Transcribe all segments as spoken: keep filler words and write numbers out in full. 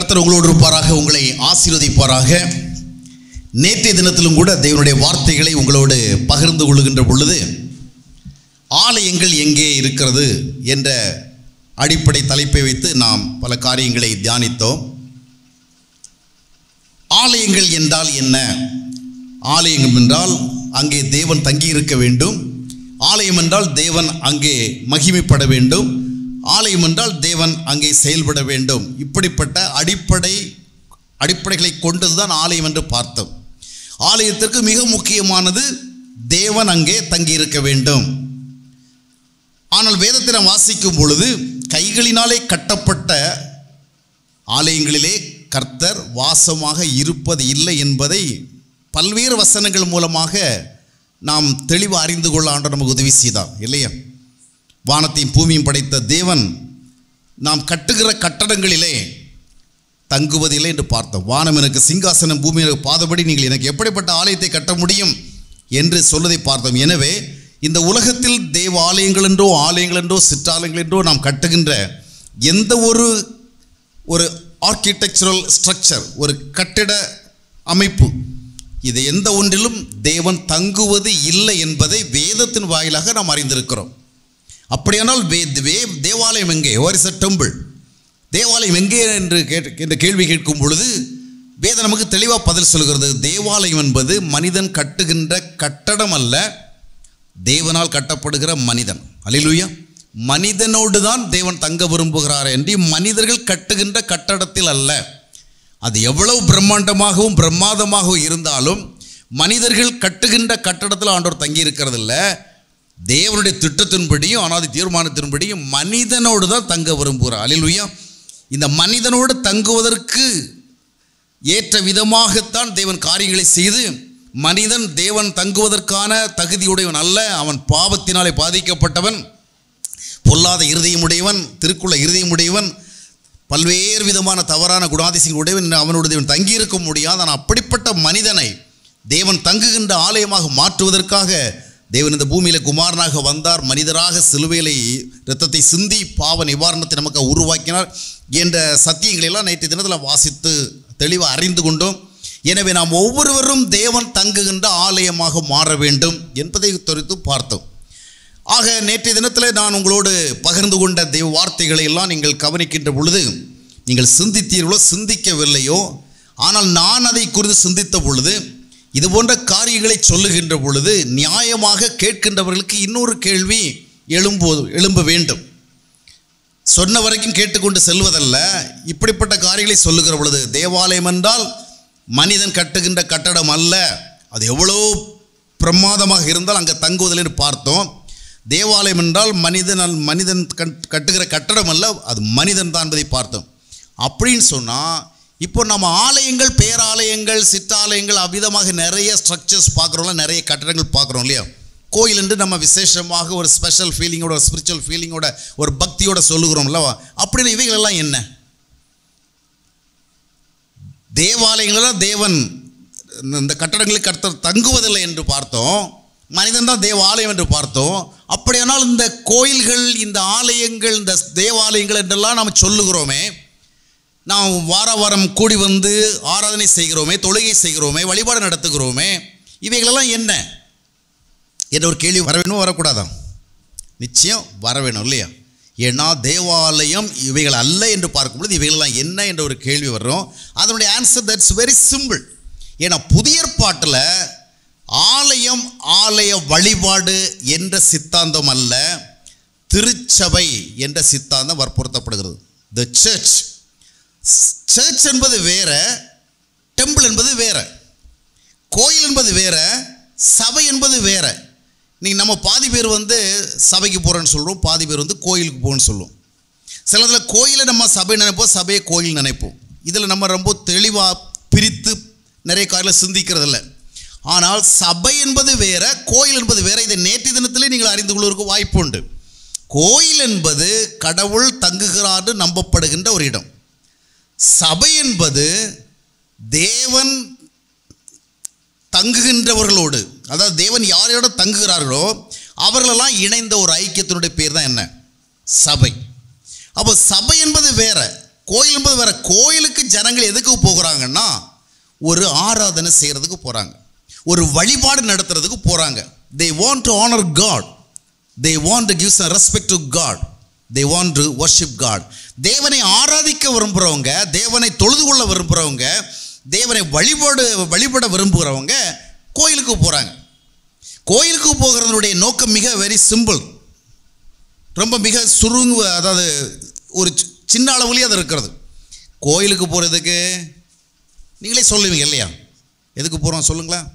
கர்த்தர் உங்களோடு இருப்பாராக, உங்களை ஆசீர்வதிப்பாராக. நேற்றைய தினத்திலும் கூட தேவனுடைய வார்த்தைகளை உங்களோடு பகிர்ந்து கொள்கின்ற பொழுது ஆலயங்கள் எங்கே இருக்கிறது என்ற அடிப்படை தலைப்பை வைத்து நாம் பல காரியங்களை தியானித்தோம். ஆலயங்கள் என்றால் என்ன? ஆலயம் என்றால் அங்கே தேவன் தங்கியிருக்க வேண்டும். ஆலயம் என்றால் தேவன் அங்கே மகிமைப்பட வேண்டும். ஆலயம் என்றால் தேவன் அங்கே செயல்பட வேண்டும். இப்படிப்பட்ட அடிப்படை அடிப்படைகளை கொண்டதுதான் ஆலயம் என்று பார்த்தோம். ஆலயத்திற்கு மிக முக்கியமானது தேவன் அங்கே தங்கியிருக்க வேண்டும். ஆனால் வேதத்தை நாம் வாசிக்கும் பொழுது கைகளினாலே கட்டப்பட்ட ஆலயங்களிலே கர்த்தர் வாசமாக இருப்பது இல்லை என்பதை பல்வேறு வசனங்கள் மூலமாக நாம் தெளிவாக அறிந்து கொள்ள ஆண்டவர் நமக்கு உதவி செய்தார் இல்லையா? வானத்தையும் பூமியும் படைத்த தேவன் நாம் கட்டுகிற கட்டடங்களிலே தங்குவதில்லை என்று பார்த்தோம். வானம் எனக்கு சிங்காசனம், பூமி எனக்கு பாதபடி, நீங்கள் எனக்கு எப்படிப்பட்ட ஆலயத்தை கட்ட முடியும் என்று சொல்வதை பார்த்தோம். எனவே இந்த உலகத்தில் தேவ ஆலயங்கள் என்றோ ஆலயங்கள் என்றோ சிற்றாலயங்கள் என்றோ நாம் கட்டுகின்ற எந்த ஒரு ஒரு ஆர்கிடெக்சரல் ஸ்ட்ரக்சர், ஒரு கட்டிட அமைப்பு, இது எந்த ஒன்றிலும் தேவன் தங்குவது இல்லை என்பதை வேதத்தின் வாயிலாக நாம் அறிந்திருக்கிறோம். அப்படியானால் வே வே தேவாலயம் எங்கே? What is a temple? தேவாலயம் எங்கே என்று கேட்டு இந்த கேள்வி கேட்கும் பொழுது வேதம் நமக்கு தெளிவாக பதில் சொல்கிறது. தேவாலயம் என்பது மனிதன் கட்டுகின்ற கட்டடம் அல்ல, தேவனால் கட்டப்படுகிற மனிதன். அல்லேலூயா. மனிதனோடு தான் தேவன் தங்க விரும்புகிறார் என்று மனிதர்கள் கட்டுகின்ற கட்டடத்தில் அல்ல. அது எவ்வளவு பிரம்மாண்டமாகவும் பிரமாதமாகவும் இருந்தாலும் மனிதர்கள் கட்டுகின்ற கட்டடத்தில் ஆண்டவர் தங்கி இருக்கிறது இல்லை. தேவனுடைய திட்டத்தின்படியும் அனாதி தீர்மானத்தின்படியும் மனிதனோடு தான் தங்க விரும்புகிறார். அல்லேலூயா. இந்த மனிதனோடு தங்குவதற்கு ஏற்ற விதமாகத்தான் தேவன் காரியங்களை செய்து மனிதன் தேவன் தங்குவதற்கான தகுதியுடையவன் அல்ல. அவன் பாவத்தினாலே பாதிக்கப்பட்டவன், பொல்லாத இருதயமுடையவன், திருக்குள்ள இருதயமுடையவன், பல்வேறு விதமான தவறான குணாதிசயங்களுடையவன். அவனோடு தேவன் தங்கியிருக்க முடியாது. ஆனால் அப்படிப்பட்ட மனிதனை தேவன் தங்குகின்ற ஆலயமாக மாற்றுவதற்காக தேவன் இந்த பூமியில் குமாரனாக வந்தார். மனிதராக சிலுவையிலே இரத்தத்தை சிந்தி பாவ நிவாரணத்தை நமக்கு உருவாக்கினார் என்ற சத்தியங்களெல்லாம் நேற்று தினத்தில் வாசித்து தெளிவாக அறிந்து கொண்டோம். எனவே நாம் ஒவ்வொருவரும் தேவன் தங்குகின்ற ஆலயமாக மாற வேண்டும் என்பதை குறித்து பார்த்தோம். ஆக நேற்றைய தினத்தில் நான் உங்களோடு பகிர்ந்து கொண்ட தெய்வ வார்த்தைகளை எல்லாம் நீங்கள் கவனிக்கின்ற பொழுது நீங்கள் சிந்தித்தீர்களோ சிந்திக்கவில்லையோ, ஆனால் நான் அதை குறித்து சிந்தித்த பொழுது, இது போன்ற காரியங்களை சொல்லுகின்ற பொழுது நியாயமாக கேட்கின்றவர்களுக்கு இன்னொரு கேள்வி எழும்போ எழும்ப வேண்டும். சொன்ன வரைக்கும் கேட்டுக்கொண்டு செல்வதல்ல. இப்படிப்பட்ட காரியங்களை சொல்லுகிற பொழுது தேவாலயம் என்றால் மனிதன் கட்டுகின்ற கட்டடம் அல்ல, அது எவ்வளோ பிரமாதமாக இருந்தால் அங்கே தங்குவதில்லை என்று பார்த்தோம். தேவாலயம் என்றால் மனிதன் மனிதன் கட்டுகிற கட்டடம் அல்ல, அது மனிதன் தான் என்பதை பார்த்தோம். அப்படின்னு சொன்னால் இப்போ நம்ம ஆலயங்கள், பேராலயங்கள், சிற்றாலயங்கள், அவ்விதமாக நிறைய ஸ்ட்ரக்சர்ஸ் பார்க்குறோம்ல, நிறைய கட்டடங்கள் பார்க்குறோம் இல்லையா? கோயில் என்று நம்ம விசேஷமாக ஒரு ஸ்பெஷல் ஃபீலிங்கோட, ஒரு ஸ்பிரிச்சுவல் ஃபீலிங்கோட, ஒரு பக்தியோட சொல்லுகிறோம்ல. அப்படின்னு இவைகளெல்லாம் என்ன? தேவாலயங்களெல்லாம் தேவன் இந்த கட்டடங்களுக்கு கர்த்தர் தங்குவதில்லை என்று பார்த்தோம். மனிதன் தான் தேவாலயம் என்று பார்த்தோம். அப்படியானால் இந்த கோயில்கள், இந்த ஆலயங்கள், இந்த தேவாலயங்கள் என்றெல்லாம் நாம் சொல்லுகிறோமே, நாம் வார வாரம் கூடி வந்து ஆராதனை செய்கிறோமே, தொழுகை செய்கிறோமே, வழிபாடு நடத்துகிறோமே, இவைகளெல்லாம் என்ன என்ற ஒரு கேள்வி வர வேணும், வரக்கூடாதான்? நிச்சயம் வர வேணும் இல்லையா? ஏன்னா தேவாலயம் இவைகள் அல்ல என்று பார்க்கும்பொழுது இவைகளெல்லாம் என்ன என்ற ஒரு கேள்வி வரும். அதனுடைய ஆன்சர் தட்ஸ் வெரி சிம்பிள். ஏன்னா புதிய ஏற்பாட்டில் ஆலயம், ஆலய வழிபாடு என்ற சித்தாந்தம் அல்ல, திருச்சபை என்ற சித்தாந்தம் வற்புறுத்தப்படுகிறது. The church. சர்ச் என்பது வேற, டெம்பிள் என்பது வேற, கோயில் என்பது வேற, சபை என்பது வேற. நீங்கள் நம்ம பாதி பேர் வந்து சபைக்கு போகிறோன்னு சொல்கிறோம், பாதி பேர் வந்து கோயிலுக்கு போகணுன்னு சொல்லுவோம். சிலதில் கோயிலை நம்ம சபை நினைப்போம், சபையை கோயில் நினைப்போம். இதில் நம்ம ரொம்ப தெளிவாக பிரித்து நிறைய காரியங்களை சிந்திக்கிறதில்ல. ஆனால் சபை என்பது வேற, கோயில் என்பது வேற. இதை நேற்று தினத்திலே நீங்கள் அறிந்து கொள்வதற்கு வாய்ப்பு உண்டு. கோயில் என்பது கடவுள் தங்குகிறார் நம்பப்படுகின்ற ஒரு இடம். சபை என்பது தேவன் தங்குகின்றவர்களோடு, அதாவது தேவன் யாரையோட தங்குகிறார்களோ அவர்களெல்லாம் இணைந்த ஒரு ஐக்கியத்தினுடைய பேர் தான் என்ன? சபை. அப்போ சபை என்பது வேற, கோயில் என்பது வேற. கோயிலுக்கு ஜனங்கள் எதுக்கு போகிறாங்கன்னா ஒரு ஆராதனை செய்கிறதுக்கு போகிறாங்க, ஒரு வழிபாடு நடத்துறதுக்கு போகிறாங்க. they want to honor God, they want to give some respect to God, they want to worship God. தேவனை ஆராதிக்க விரும்புகிறவங்க, தேவனை தொழுது கொள்ள விரும்புகிறவங்க, தேவனை வழிபாடு வழிபட விரும்புகிறவங்க கோயிலுக்கு போகிறாங்க. கோயிலுக்கு போகிறதுடைய நோக்கம் மிக வெரி சிம்பிள், ரொம்ப மிக சுருங்கு, அதாவது ஒரு சின்ன அளவுலேயே அது இருக்கிறது. கோயிலுக்கு போகிறதுக்கு நீங்களே சொல்லுவீங்க இல்லையா, எதுக்கு போகிறோம் சொல்லுங்களேன்?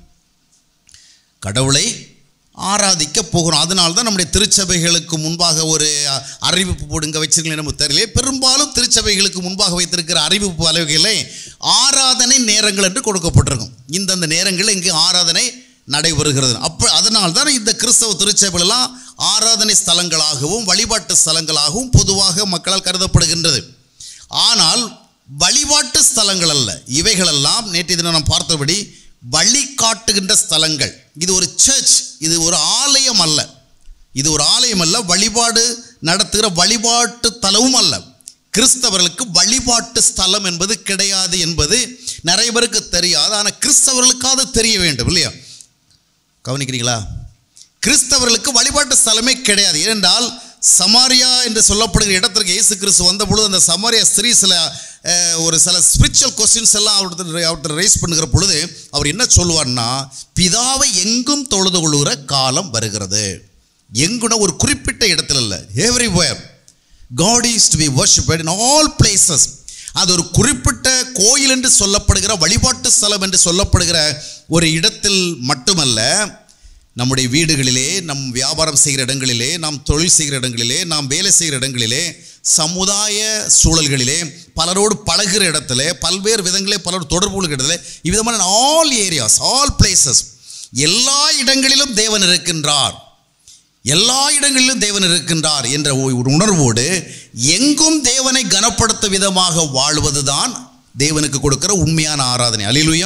கடவுளை ஆராதிக்க போகிறோம். அதனால தான் நம்முடைய திருச்சபைகளுக்கு முன்பாக ஒரு அறிவிப்பு போடுங்க வச்சிருக்கீங்களே நமக்கு தெரியல. பெரும்பாலும் திருச்சபைகளுக்கு முன்பாக வைத்திருக்கிற அறிவிப்பு அளவுகளை ஆராதனை நேரங்கள் என்று கொடுக்கப்பட்டிருக்கும். இந்தந்த நேரங்களில் இங்கே ஆராதனை நடைபெறுகிறது. அப்போ அதனால் தான் இந்த கிறிஸ்தவ திருச்சபைகளெல்லாம் ஆராதனை ஸ்தலங்களாகவும் வழிபாட்டு ஸ்தலங்களாகவும் பொதுவாக மக்களால் கருதப்படுகின்றது. ஆனால் வழிபாட்டு ஸ்தலங்கள் அல்ல இவைகளெல்லாம். நேற்றைய தினம் நாம் பார்த்தபடி வழிகாட்டுகின்ற ஸ்தலங்கள். இது ஒரு சர்ச், இது ஒரு ஆலயம் அல்ல, இது ஒரு ஆலயம் அல்ல, வழிபாடு நடத்துகிற வழிபாட்டு தலமும் அல்ல. கிறிஸ்தவர்களுக்கு வழிபாட்டு ஸ்தலம் என்பது கிடையாது என்பது நிறைய பேருக்கு தெரியாது. ஆனால் கிறிஸ்தவர்களுக்காக தெரிய வேண்டும் இல்லையா? கவனிக்கிறீங்களா? கிறிஸ்தவர்களுக்கு வழிபாட்டு ஸ்தலமே கிடையாது. ஏனென்றால் சமாரியா என்று சொல்லப்படுகிற இடத்திற்கு இயேசு கிறிஸ்து வந்த பொழுது அந்த சமாரியா ஸ்திரீ சில ஒரு சில ஸ்பிரிச்சுவல் கொஸ்டின்ஸ் எல்லாம் அவர்கிட்ட அவர்கிட்ட ரைஸ் பண்ணுகிற பொழுது அவர் என்ன சொல்லுவார்னா, பிதாவை எங்கும் தொழுது கொள்ளுகிற காலம் வருகிறது. எங்குன்னா ஒரு குறிப்பிட்ட இடத்துல இல்லை, everywhere God is to be worshipped in all places. அது ஒரு குறிப்பிட்ட கோயில் என்று சொல்லப்படுகிற வழிபாட்டு ஸ்தலம் என்று சொல்லப்படுகிற ஒரு இடத்தில் மட்டுமல்ல, நம்முடைய வீடுகளிலே, நம் வியாபாரம் செய்கிற இடங்களிலே, நாம் தொழில் செய்கிற இடங்களிலே, நாம் வேலை செய்கிற இடங்களிலே, சமுதாய சூழல்களிலே, பலரோடு பழகிற இடத்துல, பல்வேறு விதங்களே பலரோடு தொடர்பு கொள்கிற இடத்துல, இவ்விதமான ஆல் ஏரியாஸ், ஆல் பிளேசஸ், எல்லா இடங்களிலும் தேவன் இருக்கின்றார், எல்லா இடங்களிலும் தேவன் இருக்கின்றார் என்ற ஒரு உணர்வோடு எங்கும் தேவனை கனப்படுத்த விதமாக வாழ்வதுதான் தேவனுக்கு கொடுக்கிற உண்மையான ஆராதனை. அல்லேலூயா.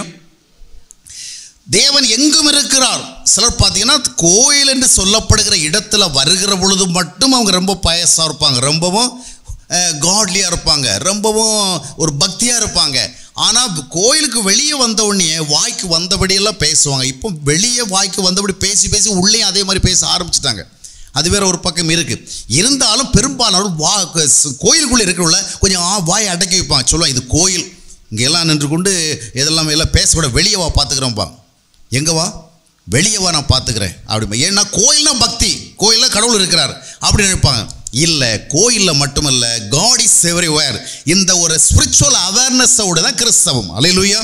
தேவன் எங்கும் இருக்கிறார். சிலர் பார்த்தீங்கன்னா கோயில் என்று சொல்லப்படுகிற இடத்துல வருகிற பொழுது மட்டும் அவங்க ரொம்ப பயசாக இருப்பாங்க, ரொம்பவும் காட்லியாக இருப்பாங்க, ரொம்பவும் ஒரு பக்தியாக இருப்பாங்க. ஆனால் கோயிலுக்கு வெளியே வந்த உடனே வாய்க்கு வந்தபடியெல்லாம் பேசுவாங்க. இப்போ வெளியே வாய்க்கு வந்தபடி பேசி பேசி உள்ளே அதே மாதிரி பேச ஆரம்பிச்சிட்டாங்க. அது வேற ஒரு பக்கம் இருக்குது. இருந்தாலும் பெரும்பாலும் வா கோயிலுக்குள்ளே இருக்கிறவங்கள கொஞ்சம் வாயை அடக்கி வைப்பாங்க. சொல்லுவாங்க, இது கோயில், இங்கே எல்லாம் நின்று கொண்டு இதெல்லாம் எல்லாம் பேசக்கூட, வெளியே வா பார்த்துக்கிறோம்ப்பா, எங்கே வா, வெளியே வா நான் பார்த்துக்கிறேன் அப்படி. ஏன்னா கோயில்னா பக்தி, கோயிலில் கடவுள் இருக்கிறார் அப்படி நினைப்பாங்க. இல்லை, கோயிலில் மட்டுமல்ல, God is everywhere. இந்த ஒரு ஸ்பிரிச்சுவல் அவேர்னஸோடு தான் கிறிஸ்தவம். அல்லேலூயா.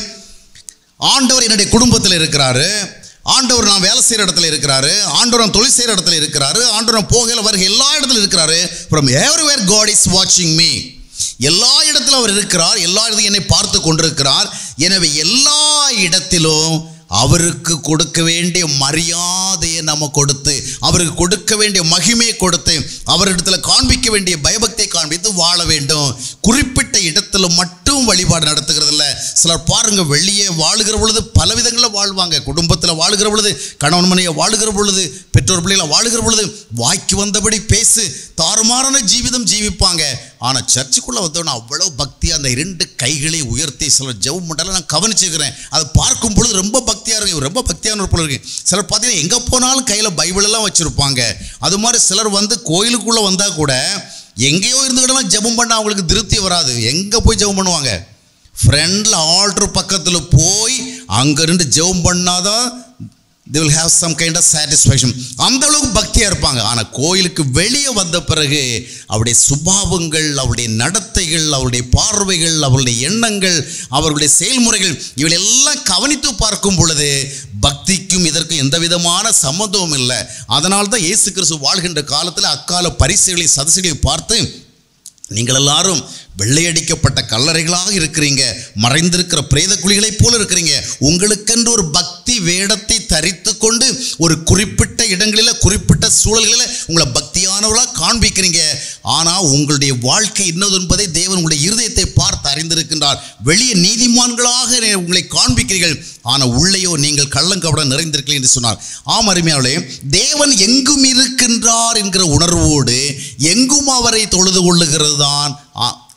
ஆண்டவர் என்னுடைய குடும்பத்தில் இருக்கிறாரு, ஆண்டவர் நான் வேலை செய்கிற இடத்துல இருக்கிறாரு, ஆண்டவர் நான் தொழில் செய்கிற இடத்துல இருக்கிறாரு, ஆண்டவர் நான் போகல வருக எல்லா இடத்துல இருக்கிறாரு. From everywhere God is watching me. எல்லா இடத்திலும் அவர் இருக்கிறார், எல்லா இடத்திலும் என்னை பார்த்து கொண்டிருக்கிறார். எனவே எல்லா இடத்திலும் அவருக்கு கொடுக்க வேண்டிய மரியாதையை நம்ம கொடுத்து, அவருக்கு கொடுக்க வேண்டிய மகிமையை கொடுத்து, அவரிடத்தில் காண்பிக்க வேண்டிய பயபக்தியை காண்பித்து வாழ வேண்டும். குறிப்பிட்ட இடத்துல மட்டும் வழிபாடு நடத்துகிறது இல்லை. சிலர் பாருங்க, வெளியே வாழுகிற பொழுது பல விதங்களில் வாழ்வாங்க. குடும்பத்தில் வாழுகிற பொழுது, கணவன் மனையை வாழுகிற பொழுது, பெற்றோர் பிள்ளைகளை வாழுகிற பொழுது வாய்க்கு வந்தபடி பேசு தாறுமாறான ஜீவிதம் ஜீவிப்பாங்க. ஆனால் சர்ச்சுக்குள்ளே வந்தோன்னா அவ்வளோ பக்தியாக அந்த இரண்டு கைகளை உயர்த்தி சிலர் ஜெபம் பண்ணாலும் நான் கவனிச்சுக்கிறேன். அதை பார்க்கும் பொழுது ரொம்ப பக்தியாக இருக்கு, ரொம்ப பக்தியான ஒரு பொருள் இருக்கு. சிலர் பார்த்தீங்கன்னா எங்கே போனாலும் கையில் பைபிள் எல்லாம் வச்சுருப்பாங்க. அது மாதிரி சிலர் வந்து கோயிலுக்குள்ளே வந்தால் கூட எங்கேயோ இருந்துக்கிட்டலாம் ஜெபம் பண்ணால் அவங்களுக்கு திருப்தி வராது. எங்கே போய் ஜெபம் பண்ணுவாங்க? ஃப்ரெண்டில் ஆல்டர் பக்கத்தில் போய் அங்கே இருந்து ஜெபம் பண்ணாதான் they will have some kind of satisfaction. அந்த அளவுக்கு பக்தியாக இருப்பாங்க. ஆனால் கோயிலுக்கு வெளியே வந்த பிறகு அவருடைய சுபாவங்கள், அவருடைய நடத்தைகள், அவருடைய பார்வைகள், அவருடைய எண்ணங்கள், அவர்களுடைய செயல்முறைகள் இவையெல்லாம் கவனித்து பார்க்கும் பொழுது பக்திக்கும் இதற்கும் எந்த விதமான சம்மந்தமும் இல்லை. அதனால தான் இயேசு கிறிஸ்து வாழ்கின்ற காலத்தில் அக்கால பரிசேயர்களை சதுசேயர்களை பார்த்து, நீங்கள் எல்லாரும் வெள்ளையடிக்கப்பட்ட கல்லறைகளாக இருக்கிறீங்க, மறைந்திருக்கிற பிரேத குழிகளைப் போல இருக்கிறீங்க. உங்களுக்கென்று ஒரு பக்தி வேடத்தை தரித்து கொண்டு ஒரு குறிப்பிட்ட இடங்களில், குறிப்பிட்ட சூழல்களில் உங்களை பக்தியானவர்களாக காண்பிக்கிறீங்க. ஆனால் உங்களுடைய வாழ்க்கை இன்னது என்பதை தேவன் உங்களுடைய இருதயத்தை பார்த்து அறிந்திருக்கின்றார். வெளியே நீதிமான்களாக உங்களை காண்பிக்கிறீர்கள், ஆனால் உள்ளேயோ நீங்கள் கள்ளங்கபடம் நிறைந்திருக்கிறீர்கள் என்று சொன்னார். ஆம் அருமையாளே, தேவன் எங்கும் இருக்கின்றார் என்கிற உணர்வோடு எங்கும் அவரை தொழுது கொள்ளுகிறது தான்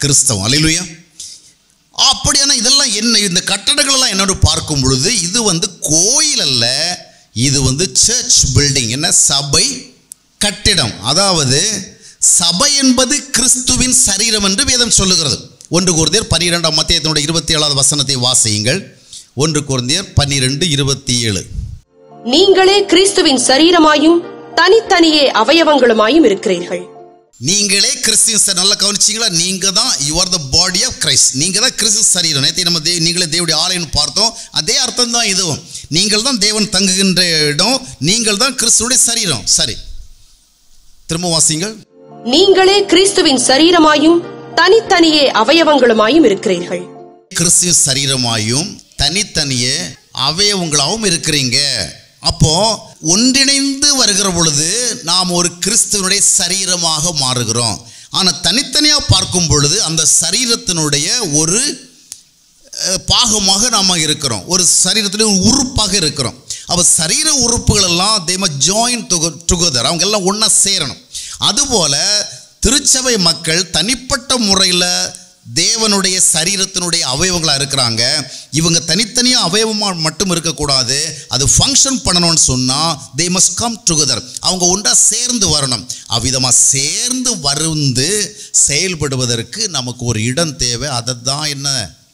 கிறிஸ்தவம். அல்லேலூயா. அப்படியான இதெல்லாம் என்ன, இந்த கட்டடங்கள் எல்லாம் என்னோட பார்க்கும் பொழுது இது வந்து கோயில் அல்ல, இது வந்து சர்ச் பில்டிங். என்ன, சபை கட்டிடம். அதாவது சபை என்பது கிறிஸ்துவின் சரீரம் என்று வேதம் சொல்லுகிறது. ஒன்று கொரிந்தியர் பன்னிரெண்டாம் அத்தியாயத்தினுடைய இருபத்தி ஏழாவது வசனத்தை வாசியுங்கள். ஒன்று கொரிந்தியர் பன்னிரெண்டு இருபத்தி ஏழு. நீங்களே கிறிஸ்துவின் சரீரமாயும் தனித்தனியே அவயவங்களுமாயும் இருக்கிறீர்கள். நீங்களே கிறிஸ்துவின், நல்லா கவனிச்சிங்களா? நீங்க தான், you are the body of Christ. நீங்க தான் கிறிஸ்து சரீரம். நேற்று நம்ம தே நீங்களே தேவனுடைய ஆலயம்னு பார்த்தோம். அதே அர்த்தம் தான் இதுவும். நீங்கள் தான் தேவன் தங்குகின்ற இடம், நீங்கள் தான் கிறிஸ்துடைய சரீரம். சரி, திரும்ப வாசிங்கள். நீங்களே கிறிஸ்துவின் சரீரமாயும் தனித்தனியே அவயவங்களுமாயும் இருக்கிறீர்கள். கிறிஸ்துவின் சரீரமாயும் தனித்தனியே அவயவங்களாகவும் இருக்கிறீங்க. அப்போ ஒன்றிணைந்து வருகிற பொழுது நாம் ஒரு கிறிஸ்துவனுடைய சரீரமாக மாறுகிறோம். ஆனால் தனித்தனியாக பார்க்கும் பொழுது அந்த சரீரத்தினுடைய ஒரு பாகமாக நாம் இருக்கிறோம், ஒரு சரீரத்திலே ஒரு உறுப்பாக இருக்கிறோம். அப்போ சரீர உறுப்புகள் எல்லாம் தே மஸ்ட் ஜாயின் டுகெதர், அவங்க எல்லாம் ஒன்றா சேரணும். அதுபோல் திருச்சபை மக்கள் தனிப்பட்ட முறையில் தேவனுடைய சரீரத்தினுடைய அவயவங்களாக இருக்கிறாங்க. இவங்க தனித்தனியாக அவயவமாக மட்டும் இருக்கக்கூடாது, அது ஃபங்க்ஷன் பண்ணணும்னு சொன்னால் தே மஸ்ட் கம் டுகெதர், அவங்க ஒன்றா சேர்ந்து வரணும். அவ்விதமாக சேர்ந்து வந்து செயல்படுவதற்கு நமக்கு ஒரு இடம் தேவை. அதை தான் என்ன,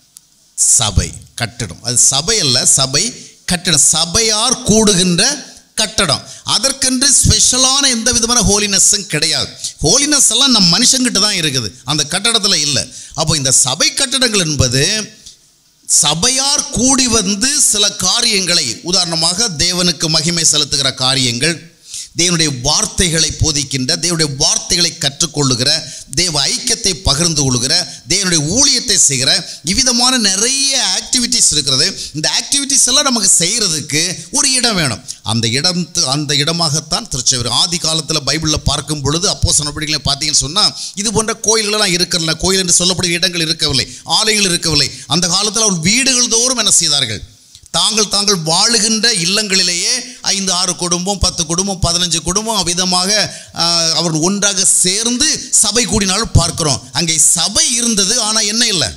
சபை கட்டிடம். அது சபை அல்ல, சபை கட்டிடம், சபையார் கூடுகின்ற கட்டடம். அதற்கென்று ஸ்பெஷலான எந்த விதமான ஹோலினஸும் கிடையாது. ஹோலினஸ் எல்லாம் நம் மனுஷங்கிட்ட தான் இருக்குது, அந்த கட்டடத்தில் இல்லை. அப்போ இந்த சபை கட்டடங்கள் என்பது சபையார் கூடி வந்து சில காரியங்களை, உதாரணமாக தேவனுக்கு மகிமை செலுத்துகிற காரியங்கள், தேவனுடைய வார்த்தைகளை போதிக்கின்ற, தேவனுடைய வார்த்தைகளை கற்றுக்கொள்ளுகிற, தேவ ஐக்கியத்தை பகிர்ந்து கொள்ளுகிற, தேவனுடைய ஊழியத்தை செய்கிற இவ்விதமான நிறைய ஆக்டிவிட்டிஸ் இருக்கிறது. இந்த ஆக்டிவிட்டிஸ் எல்லாம் நமக்கு செய்கிறதுக்கு ஒரு இடம் வேணும். அந்த இடம் அந்த இடமாகத்தான் திருச்சபை. ஆதி காலத்தில் பைபிளில் பார்க்கும் பொழுது அப்போஸ்தலர் நடவடிக்கைகளை பார்த்தீங்கன்னு சொன்னால் இது போன்ற கோயில்களெல்லாம் இருக்கிறல, கோயில் என்று சொல்லக்கூடிய இடங்கள் இருக்கவில்லை, ஆலயங்கள் இருக்கவில்லை. அந்த காலத்தில் அவர் வீடுகள் தோறும் என்ன செய்தார்கள், தாங்கள் தாங்கள் வாழுகின்ற இல்லங்களிலேயே ஐந்து ஆறு குடும்பம், பத்து குடும்பம், பதினஞ்சு குடும்பம் அவ்விதமாக அவர்கள் ஒன்றாக சேர்ந்து சபை கூடினாலும் பார்க்கிறோம். அங்கே சபை இருந்தது, ஆனால் என்ன இல்லை,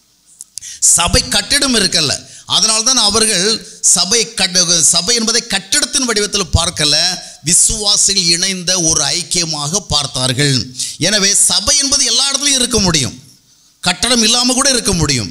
சபை கட்டிடம் இருக்கல்ல. அதனால்தான் அவர்கள் சபை கட்ட சபை என்பதை கட்டிடத்தின் வடிவத்தில் பார்க்கல, விசுவாசிகள் இணைந்த ஒரு ஐக்கியமாக பார்த்தார்கள். எனவே சபை என்பது எல்லா இடத்துலையும் இருக்க முடியும், கட்டடம் இல்லாமல் கூட இருக்க முடியும்.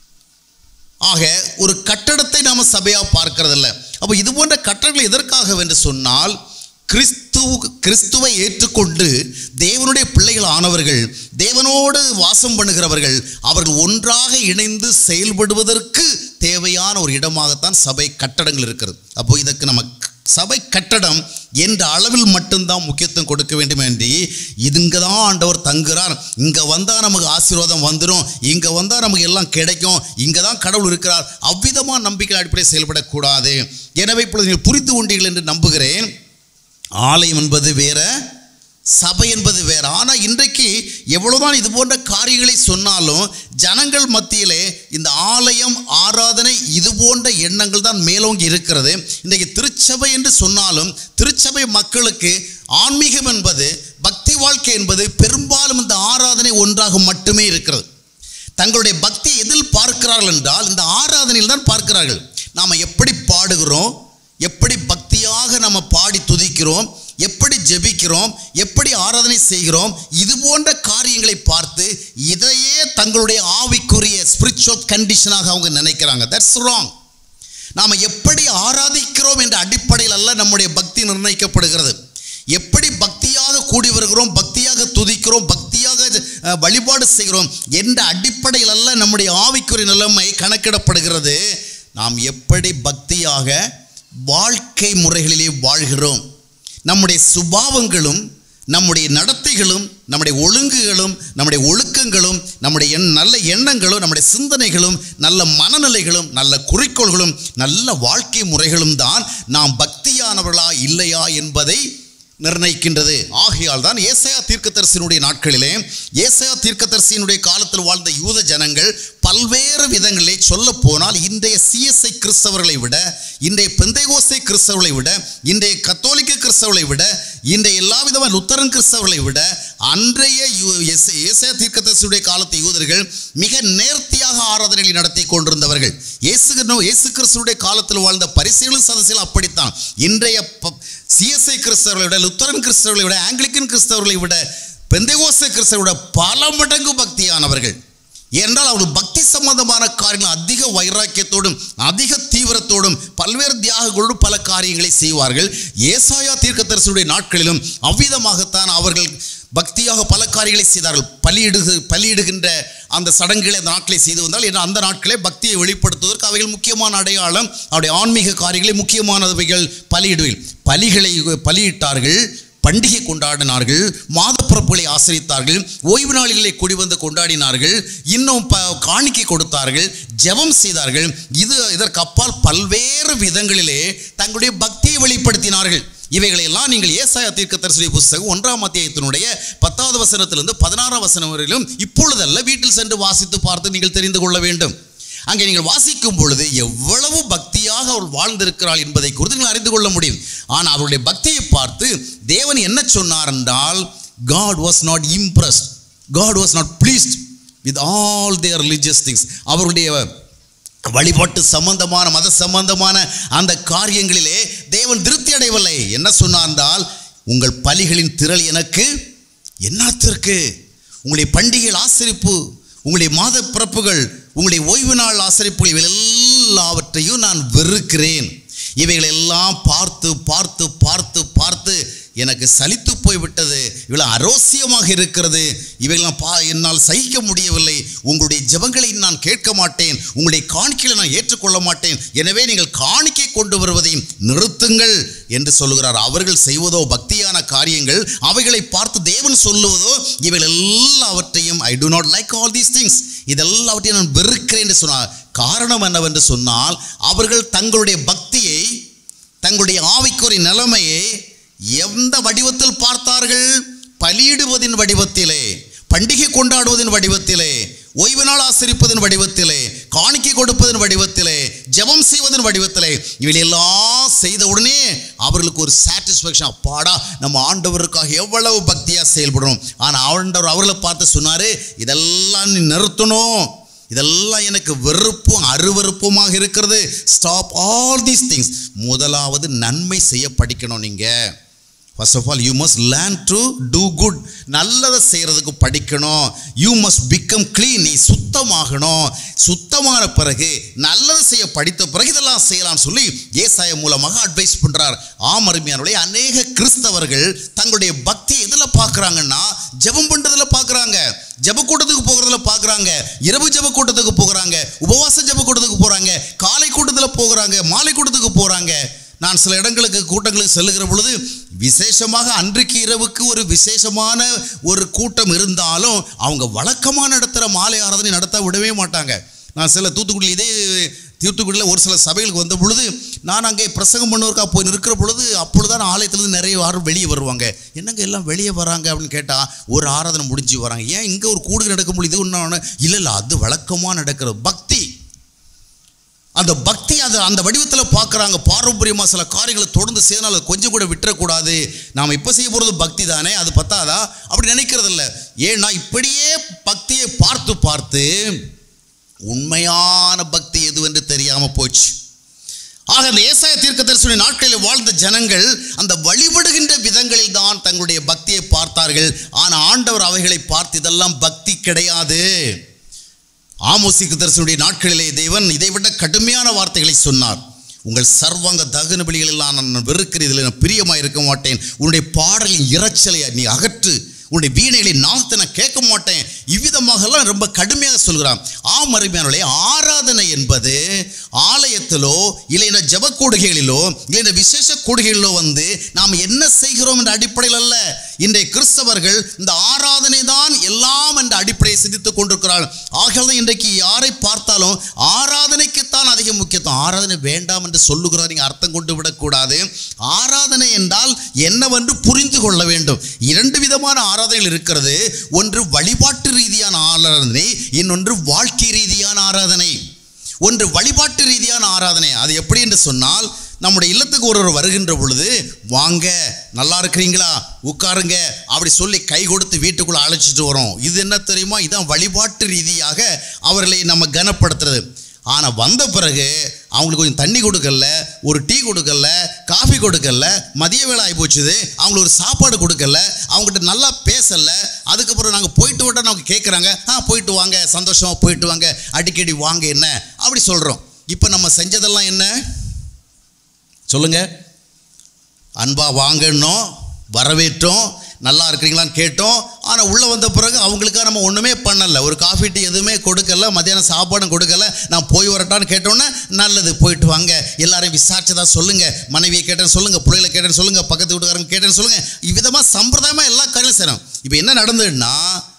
ஆக ஒரு கட்டடத்தை நாம் சபையாக பார்க்கறதில்ல. அப்போ இது போன்ற கட்டடங்கள் எதற்காக என்று சொன்னால், கிறிஸ்து கிறிஸ்துவை ஏற்றுக்கொண்டு தேவனுடைய பிள்ளைகள் ஆனவர்கள், தேவனோடு வாசம் பண்ணுகிறவர்கள், அவர்கள் ஒன்றாக இணைந்து செயல்படுவதற்கு தேவையான ஒரு இடமாகத்தான் சபை கட்டடங்கள் இருக்கிறது. அப்போ இதற்கு நம்ம சபை கட்டடம் என்ற அளவில் மட்டும்தான் முக்கியத்துவம் கொடுக்க வேண்டும் என்று, இதுங்க தான் ஆண்டவர் தங்குறார், இங்கே வந்தால் நமக்கு ஆசீர்வாதம் வந்துடும், இங்கே வந்தால் நமக்கு எல்லாம் கிடைக்கும், இங்கே தான் கடவுள் இருக்கிறார், அவ்விதமாக நம்பிக்கை அடிப்படையில் செயல்படக்கூடாது. எனவே இப்பொழுது நீங்கள் புரிந்து கொண்டீர்கள் என்று நம்புகிறேன். ஆலயம் என்பது வேற, சபை என்பது வேற. ஆனால் இன்றைக்கு எவ்வளவுதான் இது போன்ற காரியங்களை சொன்னாலும் ஜனங்கள் மத்தியிலே இந்த ஆலயம், ஆராதனை, இது போன்ற எண்ணங்கள் தான் மேலோங்கி இருக்கிறது. இன்றைக்கு திருச்சபை என்று சொன்னாலும் திருச்சபை மக்களுக்கு ஆன்மீகம் என்பது, பக்தி வாழ்க்கை என்பது பெரும்பாலும் இந்த ஆராதனை ஒன்றாக மட்டுமே இருக்கிறது. தங்களுடைய பக்தி எதில் பார்க்கிறார்கள் என்றால் இந்த ஆராதனையில் தான் பார்க்கிறார்கள். நாம் எப்படி பாடுகிறோம், எப்படி பக்தியாக நம்ம பாடி துதிக்கிறோம், எப்படி ஜெபிக்கிறோம், எப்படி ஆராதனை செய்கிறோம், இது போன்ற காரியங்களை பார்த்து இதையே தங்களுடைய ஆவிக்குரிய ஸ்பிரிச்சுவல் கண்டிஷனாக அவங்க நினைக்கிறாங்க. That's wrong. நாம் எப்படி ஆராதிக்கிறோம் என்ற அடிப்படையில் அல்ல நம்முடைய பக்தி நிர்ணயிக்கப்படுகிறது. எப்படி பக்தியாக கூடி வருகிறோம், பக்தியாக துதிக்கிறோம், பக்தியாக வழிபாடு செய்கிறோம் என்ற அடிப்படையில் அல்ல நம்முடைய ஆவிக்குரிய நிலைமை கணக்கிடப்படுகிறது. நாம் எப்படி பக்தியாக வாழ்க்கை முறைகளிலே வாழ்கிறோம், நம்முடைய சுபாவங்களும், நம்முடைய நடத்தைகளும், நம்முடைய ஒழுங்குகளும், நம்முடைய ஒழுக்கங்களும், நம்முடைய நல்ல எண்ணங்களும், நம்முடைய சிந்தனைகளும், நல்ல மனநிலைகளும், நல்ல குறிக்கோள்களும், நல்ல வாழ்க்கை முறைகளும் தான் நாம் பக்தியானவர்களா இல்லையா என்பதை நிர்ணயிக்கின்றது. ஆகையால் தான் ஏசாயா தீர்க்கதரிசியினுடைய நாட்களிலே, ஏசாயா தீர்க்கதரிசியினுடைய காலத்தில் வாழ்ந்த யூத ஜனங்கள் பல்வேறு விதங்களிலே சொல்ல போனால் இன்றைய சிஎஸ்ஐ கிறிஸ்தவர்களை விட, இன்றைய பெந்தைகோஸ்தே கிறிஸ்தவர்களை விட, இன்றைய கத்தோலிக்க கிறிஸ்தவர்களை விட, இன்றைய எல்லா விதமான லுத்தரன் கிறிஸ்தவர்களை விட அன்றைய ஏசாயா தீர்க்கதரிசியுடைய காலத்து யூதர்கள் மிக நேர்த்தியாக ஆராதனைகளை நடத்தி கொண்டிருந்தவர்கள். இயேசு இயேசு கிறிஸ்துடைய காலத்தில் வாழ்ந்த பரிசேயர்களும் சதுசேயர்களும் அப்படித்தான். இன்றைய சிஎஸ்ஐ கிறிஸ்தவர்களை விட, லுத்தரன் கிறிஸ்தவர்களை விட, ஆங்கிலிக்கன் கிறிஸ்தவர்களை விட, பெந்தைகோஸ்தே கிறிஸ்தவர்களை விட பல மடங்கு பக்தியானவர்கள். ஏனென்றால் அவர்கள் பக்தி சம்பந்தமான காரியங்கள் அதிக வைராக்கியத்தோடும் அதிக தீவிரத்தோடும் பல்வேறு தியாகங்களோடும் பல காரியங்களை செய்வார்கள். ஏசாயா தீர்க்கதரிசியுடைய நாட்களிலும் அவ்விதமாகத்தான் அவர்கள் பக்தியாக பல காரியங்களை செய்தார்கள். பலியிடு பலியிடுகின்ற அந்த சடங்குகளை அந்த நாட்களை செய்து வந்தால், ஏன்னா அந்த நாட்களே பக்தியை வெளிப்படுத்துவதற்கு அவைகள் முக்கியமான அடையாளம். அவருடைய ஆன்மீக காரியங்களை முக்கியமானவைகள் பலியிடுவில் பலிகளை பலியிட்டார்கள், பண்டிகை கொண்டாடினார்கள், மாதப்பிறப்புகளை ஆசரித்தார்கள், ஓய்வு நாளிகளை கூடி வந்து கொண்டாடினார்கள், இன்னும் காணிக்கை கொடுத்தார்கள், ஜெபம் செய்தார்கள். இது இதற்கு அப்பால் பல்வேறு விதங்களிலே தங்களுடைய பக்தியை வெளிப்படுத்தினார்கள். இவைகளெல்லாம் நீங்கள் ஏசாயா தீர்க்கதரிசியுடைய புத்தகம் ஒன்றாம் அத்தியாயத்தினுடைய பத்தாவது வசனத்திலிருந்து பதினாறாம் வசனம் வரையிலும் இப்பொழுதல்ல வீட்டில் சென்று வாசித்து பார்த்து நீங்கள் தெரிந்து கொள்ள வேண்டும். அங்கே நீங்கள் வாசிக்கும் பொழுது எவ்வளவு பக்தியாக அவள் வாழ்ந்திருக்கிறாள் என்பதை குறித்து நீங்கள் அறிந்து கொள்ள முடியும். ஆனால் அவருடைய பக்தியை பார்த்து தேவன் என்ன சொன்னார் என்றால், God was not impressed, God was not pleased with all their religious things. அவருடைய வழிபாட்டு சம்பந்தமான மத சம்பந்தமான அந்த காரியங்களிலே தேவன் திருப்தி அடையவில்லை. என்ன சொன்னார் என்றால், உங்கள் பலிகளின் திரள் எனக்கு என்னத்திற்கு? உங்களுடைய பண்டிகைகள் ஆசரிப்பு, உங்களுடைய மாத பிறப்புகள், உங்களுடைய ஓய்வு நாள் ஆசரிப்புகள் எல்லாவற்றையும் நான் வெறுக்கிறேன். இவைகள் எல்லாம் பார்த்து பார்த்து பார்த்து பார்த்து எனக்கு சலித்து போய்விட்டது. இவ்வளோ அரோசியமாக இருக்கிறது. இவைகளெல்லாம் பா என்னால் சகிக்க முடியவில்லை. உங்களுடைய ஜெபங்களை நான் கேட்க மாட்டேன், உங்களுடைய காணிக்கைகளை நான் ஏற்றுக்கொள்ள மாட்டேன். எனவே நீங்கள் காணிக்கை கொண்டு வருவதை நிறுத்துங்கள் என்று சொல்லுகிறார். அவர்கள் செய்வதோ பக்தியான காரியங்கள், அவைகளை பார்த்து தேவன் சொல்லுவதோ இவைகள் எல்லாவற்றையும் I do not like all these things, இதெல்லாவற்றையும் நான் வெறுக்கிறேன் என்று சொன்னார். காரணம் என்னவென்று சொன்னால், அவர்கள் தங்களுடைய பக்தியை, தங்களுடைய ஆவிக்குரிய நிலைமையை எந்த வடிவத்தில் பார்த்தார்கள்? பலியிடுவதின் வடிவத்திலே, பண்டிகை கொண்டாடுவதின் வடிவத்திலே, ஓய்வு நாள் ஆசரிப்பதன் வடிவத்திலே, காணிக்கை கொடுப்பதன் வடிவத்திலே, ஜெபம் செய்வதன் வடிவத்திலே, இவையெல்லாம் செய்த உடனே அவர்களுக்கு ஒரு சாட்டிஸ்ஃபேக்ஷன், அப்பாடா நம்ம ஆண்டவருக்காக எவ்வளவு பக்தியாக செயல்படணும். ஆனால் ஆண்டவர் அவர்களை பார்த்து சொன்னார், இதெல்லாம் நீ நிறுத்தணும், இதெல்லாம் எனக்கு வெறுப்பும் அருவருப்புமாக இருக்கிறது. Stop all these things. முதலாவது நன்மை செய்ய படிக்கணும். நீங்கள் first of all you must learn to do good. நல்லதை செய்கிறதுக்கு படிக்கணும். You must become clean. நீ சுத்தமாகணும். சுத்தமான பிறகு நல்லது செய்ய படித்த பிறகு இதெல்லாம் செய்யலாம்னு சொல்லி ஏசாயா மூலமாக அட்வைஸ் பண்ணுறார். ஆம் அருமையானவர்களே, அநேக கிறிஸ்தவர்கள் தங்களுடைய பக்தியை எதில் பார்க்குறாங்கன்னா, ஜெபம் பண்ணுறதுல பார்க்குறாங்க, ஜெப கூட்டத்துக்கு போகிறதுல பார்க்குறாங்க, இரவு ஜெப கூட்டத்துக்கு போகிறாங்க, உபவாச ஜெப கூட்டத்துக்கு போகிறாங்க, காலை கூட்டத்தில் போகிறாங்க, மாலை கூட்டத்துக்கு போகிறாங்க. நான் சில இடங்களுக்கு கூட்டங்களுக்கு செல்லுகிற பொழுது விசேஷமாக அன்றைக்கு இரவுக்கு ஒரு விசேஷமான ஒரு கூட்டம் இருந்தாலும் அவங்க வழக்கமாக நடத்துகிற மாலை ஆராதனை நடத்த விடவே மாட்டாங்க. நான் சில தூத்துக்குடி இதே தூத்துக்குடியில் ஒரு சில சபைகளுக்கு வந்த பொழுது நான் அங்கே பிரசங்கம் பண்ணுவதற்காக போய் நிற்கிற பொழுது அப்பொழுதுதான் ஆலயத்திலேருந்து நிறைய யாரும் வெளியே வருவாங்க. என்னங்க எல்லாம் வெளியே வராங்க அப்படின்னு கேட்டால், ஒரு ஆராதனை முடிஞ்சு வராங்க. ஏன் இங்கே ஒரு கூடுதல் நடக்க முடியுது? ஒன்று இல்லை இல்லை அது வழக்கமாக நடக்கிற பக்தி. அந்த பக்தி அது அந்த வடிவத்தில் பார்க்குறாங்க. பாரம்பரியமாக சில காரியங்களை தொடர்ந்து செய்யணும், அதை கொஞ்சம் கூட விட்டுறக்கூடாது. நாம் இப்போ செய்ய போகிறது பக்தி தானே, அது பத்தாதா அப்படி நினைக்கிறது இல்லை. ஏன்னா இப்படியே பக்தியை பார்த்து பார்த்து உண்மையான பக்தி எதுவென்று தெரியாமல் போச்சு. ஆக அந்த ஏசாயா தீர்க்கதரிசியுடைய நாட்களில் வாழ்ந்த ஜனங்கள் அந்த வழிபடுகின்ற விதங்களில் தான் தங்களுடைய பக்தியை பார்த்தார்கள். ஆனால் ஆண்டவர் அவைகளை பார்த்து இதெல்லாம் பக்தி கிடையாது. ஆமோஸ் தீர்க்கதரிசியுடைய நாட்களிலே தேவன் இதைவிட கடுமையான வார்த்தைகளை சொன்னார். உங்கள் சர்வாங்க தகன பலிகள் எல்லாம் நான் வெறுக்கிறேன், இதில் நான் பிரியமாக இருக்க மாட்டேன். உன்னுடைய பாடலின் இறைச்சலை நீ அகற்று, உன்னுடைய வீணைகளை நாதத்தை நான் கேட்க மாட்டேன். இவ்விதமாகலாம் ரொம்ப கடுமையாக சொல்கிறான். ஆம் அருமையானவர்களே, ஆராதனை என்பது ஆலயத்திலோ இல்லைன்னா ஜெப கூடுகைகளிலோ இல்லைன்னா விசேஷ கூடுகைகளிலோ வந்து நாம் என்ன செய்கிறோம் என்ற அடிப்படையில் அல்ல. இன்றைய கிறிஸ்தவர்கள் இந்த ஆராதனை தான் எல்லாம் என்ற அடிப்படையை சிந்தித்துக் கொண்டிருக்கிறார்கள். ஆகவே இன்றைக்கு யாரை பார்த்தாலும் ஆராதனைக்குத்தான் அதிக முக்கியத்துவம். ஆராதனை வேண்டாம் என்று சொல்லுகிறார். நீங்கள் அர்த்தம் கொண்டு விடக்கூடாது. ஆராதனை என்றால் என்னவென்று புரிந்து கொள்ள வேண்டும். இரண்டு விதமான ஆராதனைகள் இருக்கிறது. ஒன்று வழிபாட்டு ரீதியான ஆராதனை, இன்னொன்று வாழ்க்கை ரீதியான ஆராதனை. ஒன்று வழிபாட்டு ரீதியான ஆராதனை. அது எப்படி என்று சொன்னால், நம்முடைய இல்லத்துக்கு ஒருவர் வருகின்ற பொழுது, வாங்க நல்லா இருக்கிறீங்களா, உட்காருங்க அப்படி சொல்லி கை கொடுத்து வீட்டுக்குள்ள அழைச்சிட்டு வரோம். இது என்ன தெரியுமா? இதான் வழிபாட்டு ரீதியாக அவர்களை நம்ம கனப்படுத்துறது. ஆனால் வந்த பிறகு அவங்களுக்கு கொஞ்சம் தண்ணி கொடுக்கல, ஒரு டீ கொடுக்கல, காஃபி கொடுக்கல, மதிய வேலை ஆகி போச்சுது, அவங்களுக்கு ஒரு சாப்பாடு கொடுக்கல, அவங்ககிட்ட நல்லா பேசலை. அதுக்கப்புறம் நாங்கள் போயிட்டு விட்டால் அவங்க கேட்குறாங்க, ஆ போயிட்டு வாங்க, சந்தோஷமாக போயிட்டு வாங்க, அடிக்கடி வாங்க, என்ன அப்படி சொல்கிறோம். இப்போ நம்ம செஞ்சதெல்லாம் என்ன சொல்லுங்க? அன்பா வாங்கன்னோம், வரவேற்றோம், நல்லா இருக்கிறீங்களான்னு கேட்டோம். ஆனால் உள்ளே வந்த பிறகு அவங்களுக்காக நம்ம ஒன்றுமே பண்ணலை. ஒரு காஃபி டீ எதுவுமே கொடுக்கல, மத்தியானம் சாப்பாடும் கொடுக்கல. நான் போய் வரட்டான்னு கேட்டோன்னே, நல்லது போயிட்டு வாங்க, எல்லாரையும் விசாரிச்சதா சொல்லுங்கள், மனைவியை கேட்டேன்னு சொல்லுங்கள், பிள்ளைகளை கேட்டேன்னு சொல்லுங்கள், பக்கத்து வீட்டுக்காரங்க கேட்டேன்னு சொல்லுங்கள். இவ்விதமாக சம்பிரதாயமாக எல்லா காரியம் செய்கிறோம். இப்போ என்ன நடந்ததுன்னா,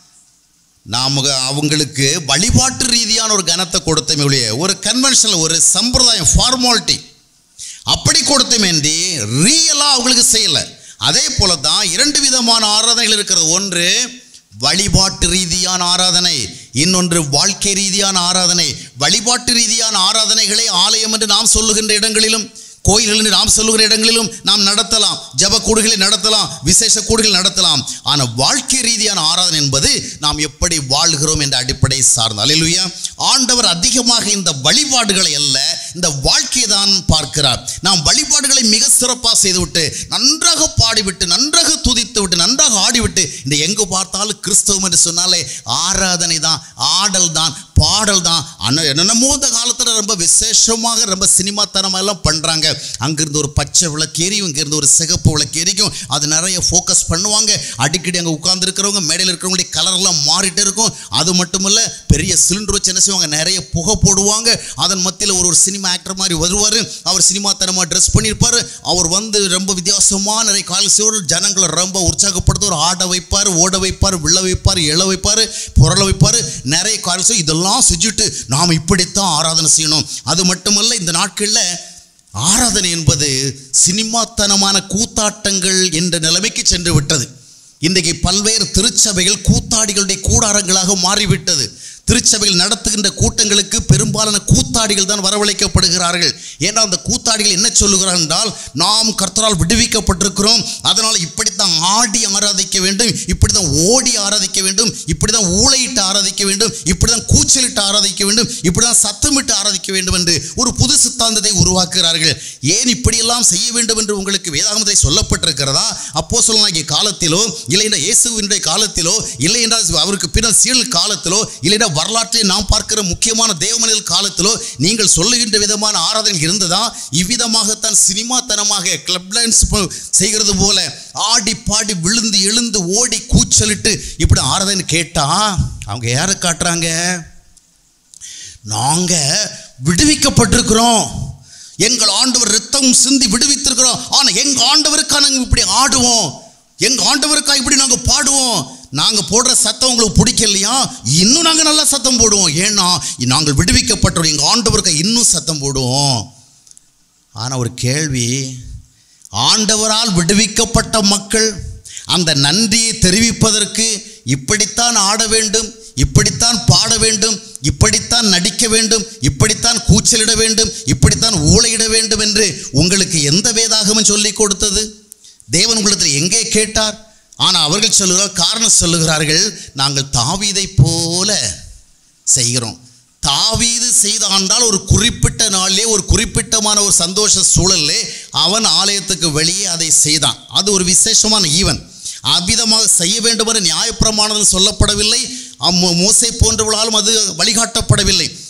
நாம் அவங்களுக்கு வழிபாட்டு ரீதியான ஒரு கனத்தை கொடுத்தமே ஒழிய, ஒரு கன்வென்ஷனல், ஒரு சம்பிரதாயம், ஃபார்மாலிட்டி அப்படி கொடுத்தமேண்டி ரியலாக அவங்களுக்கு செய்யலை. அதே போல தான் இரண்டு விதமான ஆராதனைகள் இருக்கிறது. ஒன்று வழிபாட்டு ரீதியான ஆராதனை, இன்னொன்று வாழ்க்கை ரீதியான ஆராதனை. வழிபாட்டு ரீதியான ஆராதனைகளை ஆலயம் என்று நாம் சொல்லுகின்ற இடங்களிலும், கோயில்கள் என்று நாம் சொல்லுகிற இடங்களிலும் நாம் நடத்தலாம். ஜெப கூடுகளை நடத்தலாம், விசேஷ கூடுகள் நடத்தலாம். ஆனால் வாழ்க்கை ரீதியான ஆராதனை என்பது நாம் எப்படி வாழ்கிறோம் என்ற அடிப்படை சார்ந்த. அல்லேலூயா. ஆண்டவர் அதிகமாக இந்த வழிபாடுகளை அல்ல, இந்த வாழ்க்கையை தான் பார்க்கிறார். நாம் வழிபாடுகளை மிக சிறப்பாக செய்துவிட்டு, நன்றாக பாடிவிட்டு, நன்றாக துதித்து விட்டு, நன்றாக ஆடிவிட்டு, இந்த எங்கு பார்த்தாலும் கிறிஸ்தவம் என்று சொன்னாலே ஆராதனை தான், ஆடல் தான், பாடல் தான். என்னென்னமோ இந்த காலத்தில் ரொம்ப விசேஷமாக ரொம்ப சினிமாத்தனமாக எல்லாம் பண்ணுறாங்க. அங்கிருந்து ஒரு பச்சை விளக்கு எரியும், இங்கிருந்து ஒரு சிகப்பு விளக்கு எரிக்கும். அது நிறைய ஃபோக்கஸ் பண்ணுவாங்க. அடிக்கடி அங்கே உட்கார்ந்து இருக்கிறவங்க, மேடையில் இருக்கிறவங்களுடைய கலர்லாம் மாறிட்டே இருக்கும். அது மட்டும் இல்லை, பெரிய சிலிண்டர் வச்சு என்ன செய்வாங்க, நிறைய புகை போடுவாங்க. அதன் மத்தியில் ஒரு ஒரு சினிமா ஆக்டர் மாதிரி வருவார். அவர் சினிமாத்தனமாக ட்ரெஸ் பண்ணியிருப்பார். அவர் வந்து ரொம்ப வித்தியாசமாக நிறைய கால் செய்வார். ஜனங்களை ரொம்ப உற்சாகப்படுத்துவார். ஆட வைப்பார், ஓட வைப்பார், விழ வைப்பார், எழ வைப்பார், புரள வைப்பார். நிறைய கால் செய்ய இதெல்லாம் செஞ்சுட்டு நாம் இப்படித்தான் ஆராதனை செய்யணும். அது மட்டுமல்ல, இந்த நாட்களில் ஆராதனை என்பது சினிமாத்தனமான கூத்தாட்டங்கள் என்ற நிலைமைக்கு சென்று விட்டது. இன்றைக்கு பல்வேறு திருச்சபைகள் கூத்தாடிகளுடைய கூடாரங்களாக மாறிவிட்டது. திருச்சபைகள் நடத்துகின்ற கூட்டங்களுக்கு பெரும்பாலான கூத்தாடிகள் தான் வரவழைக்கப்படுகிறார்கள். ஏன்னா அந்த கூத்தாடிகள் என்ன சொல்லுகிறார்கள் என்றால், நாம் கர்த்தரால் விடுவிக்கப்பட்டிருக்கிறோம், அதனால் இப்படித்தான் ஆடி ஆராதிக்க வேண்டும், இப்படித்தான் ஓடி ஆராதிக்க வேண்டும், இப்படித்தான் ஊளையிட்டு ஆராதிக்க வேண்டும், இப்படித்தான் கூச்சலிட்டு ஆராதிக்க வேண்டும், இப்படித்தான் சத்தமிட்டு ஆராதிக்க வேண்டும் என்று ஒரு புது சித்தாந்தத்தை உருவாக்குகிறார்கள். ஏன் இப்படியெல்லாம் செய்ய வேண்டும் என்று உங்களுக்கு வேதாகமத்தில் சொல்லப்பட்டிருக்கிறதா? அப்போஸ்தலனாகிய காலத்திலோ, இல்லை என்றால் இயேசுவினுடைய காலத்திலோ, இல்லை என்றால் அவருக்கு பின்னர் சீடர்கள் காலத்திலோ, இல்லை வரலாற்றை நாம் பார்க்கிற முக்கியமான தேவமனிதர்கள் காலத்திலோ நீங்கள் சொல்லுகின்ற விதமான ஆராதனை இருந்ததா? இவ்விதமாகத்தான் சினிமாத்தனமாக கிளப் டான்ஸ் செய்கிறது போல ஆடி பாடி விழுந்து எழுந்து ஓடி கூச்சலிட்டு இப்படி ஆராதனை கேட்டா அவங்க யாரை காட்டுறாங்க? நாங்க விடுவிக்கப்பட்டிருக்கிறோம், எங்கள் ஆண்டவர் ரத்தம் சிந்தி விடுவித்திருக்கிறோம், ஆனா எங்க ஆண்டவருக்காக நாங்கள் இப்படி ஆடுவோம், எங்க ஆண்டவருக்காக இப்படி நாங்கள் பாடுவோம். நாங்கள் போடுற சத்தம் உங்களுக்கு பிடிக்கலையா? இன்னும் நாங்கள் நல்லா சத்தம் போடுவோம். ஏன்னா நாங்கள் விடுவிக்கப்பட்டோம், எங்கள் ஆண்டவருக்கு இன்னும் சத்தம் போடுவோம். ஆனால் ஒரு கேள்வி, ஆண்டவரால் விடுவிக்கப்பட்ட மக்கள் அந்த நன்றியை தெரிவிப்பதற்கு இப்படித்தான் ஆட வேண்டும், இப்படித்தான் பாட வேண்டும், இப்படித்தான் நடிக்க வேண்டும், இப்படித்தான் கூச்சலிட வேண்டும், இப்படித்தான் ஊளையிட வேண்டும் என்று உங்களுக்கு எந்த வேதாகமும் சொல்லிக் கொடுத்தது? தேவன் உங்களுக்கு எங்கே கேட்டார்? ஆனால் அவர்கள் சொல்லுகிறார், காரணம் சொல்லுகிறார்கள், நாங்கள் தாவீதை போல செய்கிறோம். தாவீது செய்தாண்டால் ஒரு குறிப்பிட்ட நாளிலே ஒரு குறிப்பிட்டமான ஒரு சந்தோஷ சூழலே அவன் ஆலயத்துக்கு வெளியே அதை செய்தான். அது ஒரு விசேஷமான ஈவன். அவ்விதமாக செய்ய வேண்டும் என்ற நியாயப்பிரமாணத்தில் சொல்லப்படவில்லை. மோசே போன்றவர்களாலும் அது வழிகாட்டப்படவில்லை.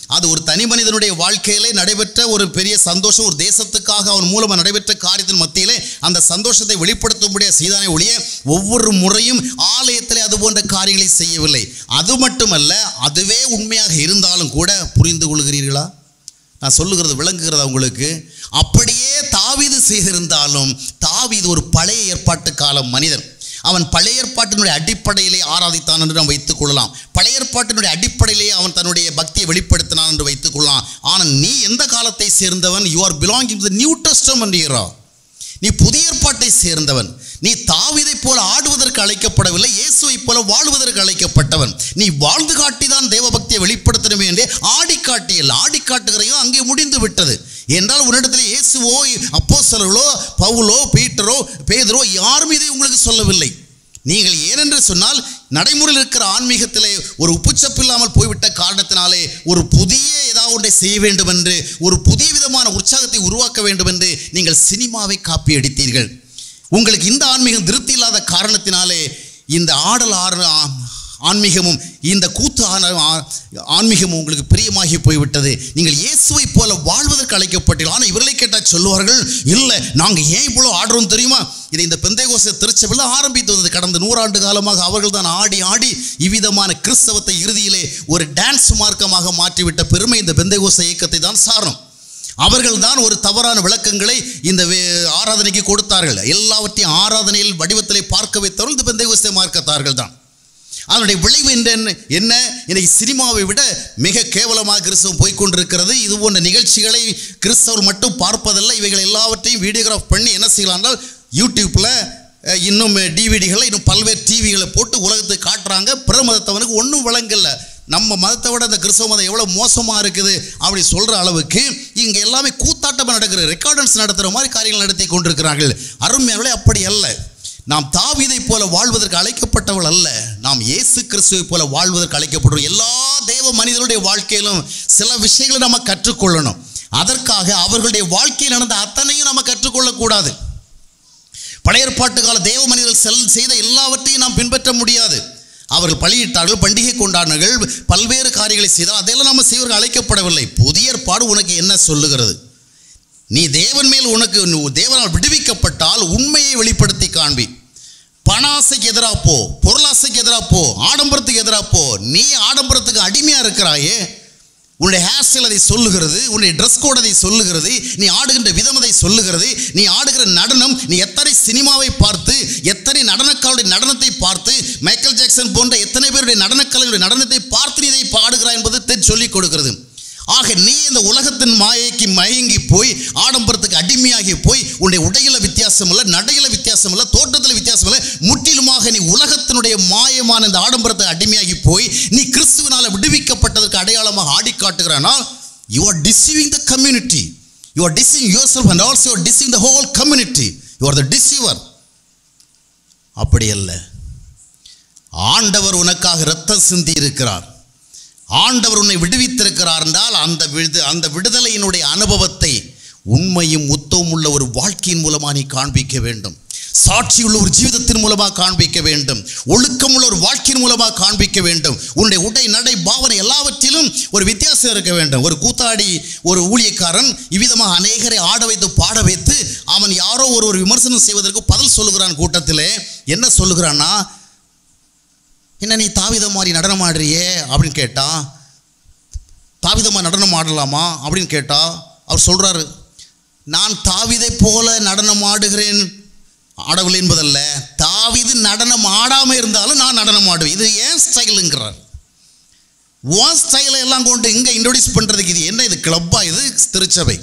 அது ஒரு தனி மனிதனுடைய வாழ்க்கையிலே நடைபெற்ற ஒரு பெரிய சந்தோஷம், ஒரு தேசத்துக்காக அவன் மூலமாக நடைபெற்ற காரியத்தின் மத்தியிலே அந்த சந்தோஷத்தை வெளிப்படுத்தும்படியாக செய்தானே ஒழிய ஒவ்வொரு முறையும் ஆலயத்திலே அது போன்ற காரியங்களை செய்யவில்லை. அது மட்டுமல்ல, அதுவே உண்மையாக இருந்தாலும் கூட, புரிந்து கொள்கிறீர்களா நான் சொல்லுகிறது விளங்குகிறதா உங்களுக்கு? அப்படியே தாவீது செய்திருந்தாலும், தாவீது ஒரு பழைய ஏற்பாட்டு கால மனிதன். அவன் பழைய ஏற்பாட்டினுடைய அடிப்படையிலே ஆராதித்தான் என்று நாம் வைத்துக் கொள்ளலாம். பழைய ஏற்பாட்டினுடைய அடிப்படையிலே அவன் தன்னுடைய பக்தியை வெளிப்படுத்தினான் என்று வைத்துக் கொள்ளலாம். ஆனால் நீ எந்த காலத்தை சேர்ந்தவன்? You are belonging to the new testament era. நீ புதிய ஏற்பாட்டை சேர்ந்தவன். நீ தாவீதை போல ஆடுவதற்கு அழைக்கப்படவில்லை, இயேசுவை போல வாழ்வதற்கு அழைக்கப்பட்டவன். நீ வாழ்ந்து காட்டிதான் தேவ பக்தியை வெளிப்படுத்தணுமே என்றே ஆடி காட்டியல். ஆடி காட்டுகிறையோ அங்கே முடிந்து விட்டது. என்றால் உன்னிடத்தில் இயேசுவோ அப்போஸ்தலர்களோ பவுலோ பீட்டரோ பேதுரோ யாரும் இதை உங்களுக்கு சொல்லவில்லை. நீங்கள் ஏனென்று சொன்னால், நடைமுறையில் இருக்கிற ஆன்மீகத்திலே ஒரு உப்புச்சப்பில்லாமல் போய்விட்ட காரணத்தினாலே ஒரு புதிய ஏதாவது ஒன்றை செய்ய வேண்டும் என்று, ஒரு புதிய விதமான உற்சாகத்தை உருவாக்க வேண்டும் என்று நீங்கள் சினிமாவை காப்பி அடித்தீர்கள். உங்களுக்கு இந்த ஆன்மீகம் திருப்தி இல்லாத காரணத்தினாலே இந்த ஆடல் ஆறு ஆன்மீகமும் இந்த கூத்து ஆன்மீகமும் உங்களுக்கு பிரியமாகி போய்விட்டது. நீங்கள் இயேசுவை போல வாழ்வதற்கு அழைக்கப்பட்டீர்கள். ஆனால் இவர்களை கேட்டால் சொல்லுவார்கள், இல்லை நாங்கள் ஏன் இவ்வளோ ஆடுறோம் தெரியுமா? இதை இந்த பெந்தைகோஸ்தே திருச்சபையில் ஆரம்பித்து வந்தது. கடந்த நூறாண்டு காலமாக அவர்கள் தான் ஆடி ஆடி இவ்விதமான கிறிஸ்தவத்தை இறுதியிலே ஒரு டான்ஸ் மார்க்கமாக மாற்றிவிட்ட பெருமை இந்த பெந்தைகோஸ்தே இயக்கத்தை தான் சாரும். அவர்கள் தான் ஒரு தவறான விளக்கங்களை இந்த ஆராதனைக்கு கொடுத்தார்கள். எல்லாவற்றையும் ஆராதனையில் வடிவத்திலே பார்க்க வைத்தவர்கள் இந்த பெந்தைகோஸ்தே மார்க்கத்தார்கள் தான். அதனுடைய விளைவு என்ன என்ன இன்னைக்கு சினிமாவை விட மிக கேவலமாக கிறிஸ்தவம் போய்கொண்டிருக்கிறது. இது போன்ற நிகழ்ச்சிகளை கிறிஸ்தவர் மட்டும் பார்ப்பதில்லை, இவைகள் எல்லாவற்றையும் வீடியோகிராஃப் பண்ணி என்ன செய்யலாம் என்றால் யூடியூப்பில் இன்னும் டிவிடிகளை இன்னும் பல்வேறு டிவிகளை போட்டு உலகத்துக்கு காட்டுறாங்க. பிற மதத்தவனுக்கு ஒன்றும் விளங்கல. நம்ம மதத்தை விட இந்த கிறிஸ்தவ மதம் எவ்வளோ மோசமாக இருக்குது அப்படி சொல்கிற அளவுக்கு இங்கே எல்லாமே கூத்தாட்டமாக நடக்கிற, ரெக்கார்டன்ஸ் நடத்துகிற மாதிரி காரியங்கள் நடத்தி கொண்டிருக்கிறார்கள். அருமையானவர்களே, அப்படி அல்ல. நாம் தாவீதை போல வாழ்வதற்கு அழைக்கப்பட்டவள் அல்ல, நாம் இயேசு கிறிஸ்துவை போல வாழ்வதற்கு அழைக்கப்பட்டோம். எல்லா தேவ மனிதனுடைய வாழ்க்கையிலும் சில விஷயங்களை நம்ம கற்றுக்கொள்ளணும். அதற்காக அவர்களுடைய வாழ்க்கையில் நடந்த அத்தனையும் நம்ம கற்றுக்கொள்ளக்கூடாது. பழைய ஏற்பாட்டு கால தேவ மனிதர்கள் செல் செய்த எல்லாவற்றையும் நாம் பின்பற்ற முடியாது. அவர்கள் பலியிட்டார்கள், பண்டிகை கொண்டாடினார்கள், பல்வேறு காரியங்களை செய்தால் அதையெல்லாம் நம்ம செய்வர்கள் அழைக்கப்படவில்லை. புதிய ஏற்பாடு உனக்கு என்ன சொல்லுகிறது? நீ தேவன் மேல் உனக்கு தேவனால் விடுவிக்கப்பட்டால் உண்மையை வெளிப்படுத்தி காண்பி. பண ஆசைக்கு எதிராக போ, பொருளாசைக்கு எதிராக போ, ஆடம்பரத்துக்கு எதிராக போ. நீ ஆடம்பரத்துக்கு அடிமையாக இருக்கிறாயே, உன்னுடைய ஹேர் ஸ்டைல் அதை சொல்லுகிறது, உன்னுடைய ட்ரெஸ் கோட் அதை சொல்லுகிறது, நீ ஆடுகின்ற விதம் அதை சொல்லுகிறது, நீ ஆடுகிற நடனம், நீ எத்தனை சினிமாவை பார்த்து, எத்தனை நடனக்காரருடைய நடனத்தை பார்த்து, மைக்கேல் ஜாக்சன் போன்ற எத்தனை பேருடைய நடனக்கலைஞருடைய நடனத்தை பார்த்து நீ இதை பாடுகிறாய் என்பது சொல்லிக் கொடுக்கிறது. ஆக நீ இந்த உலகத்தின் மாயைக்கு மயங்கி போய் ஆடம்பரத்துக்கு அடிமையாகி போய் உன்னுடைய உடையில வித்தியாசம் இல்லை, நடையில வித்தியாசம் இல்லை, தோற்றத்தில் வித்தியாசம் இல்லை, முற்றிலுமாக நீ உலகத்தினுடைய மாயமான இந்த ஆடம்பரத்துக்கு அடிமையாகி போய் நீ கிறிஸ்துவினால விடுவிக்கப்பட்டதற்கு அடையாளமாக ஆடி காட்டுகிறானால், you are deceiving the community, you are deceiving yourself and also you are deceiving the whole community. You are the deceiver. அப்படி அல்ல. ஆண்டவர் உனக்காக இரத்தம் சிந்தி இருக்கிறார். ஆண்டவர் உன்னை விடுவித்திருக்கிறார் என்றால் அந்த விடு அந்த விடுதலையினுடைய அனுபவத்தை உண்மையும் உத்தமும் உள்ள ஒரு வாழ்க்கையின் மூலமாக நீ காண்பிக்க வேண்டும். சாட்சியுள்ள ஒரு ஜீவிதத்தின் மூலமாக காண்பிக்க வேண்டும். ஒழுக்கமுள்ள ஒரு வாழ்க்கையின் மூலமாக காண்பிக்க வேண்டும். உன்னுடைய உடை நடை பாவனை எல்லாவற்றிலும் ஒரு வித்தியாசம் இருக்க வேண்டும். ஒரு கூத்தாடி ஒரு ஊழியக்காரன் இவ்விதமாக அநேகரை ஆட வைத்து பாட வைத்து அவன் யாரோ ஒரு ஒரு விமர்சனம் செய்வதற்கு பதில் சொல்லுகிறான். கூட்டத்திலே என்ன சொல்லுகிறான்னா, என்ன நீ தாவீதை மாதிரி நடனம் ஆடுறியே அப்படின்னு கேட்டா, தாவீதமா நடனம் ஆடலாமா அப்படின்னு கேட்டா அவர் சொல்றாரு, நான் தாவீதை போல நடனம் ஆடுகிறேன் ஆடவில்லை என்பதல்ல, தாவீது நடனம் ஆடாம இருந்தாலும் நான் நடனம் ஆடுவேன், இது ஏன் ஸ்டைலுங்கிறார். உன் ஸ்டைலை எல்லாம் கொண்டு இங்க இன்ட்ரோடியூஸ் பண்றதுக்கு இது என்ன, இது கிளப்பா, இது திருச்சபை.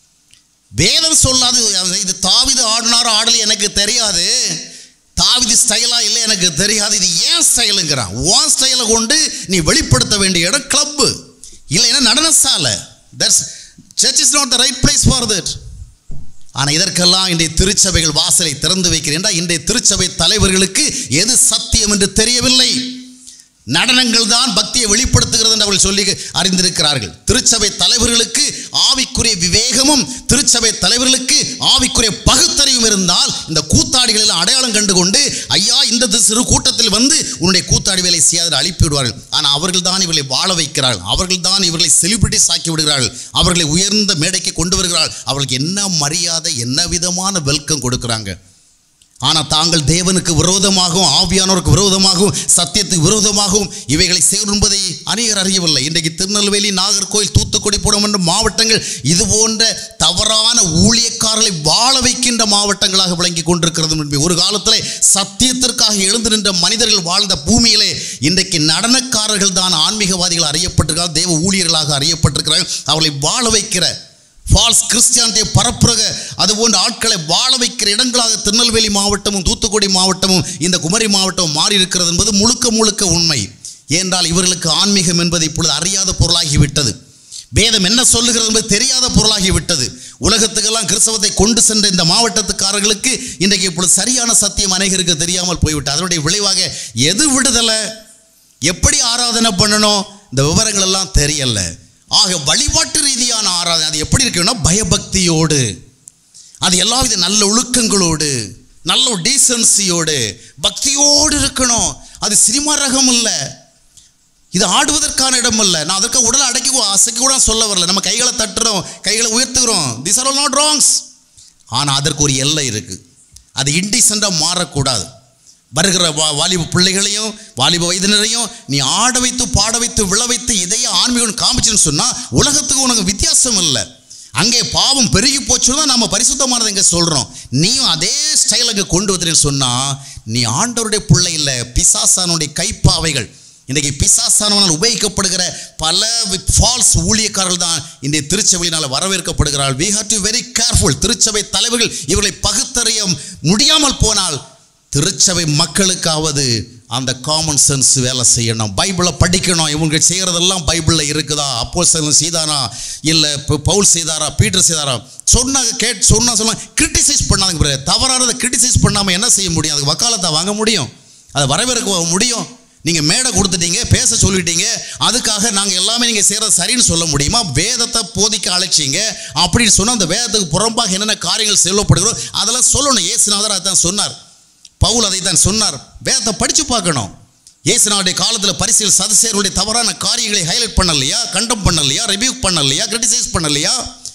வேதம் சொல்லாது இது தாவீது ஆடினாரோ ஆடலை எனக்கு தெரியாது, தாவீது ஸ்டைலா இல்லை எனக்கு தெரியாது, இது ஏன் ஸ்டைலுங்கிறான். உன் ஸ்டைலை கொண்டு நீ வெளிப்படுத்த வேண்டிய இடம் கிளப்பு, இல்லைன்னா நடனசாலை. That's church is not the right place for that. ஆனால் இதற்கெல்லாம் இன்றைய திருச்சபைகள் வாசலை திறந்து வைக்கிறேன். இன்றைய திருச்சபை தலைவர்களுக்கு எது சத்தியம் என்று தெரியவில்லை. நடனங்கள் தான் பக்தியை வெளிப்படுத்துகிறது என்று அவர்கள் சொல்லி அறிந்திருக்கிறார்கள். திருச்சபை தலைவர்களுக்கு ஆவிக்குரிய விவேகமும் திருச்சபை தலைவர்களுக்கு ஆவிக்குரிய பகுத்தறிவும் இருந்தால் இந்த கூத்தாடிகள் எல்லாம் அடையாளம் கண்டு கொண்டு ஐயா இந்த சிறு கூட்டத்தில் வந்து உன்னுடைய கூத்தாடி வேலை செய்யாத அழிப்பு விடுவார்கள். ஆனால் அவர்கள் தான் இவர்களை வாழ வைக்கிறார்கள். அவர்கள் தான் இவர்களை செலிபிரிட்டிஸ் ஆக்கி விடுகிறார்கள். அவர்களை உயர்ந்த மேடைக்கு கொண்டு வருகிறார்கள். அவர்களுக்கு என்ன மரியாதை, என்ன விதமான வெல்கம் கொடுக்குறாங்க. ஆனால் தாங்கள் தேவனுக்கு விரோதமாகவும் ஆவியானோருக்கு விரோதமாகவும் சத்தியத்துக்கு விரோதமாகவும் இவைகளை செய்வது என்பதை அநேகர் அறியவில்லை. இன்றைக்கு திருநெல்வேலி, நாகர்கோவில், தூத்துக்குடி போன்ற மாவட்டங்கள் இது போன்ற தவறான ஊழியக்காரர்களை வாழ வைக்கின்ற மாவட்டங்களாக விளங்கி கொண்டிருக்கிறது. ஒரு காலத்தில் சத்தியத்திற்காக எழுந்து நின்ற மனிதர்கள் வாழ்ந்த பூமியிலே இன்றைக்கு நடனக்காரர்கள் தான் ஆன்மீகவாதிகள் அறியப்பட்டிருக்கிறார்கள், தேவ ஊழியர்களாக அறியப்பட்டிருக்கிறார்கள். அவர்களை வாழ வைக்கிற ஃபால்ஸ் கிறிஸ்டியானிட்டியை பரப்புகிற அதுபோன்ற ஆட்களை வாழ வைக்கிற இடங்களாக திருநெல்வேலி மாவட்டமும் தூத்துக்குடி மாவட்டமும் இந்த குமரி மாவட்டமும் மாறி இருக்கிறது என்பது முழுக்க முழுக்க உண்மை. ஏனென்றால் இவர்களுக்கு ஆன்மீகம் என்பது இப்பொழுது அறியாத பொருளாகிவிட்டது. வேதம் என்ன சொல்லுகிறது என்பது தெரியாத பொருளாகிவிட்டது. உலகத்துக்கெல்லாம் கிறிஸ்தவத்தை கொண்டு சென்ற இந்த மாவட்டத்துக்காரர்களுக்கு இன்றைக்கு இப்பொழுது சரியான சத்தியம் அநேகருக்கு தெரியாமல் போய்விட்டது. அதனுடைய விளைவாக எது விடுதலை, எப்படி ஆராதனை பண்ணணும், இந்த விவரங்கள் எல்லாம் தெரியல. ஆக வழிபாட்டு ரீதியான ஆராதனை அது எப்படி இருக்குன்னா பயபக்தியோடு, அது எல்லா வித நல்ல ஒழுக்கங்களோடு, நல்ல டீசன்சியோடு, பக்தியோடு இருக்கணும். அது சினிமா ரகம் இல்லை, இது ஆடுவதற்கான இடம் இல்லை. நான் அதற்கு உடலை அடக்கி அசைக்க கூட சொல்ல வரல. நம்ம கைகளை தட்டுறோம், கைகளை உயர்த்துகிறோம், this are all not wrongs. ஆனால் அதற்கு ஒரு எல்லை இருக்குது. அது இன்டிசென்ட்டாக மாறக்கூடாது. வருகிற வா வாலிப பிள்ளைகளையும் வாலிப வயதினரையும் நீ ஆட வைத்து பாட வைத்து விழ வைத்து இதையே ஆன்மீகம் காமிச்சுன்னு சொன்னால் உலகத்துக்கு உனக்கு வித்தியாசம் இல்லை. அங்கே பாவம் பெருகி போச்சுன்னா நம்ம பரிசுத்தமானதை இங்கே சொல்கிறோம். நீயும் அதே ஸ்டைல் அங்கே கொண்டு வந்துன்னு சொன்னால் நீ ஆண்டவருடைய பிள்ளை இல்லை, பிசாசானுடைய கைப்பாவைகள். இன்றைக்கி பிசாசானவனால் உபயோகிக்கப்படுகிற பல ஃபால்ஸ் ஊழியக்காரர்கள் தான் இன்றைய திருச்சபையினால் வரவேற்கப்படுகிறார்கள். we have to be very careful. திருச்சபை தலைவர்கள் இவர்களை பகுத்தறிய முடியாமல் போனால் திருச்சபை மக்களுக்காவது அந்த காமன் சென்ஸ் வேலை செய்யணும், பைபிளை படிக்கணும். இவங்க செய்கிறதெல்லாம் பைபிளில் இருக்குதா, அப்போஸ்தலன் செய்தானா இல்லை பவுல் செய்தாரா பீட்டர் செய்தாரா சொன்னாங்க கேட் சொன்னா சொல்லுவாங்க. கிரிட்டிசைஸ் பண்ணாங்க. பிறகு தவறானதை கிரிட்டிசைஸ் பண்ணாமல் என்ன செய்ய முடியும்? அதுக்கு வக்காலத்தை வாங்க முடியும், அதை வரவேற்க முடியும். நீங்கள் மேடை கொடுத்துட்டீங்க, பேச சொல்லிட்டீங்க, அதுக்காக நாங்கள் எல்லாமே நீங்கள் செய்கிறது சரின்னு சொல்ல முடியுமா? வேதத்தை போதிக்க அழைச்சிங்க அப்படின்னு சொன்னால் அந்த வேதத்துக்கு புறம்பாக என்னென்ன காரியங்கள் செல்லப்படுகிறோம் அதெல்லாம் சொல்லணும். இயேசுநாதர் அதான் சொன்னார், பவுல் அதை தான் சொன்னார். வேதத்தை படித்து பார்க்கணும். இயேசுநாதருடைய காலத்தில் பரிசேயர் சதுசேயருடைய தவறான காரியங்களை ஹைலைட் பண்ணலையா, கண்டம் பண்ணலையா, ரிபியூக் பண்ணலையா, கிரிட்டிசைஸ் பண்ணலையா?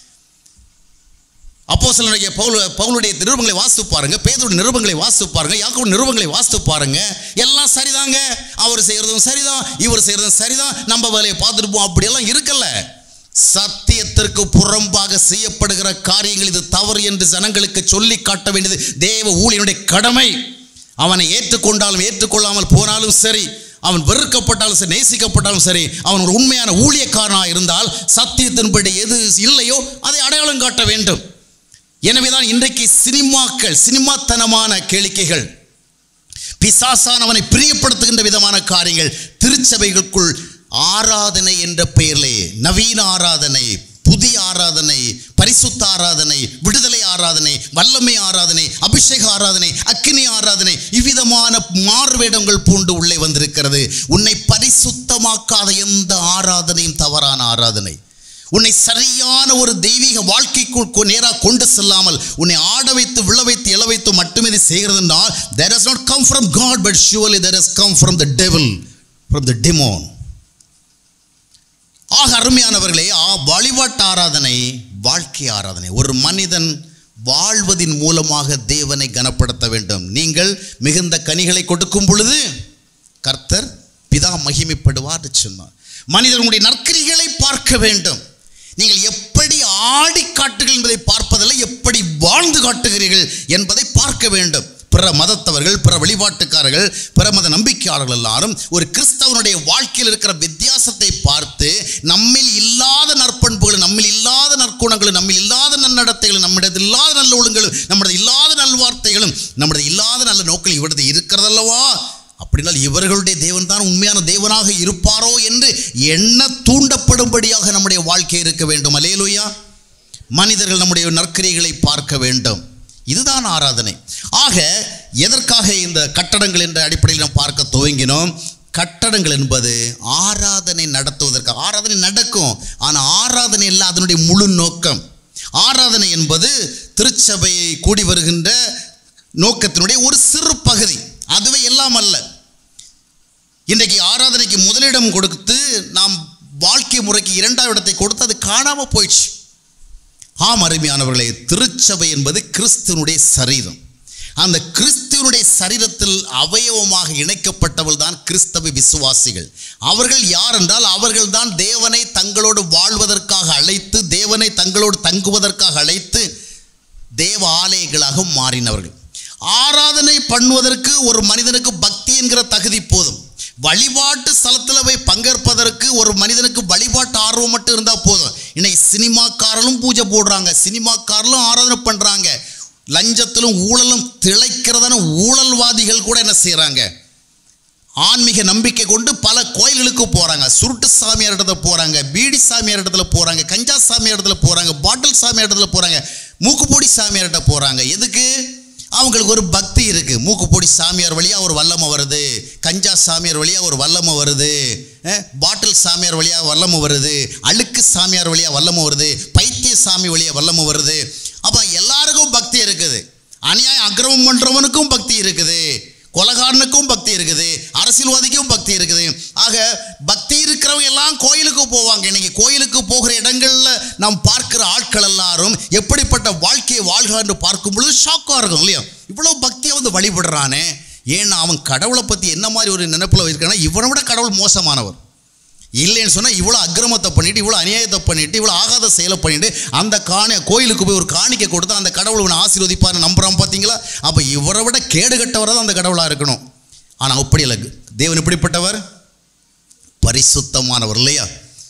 அப்போஸ்தலனாகிய பவுல் பவுலுடைய நிருபங்களை வாசித்து பாருங்க, பேதுருடைய நிருபங்களை வாசித்து பாருங்க, யாக்கோபு நிருபங்களை வாசித்து பாருங்க. எல்லாம் சரிதாங்க, அவர் செய்கிறதும் சரிதான், இவர் செய்கிறதும் சரிதான், நம்ம வேலையை பார்த்துருப்போம், அப்படியெல்லாம் இருக்கல. சத்தியத்திற்கு புறம்பாக செய்யப்படுகிற காரியங்கள் இது தவறு என்று ஜனங்களுக்கு சொல்லி காட்ட வேண்டியது தேவ ஊழியனுடைய கடமை. அவனை ஏற்றுக்கொண்டாலும் ஏற்றுக்கொள்ளாமல் போனாலும் சரி, அவன் வெறுக்கப்பட்டாலும் சரி, நேசிக்கப்பட்டாலும் சரி, அவன் ஒரு உண்மையான ஊழியக்காரனாக இருந்தால் சத்தியத்தின்படி எது இல்லையோ அதை அடையாளம் காட்ட வேண்டும். எனவேதான் இன்றைக்கு சினிமாக்கள், சினிமாத்தனமான கேளிக்கைகள், பிசாசானவனை பிரியப்படுத்துகின்ற விதமான காரியங்கள் திருச்சபைகளுக்குள் ஆராதனை என்ற பெயரிலே நவீன ஆராதனை, புதிய ஆராதனை, பரிசுத்த ஆராதனை, விடுதலை ஆராதனை, வல்லமை ஆராதனை, அபிஷேக ஆராதனை, அக்கினி ஆராதனை, இவ்விதமான மாறுவேடங்கள் பூண்டு உள்ளே வந்திருக்கிறது. உன்னை பரிசுத்தமாக்காத எந்த ஆராதனையும் தவறான ஆராதனை. உன்னை சரியான ஒரு தெய்வீக வாழ்க்கைக்குள் நேராக கொண்டு செல்லாமல் உன்னை ஆட வைத்து விழ வைத்து எழ வைத்து மட்டுமே இது செய்கிறது என்றால் that has not come from God but surely that has come from the devil, from the demon. ஆக அருமையானவர்களே, வழிபாட்டு ஆராதனை வாழ்க்கை ஆராதனை. ஒரு மனிதன் வாழ்வதின் மூலமாக தேவனை கனப்படுத்த வேண்டும். நீங்கள் மிகுந்த கனிகளை கொடுக்கும் பொழுது கர்த்தர் பிதா மகிமைப்படுவார் சொன்னார். மனிதனுடைய நற்கிரிகளை பார்க்க வேண்டும். நீங்கள் எப்படி ஆடி காட்டுகள் என்பதை பார்ப்பதில்லை, எப்படி வாழ்ந்து காட்டுகிறீர்கள் என்பதை பார்க்க வேண்டும். பிற மதத்தவர்கள், பிற வழிபாட்டுக்காரர்கள், பிற மத நம்பிக்கையாளர்கள் எல்லாரும் ஒரு கிறிஸ்தவனுடைய வாழ்க்கையில் இருக்கிற வித்தியாசத்தை பார்த்து நம்மில் இல்லாத நற்பண்புகளும், நம்மில் இல்லாத நற்குணங்களும், நம்மில் இல்லாத நன்னடத்தைகளும், நம்மிடத்தில் இல்லாத நல்ல ஒழுங்குகளும், நம்முடைய இல்லாத நல்வார்த்தைகளும், நம்முடைய இல்லாத நல்ல நோக்கில் இவரது இருக்கிறதல்லவா, அப்படினால் இவர்களுடைய தேவன் தான் உண்மையான தேவனாக இருப்பாரோ என்று எண்ண தூண்டப்படும்படியாக நம்முடைய வாழ்க்கை இருக்க வேண்டும். அல்லேலூயா. மனிதர்கள் நம்முடைய நற்கிரியைகளை பார்க்க வேண்டும். இதுதான் ஆராதனை. ஆக எதற்காக இந்த கட்டடங்கள் என்ற அடிப்படையில் நாம் பார்க்க துவங்கினோம்? கட்டடங்கள் என்பது ஆராதனை நடத்துவதற்கு. ஆராதனை நடக்கும், ஆனால் ஆராதனை இல்லை அதனுடைய முழு நோக்கம். ஆராதனை என்பது திருச்சபையை கூடி வருகின்ற நோக்கத்தினுடைய ஒரு சிறு பகுதி, அதுவே எல்லாம் அல்ல. இன்றைக்கு ஆராதனைக்கு முதலிடம் கொடுத்து நாம் வாழ்க்கை முறைக்கு இரண்டாவது இடத்தை கொடுத்து அது காணாமல் போயிடுச்சு. ஆம் அருமையானவர்களே, திருச்சபை என்பது கிறிஸ்துவனுடைய சரீரம். அந்த கிறிஸ்துவனுடைய சரீரத்தில் அவயவமாக இணைக்கப்பட்டவர்கள் தான் கிறிஸ்தவ விசுவாசிகள். அவர்கள் யார் என்றால் அவர்கள் தான் தேவனை தங்களோடு வாழ்வதற்காக அழைத்து, தேவனை தங்களோடு தங்குவதற்காக அழைத்து தேவ ஆலயங்களாக மாறினவர்கள். ஆராதனை பண்ணுவதற்கு ஒரு மனிதனுக்கு பக்தி என்கிற தகுதி போதும். வழிபாட்டு ஸ்தலத்தில் போய் பங்கேற்பதற்கு ஒரு மனிதனுக்கு வழிபாட்டு ஆர்வம் மட்டும் இருந்தால் போதும். இன்னைக்கு சினிமாக்காரலும் பூஜை போடுறாங்க, சினிமாக்காரலும் ஆராதனை பண்ணுறாங்க. லஞ்சத்திலும் ஊழலும் திளைக்கிறதான ஊழல்வாதிகள் கூட என்ன செய்கிறாங்க, ஆன்மீக நம்பிக்கை கொண்டு பல கோயில்களுக்கு போகிறாங்க. சுருட்டு சாமியார் இடத்துல போகிறாங்க, பீடி சாமியார் இடத்துல போகிறாங்க, கஞ்சா சாமியார் இடத்துல போகிறாங்க, பாட்டில் சாமியார் இடத்துல போகிறாங்க, மூக்குப்பொடி சாமியார் இடத்துல போகிறாங்க. எதுக்கு? அவங்களுக்கு ஒரு பக்தி இருக்குது. மூக்குப்பொடி சாமியார் வழியாக ஒரு வல்லமை வருது, கஞ்சா சாமியார் வழியாக ஒரு வல்லமை வருது, பாட்டில் சாமியார் வழியாக வல்லமை வருது, அழுக்கு சாமியார் வழியாக வல்லமை வருது, பைத்திய சாமி வழியாக வல்லமை வருது. அப்போ எல்லாருக்கும் பக்தி இருக்குது. அநியாயம் அக்கிரமம் பண்ணுறவனுக்கும் பக்தி இருக்குது, கொலகாரனுக்கும் பக்தி இருக்குது, அரசியல்வாதிக்கும் பக்தி இருக்குது. ஆக பக்தி இருக்கிறவங்க எல்லாம் கோயிலுக்கு போவாங்க. இன்னைக்கு கோயிலுக்கு போகிற இடங்களில் நாம் பார்க்கிற ஆட்கள் எல்லாரும் எப்படிப்பட்ட வாழ்க்கையை வாழ்கிறான்னு பார்க்கும் பொழுது ஷாக்காக இருக்கும் இல்லையா? இவ்வளோ பக்தியை வந்து வழிபடுறானே. ஏன்னா அவன் கடவுளை பற்றி என்ன மாதிரி ஒரு நினைப்பில் இருக்கானா, இவனை விட கடவுள் மோசமானவர் இல்லைன்னு சொன்னால் இவ்வளோ அக்கிரமத்தை பண்ணிவிட்டு, இவ்வளோ அநியாயத்தை பண்ணிவிட்டு, இவ்வளோ ஆகாத செயலை பண்ணிவிட்டு அந்த காணி கோயிலுக்கு போய் ஒரு காணிக்கை கொடுத்து அந்த கடவுள் இவனை ஆசீர்வதிப்பார் நம்புகிறான். பார்த்தீங்களா? அப்போ இவரை விட கேடு கட்டவராக தான் அந்த கடவுளாக இருக்கணும். ஆனால் அப்படி இல்லை. தேவன் எப்படிப்பட்டவர்? பரிசுத்தமானவர் இல்லையா?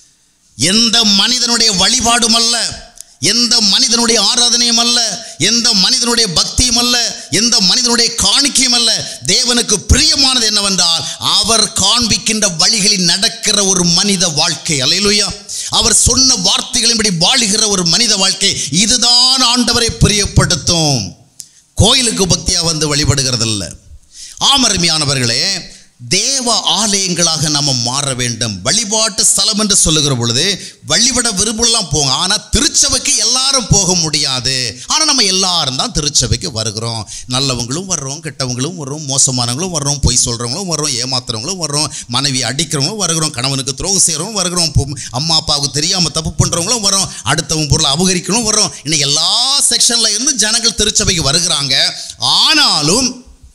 எந்த மனிதனுடைய வழிபாடும் அல்ல, எந்த மனிதனுடைய ஆராதனையும் அல்ல, எந்த மனிதனுடைய பக்தியும் அல்ல, எந்த மனிதனுடைய காணிக்கையும் அல்ல. தேவனுக்கு பிரியமானது என்னவென்றால் அவர் காண்பிக்கின்ற வழிகளில் நடக்கிற ஒரு மனித வாழ்க்கை. அல்லேலூயா. அவர் சொன்ன வார்த்தைகளின்படி வாழுகிற ஒரு மனித வாழ்க்கை, இதுதான் ஆண்டவரை பிரியப்படுத்தும். கோயிலுக்கு பக்தியாக வந்து வழிபடுகிறதில்லை. ஆமருமையானவர்களே, தேவ ஆலயங்களாக நம்ம மாற வேண்டும். வழிபாட்டு ஸ்தலம் என்று சொல்லுகிற பொழுது வழிபட விரும்பலாம் போங்க, ஆனால் திருச்சபைக்கு எல்லாரும் போக முடியாது. ஆனால் நம்ம எல்லாரும் தான் திருச்சபைக்கு வருகிறோம். நல்லவங்களும் வர்றோம், கெட்டவங்களும் வர்றோம், மோசமானவங்களும் வர்றோம், பொய் சொல்கிறவங்களும் வர்றோம், ஏமாத்துறவங்களும் வர்றோம், மனைவி அடிக்கிறவங்களும் வருகிறோம், கணவனுக்கு துரோகம் செய்கிறவங்களும் வருகிறோம், அம்மா அப்பாவுக்கு தெரியாமல் தப்பு பண்ணுறவங்களும் வர்றோம், அடுத்தவங்க பொருளை அபகரிக்கணும் வர்றோம். இன்னைக்கு எல்லா செக்ஷனில் இருந்து ஜனங்கள் திருச்சபைக்கு வருகிறாங்க. ஆனாலும்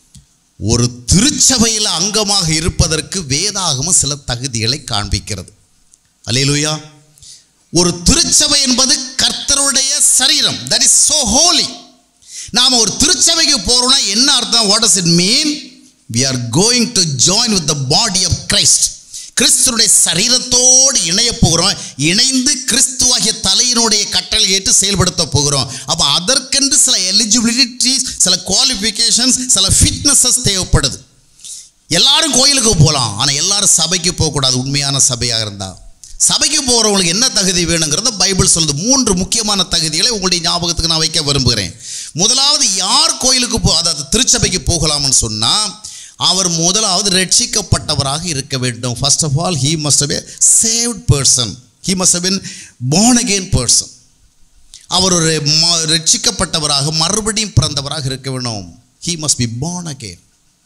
ஒரு திருச்சபையில் அங்கமாக இருப்பதற்கு வேதாகமும் சில தகுதிகளை காண்பிக்கிறது. அல்லேலூயா. ஒரு திருச்சபை என்பது கர்த்தருடைய சரீரம். That is so holy. நாம ஒரு திருச்சபைக்கு போறோம்னா என்ன அர்த்தம்? What does it mean? We are going to join with the body of Christ. கிறிஸ்துடைய சரீரத்தோடு இணைய போகிறோம். இணைந்து கிறிஸ்துவாகிய தலையினுடைய கட்டளை ஏற்று செயல்படுத்த போகிறோம். அப்போ அதற்கென்று சில எலிஜிபிலிட்டிஸ், சில குவாலிஃபிகேஷன்ஸ், சில ஃபிட்னஸஸ் தேவைப்படுது. எல்லாரும் கோயிலுக்கு போகலாம், ஆனால் எல்லாரும் சபைக்கு போகக்கூடாது. உண்மையான சபையாக இருந்தால் சபைக்கு போகிறவங்களுக்கு என்ன தகுதி வேணுங்கிறத பைபிள் சொல்லுது. மூன்று முக்கியமான தகுதிகளை உங்களுடைய ஞாபகத்துக்கு நான் வைக்க விரும்புகிறேன். முதலாவது, யார் கோயிலுக்கு போ அதாவது திருச்சபைக்கு போகலாம்னு சொன்னால் அவர் முதலாவது ரட்சிக்கப்பட்டவராக இருக்க வேண்டும். First of all he must have been saved person. he must have been born again person. அவர் ஒரு ரட்சிக்கப்பட்டவராக மறுபடியும் பிறந்தவராக இருக்க வேண்டும். he must be born again.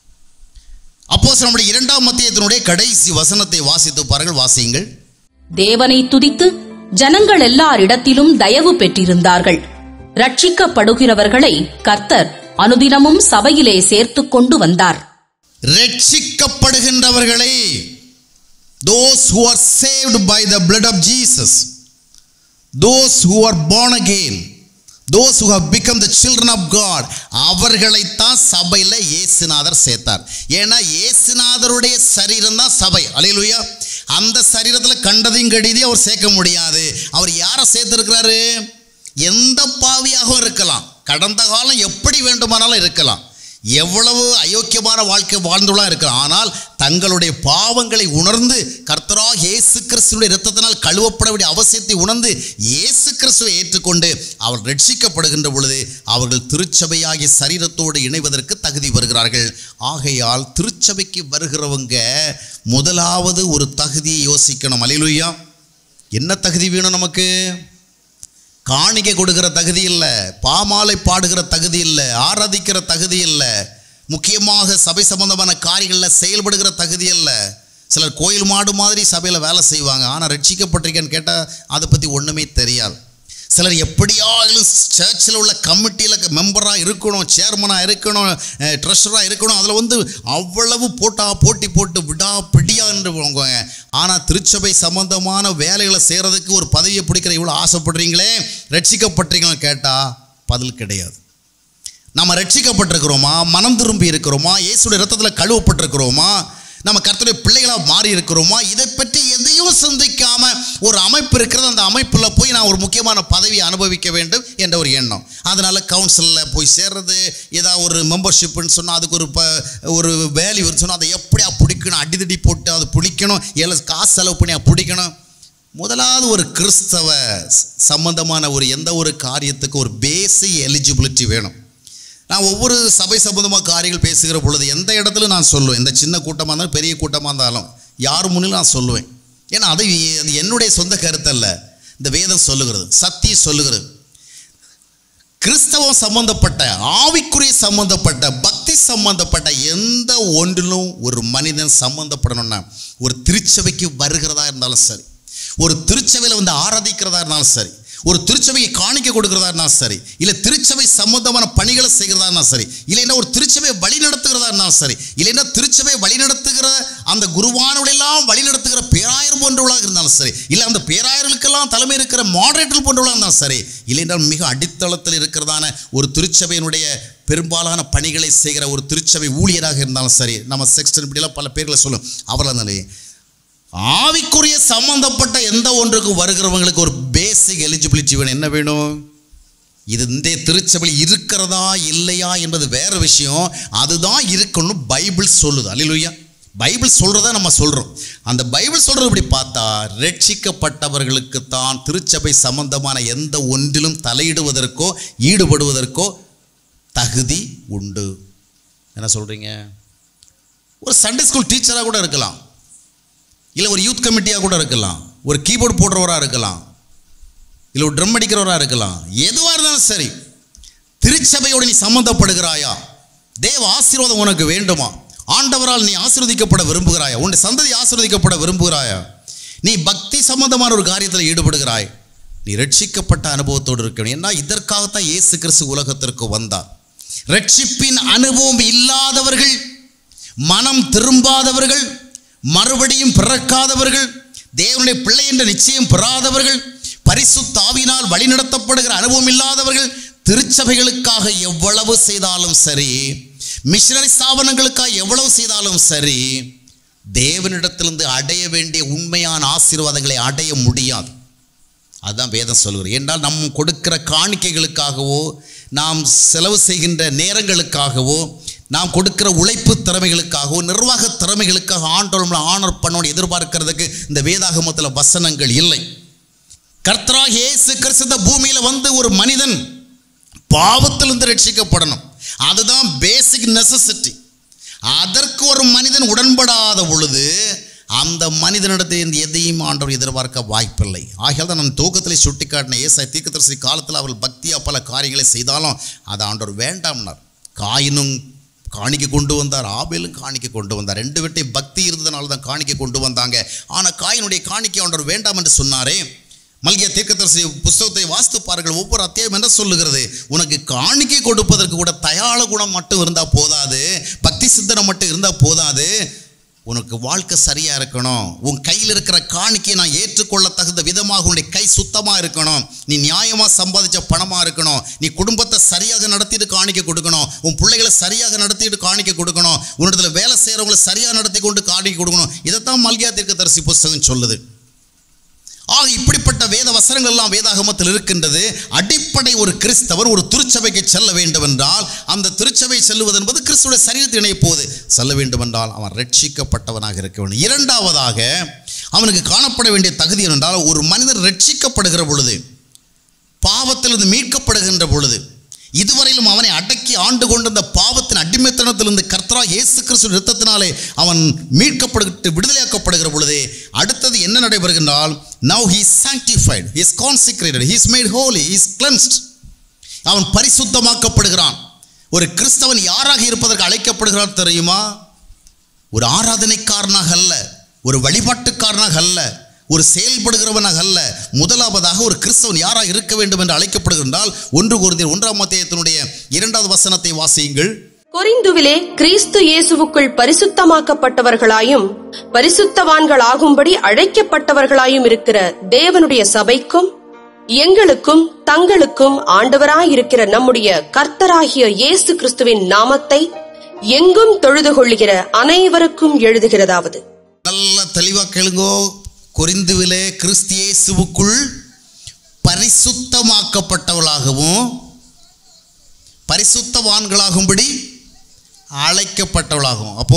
அப்போஸ்தலர் நம்முடைய இரண்டாம் மத்தேயுவினுடைய கடைசி வசனத்தை வாசித்து பாருங்கள். வாசியுங்கள். தேவனை துதித்து ஜனங்கள் எல்லாரிடத்திலும் தயவு பெற்றிருந்தார்கள். ரட்சிக்கப்படுகிறவர்களை கர்த்தர் அனுதினமும் சபையிலே சேர்த்து கொண்டு வந்தார். ரட்சிக்கப்படுகின்றவர்களே, those who are saved by the blood of Jesus, those who are born again, those who have become the children of God, அவர்களைத்தான் சபையில் இயேசுநாதர் சேர்த்தார். ஏன்னா இயேசுநாதருடைய சரீரம் தான் சபை. அல்லேலூயா. அந்த சரீரத்தில் கண்டதையும் கடிதையும் அவர் சேர்க்க முடியாது. அவர் யாரை சேர்த்திருக்கிறாரு? எந்த பாவியாக இருக்கலாம், கடந்த காலம் எப்படி வேண்டுமானாலும் இருக்கலாம், எவ்வளவு அயோக்கியமான வாழ்க்கை வாழ்ந்துள்ளா இருக்கிறார். ஆனால் தங்களுடைய பாவங்களை உணர்ந்து கர்த்தராக இயேசு கிறிஸ்துவினுடைய இரத்தத்தினால் கழுவப்பட வேண்டிய அவசியத்தை உணர்ந்து இயேசு கிறிஸ்துவை ஏற்றுக்கொண்டு அவர் ரட்சிக்கப்படுகின்ற பொழுது அவர்கள் திருச்சபையாகிய சரீரத்தோடு இணைவதற்கு தகுதி வருகிறார்கள். ஆகையால் திருச்சபைக்கு வருகிறவங்க முதலாவது ஒரு தகுதியை யோசிக்கணும். அல்லேலூயா. என்ன தகுதி வேணும் நமக்கு? காணிக்கை கொடுக்கிற தகுதி இல்லை, பாமாலை பாடுகிற தகுதி இல்லை, ஆராதிக்கிற தகுதி இல்லை, முக்கியமாக சபை சம்பந்தமான காரியங்களில் செயல்படுகிற தகுதி இல்லை. சிலர் கோயில் மாடு மாதிரி சபையில் வேலை செய்வாங்க, ஆனால் ரட்சிக்கப்பட்டிருக்கேன்னு கேட்டால் அதை பற்றி ஒன்றுமே தெரியாது. சிலர் எப்படியாலும் சர்ச்சில் உள்ள கமிட்டியில் மெம்பராக இருக்கணும், சேர்மனாக இருக்கணும், ட்ரெஷராக இருக்கணும், அதில் வந்து அவ்வளவு போட்டா போட்டி போட்டு விடா பிடியா என்று போங்க. ஆனால் திருச்சபை சம்பந்தமான வேலைகளை செய்கிறதுக்கு ஒரு பதவியை பிடிக்கிற இவ்வளோ ஆசைப்படுறீங்களே, ரட்சிக்கப்பட்டிருக்கீங்கன்னு கேட்டால் பதில் கிடையாது. நம்ம ரட்சிக்கப்பட்டிருக்கிறோமா? மனம் திரும்பி இருக்கிறோமா? இயேசுடைய இரத்தத்தில் கழுவப்பட்டிருக்கிறோமா? நம்ம கர்த்தருடைய பிள்ளைகளாக மாறி இருக்கிறோமா? இதை பற்றி எதையும் சிந்திக்காம ஒரு அமைப்பு இருக்கிறது, அந்த அமைப்பில் போய் நான் ஒரு முக்கியமான பதவியை அனுபவிக்க வேண்டும் என்ற ஒரு எண்ணம். அதனால் கவுன்சிலில் போய் சேர்றது, ஏதாவது ஒரு மெம்பர்ஷிப்னு சொன்னால் அதுக்கு ஒரு ப ஒரு வேல்யூ சொன்னால் அதை எப்படியா பிடிக்கணும், அடிதடி போட்டு அதை பிடிக்கணும், எல்லாம் காசு செலவு பண்ணி பிடிக்கணும். முதலாவது ஒரு கிறிஸ்தவ சம்பந்தமான ஒரு எந்த ஒரு காரியத்துக்கு ஒரு பேசிக் எலிஜிபிலிட்டி வேணும். நான் ஒவ்வொரு சபை சம்பந்தமாக காரியங்கள் பேசுகிற பொழுது எந்த இடத்துல நான் சொல்லுவேன், இந்த சின்ன கூட்டமாக இருந்தாலும் பெரிய கூட்டமாக இருந்தாலும் யார் முன்னிலும் நான் சொல்லுவேன். ஏன்னா அது என்னுடைய சொந்த கருத்து அல்ல, இந்த வேதம் சொல்லுகிறது, சத்தியம் சொல்லுகிறது. கிறிஸ்தவம் சம்பந்தப்பட்ட, ஆவிக்குரிய சம்பந்தப்பட்ட, பக்தி சம்பந்தப்பட்ட எந்த ஒன்றிலும் ஒரு மனிதன் சம்பந்தப்படணும்னா ஒரு திருச்சபைக்கு வருகிறதா இருந்தாலும் சரி, ஒரு திருச்சபையில் வந்து ஆராதிக்கிறதா இருந்தாலும் சரி, ஒரு திருச்சபையை காணிக்க கொடுக்கிறதா இருந்தாலும் சரி, இல்லை திருச்சபை சம்பந்தமான பணிகளை செய்கிறதா இருந்தாலும் சரி, இல்லைன்னா ஒரு திருச்சபையை வழி நடத்துகிறதா இருந்தாலும் சரி, இல்லைன்னா திருச்சபையை வழி நடத்துகிற அந்த குருவானோடெல்லாம் வழி நடத்துகிற பேராயர் போன்றவளாக இருந்தாலும் சரி, இல்லை அந்த பேராயர்களுக்கெல்லாம் தலைமை இருக்கிற மாடரேட்டர் போன்றவளாக இருந்தாலும் சரி, இல்லைன்றால் மிக அடித்தளத்தில் இருக்கிறதான ஒரு திருச்சபையினுடைய பெரும்பாலான பணிகளை செய்கிற ஒரு திருச்சபை ஊழியராக இருந்தாலும் சரி, நம்ம செக்ஸ்டன் இப்படியெல்லாம் பல பேர்களை சொல்லும், அவர்களாலே ஆவிக்குரிய சம்பந்தப்பட்ட எந்த ஒன்றுக்கு வருகிறவங்களுக்கு ஒரு பேசிக் எலிஜிபிலிட்டி வேணும். என்ன வேணும்? இது இந்த திருச்சபையில் இருக்கிறதா இல்லையா என்பது வேற விஷயம், அதுதான் இருக்கணும் பைபிள் சொல்லுது. அல்லேலூயா. பைபிள் சொல்றதா நம்ம சொல்றோம். அந்த பைபிள் சொல்றது இப்படி பார்த்தா ரட்சிக்கப்பட்டவர்களுக்கு தான் திருச்சபை சம்பந்தமான எந்த ஒன்றிலும் தலையிடுவதற்கோ ஈடுபடுவதற்கோ தகுதி உண்டு. என்ன சொல்றீங்க? ஒரு சண்டே ஸ்கூல் டீச்சராக கூட இருக்கலாம், இல்லை ஒரு யூத் கமிட்டியாக கூட இருக்கலாம், ஒரு கீபோர்டு போடுறவராக இருக்கலாம், இல்லை ஒரு ட்ரம் அடிக்கிறவராக இருக்கலாம். எதுவாக இருந்தாலும் சரி, திருச்சபையோடு நீ சம்பந்தப்படுகிறாயா? தேவ ஆசீர்வாதம் உனக்கு வேண்டுமா? ஆண்டவரால் நீ ஆசீர்வதிக்கப்பட விரும்புகிறாயா? உன்னுடைய சந்ததி ஆசீர்வதிக்கப்பட விரும்புகிறாயா? நீ பக்தி சம்பந்தமான ஒரு காரியத்தில் ஈடுபடுகிறாய், நீ ரட்சிக்கப்பட்ட அனுபவத்தோடு இருக்க வேண்டும். ஏன்னா இதற்காகத்தான் இயேசு கிறிஸ்து உலகத்திற்கு வந்தார். ரட்சிப்பின் அனுபவம் இல்லாதவர்கள், மனம் திரும்பாதவர்கள், மறுபடியும் பிறக்காதவர்கள், தேவனுடைய பிள்ளை என்ற நிச்சயம் பெறாதவர்கள், பரிசுத்த ஆவியினால் வழிநடத்தப்படுகிற அனுபவம் இல்லாதவர்கள் திருச்சபைகளுக்காக எவ்வளவு செய்தாலும் சரி, மிஷனரி ஸ்தாபனங்களுக்காக எவ்வளவு செய்தாலும் சரி, தேவனிடத்திலிருந்து அடைய வேண்டிய உண்மையான ஆசீர்வாதங்களை அடைய முடியாது. அதுதான் வேதம் சொல்கிறது. என்றால் நம் கொடுக்கிற காணிக்கைகளுக்காகவோ, நாம் செலவு செய்கின்ற நேரங்களுக்காகவோ, நாம் கொடுக்கிற உழைப்பு திறமைகளுக்காகவோ, நிர்வாக திறமைகளுக்காக ஆண்டவர் நம்மளை ஆனர் பண்ணோன்னு எதிர்பார்க்கிறதுக்கு இந்த வேதாகமத்தில் வசனங்கள் இல்லை. கர்த்தராகிய இயேசு கிறிஸ்து பூமியில் வந்து ஒரு மனிதன் பாவத்திலிருந்து ரட்சிக்கப்படணும். அதுதான் பேசிக் நெசசிட்டி. அதற்கு ஒரு மனிதன் உடன்படாத பொழுது அந்த மனிதனிடத்தில் எதையும் ஆண்டவர் எதிர்பார்க்க வாய்ப்பில்லை. ஆகையால் தான் நான் தூக்கத்திலே சுட்டி காட்டின ஏசாயா தீர்க்கதரிசி காலத்தில் அவர்கள் பக்தியாக பல காரியங்களை செய்தாலும் அதை ஆண்டவர் வேண்டாம்னார். காயினும் காணிக்கை கொண்டு வந்தார், ஆபேலும் காணிக்கை கொண்டு வந்தார். ரெண்டு பேர்ட்டையும் பக்தி இருந்ததுனால தான் காணிக்கை கொண்டு வந்தாங்க. ஆனால் காயினுடைய காணிக்கை ஆண்டவர் வேண்டாம் என்று சொன்னாரே. மல்கியா தீர்க்கதரிசி புஸ்தகத்தை வாசித்து பாருங்கள். ஒவ்வொரு அத்தியாயம் என்ன சொல்லுகிறது? உனக்கு காணிக்கை கொடுப்பதற்கு கூட தயாள குணம் மட்டும் இருந்தால் போதாது, பக்தி சிந்தனை மட்டும் இருந்தால் போதாது, உனக்கு வாழ்க்கை சரியாக இருக்கணும். உன் கையில் இருக்கிற காணிக்கையை நான் ஏற்றுக்கொள்ள தகுந்த விதமாக உன்னுடைய கை சுத்தமாக இருக்கணும். நீ நியாயமாக சம்பாதிச்ச பணமாக இருக்கணும். நீ குடும்பத்தை சரியாக நடத்திட்டு காணிக்கை கொடுக்கணும். உன் பிள்ளைகளை சரியாக நடத்திட்டு காணிக்கை கொடுக்கணும். உன்னிடத்துல வேலை செய்கிறவங்களை சரியாக நடத்தி கொண்டு காணிக்கை கொடுக்கணும். இதைத்தான் மல்கியா தீர்க்கதரிசி புஸ்தகம் சொல்லுது. ஆக இப்படிப்பட்ட வேத வசனங்கள் எல்லாம் வேதாகமத்தில் இருக்கின்றது. அடிப்படை ஒரு கிறிஸ்தவர் ஒரு திருச்சபைக்கு செல்ல வேண்டும் என்றால் அந்த திருச்சபை செல்லுவது என்பது கிறிஸ்துடைய சரீரத்தை இணைப்போது செல்ல வேண்டும் என்றால் அவன் ரட்சிக்கப்பட்டவனாக இருக்க வேண்டும். இரண்டாவதாக அவனுக்கு காணப்பட வேண்டிய தகுதி என்றால் ஒரு மனிதன் ரட்சிக்கப்படுகிற பொழுது, பாவத்திலிருந்து மீட்கப்படுகின்ற பொழுது, இதுவரையிலும் அவனை அடக்கி ஆண்டு கொண்டிருந்த பாவத்தின் அடிமைத்தனத்திலிருந்து கர்த்தராகிய இயேசு கிறிஸ்துவின் இரத்தத்தினாலே அவன் மீட்கப்பட்டு விடுதலையாக்கப்படுகிற பொழுது அடுத்தது என்ன நடைபெறுகின்றால், now he is sanctified, he is consecrated, he is made holy, he is cleansed. அவன் பரிசுத்தமாக்கப்படுகிறான். ஒரு கிறிஸ்தவன் யாராக இருப்பதற்கு அழைக்கப்படுகிறார் தெரியுமா? ஒரு ஆராதனைக்காரனாக அல்ல, ஒரு வழிபாட்டுக்காரனாக அல்ல, ஒரு செயல்படுகிறவனாக அல்ல. முதலாவதாக ஒரு கிறிஸ்தவன் யாராக இருக்க வேண்டும் என்று அழைக்கப்படுகின்றால் ஒன்று கொரிந்தியர் ஒன்றாம் அத்தியாயத்தினுடைய இரண்டாவது வசனத்தை வாசியுங்கள். கொரிந்துவிலே கிறிஸ்து இயேசுவுக்குள் பரிசுத்தமாக்கப்பட்டவர்களாயும் பரிசுத்தவான்களாகும்படி அழைக்கப்பட்டவர்களாயும் இருக்கிற தேவனுடைய சபைக்கும் எங்களுக்கும் தங்களுக்கும் ஆண்டவராயிருக்கிற நம்முடைய கர்த்தராகிய இயேசு கிறிஸ்துவின் நாமத்தை எங்கும் தொழுது கொள்ளுகிற அனைவருக்கும் எழுதுகிறதாவது. நல்ல தெளிவா கேளுங்கோ. கொரிந்துவிலே கிறிஸ்து இயேசுவுக்குள் பரிசுத்தமாக்கப்பட்டவர்களாகவும் பரிசுத்தவான்களாகும்படி அழைக்கப்பட்டவர்களாகவும். அப்போ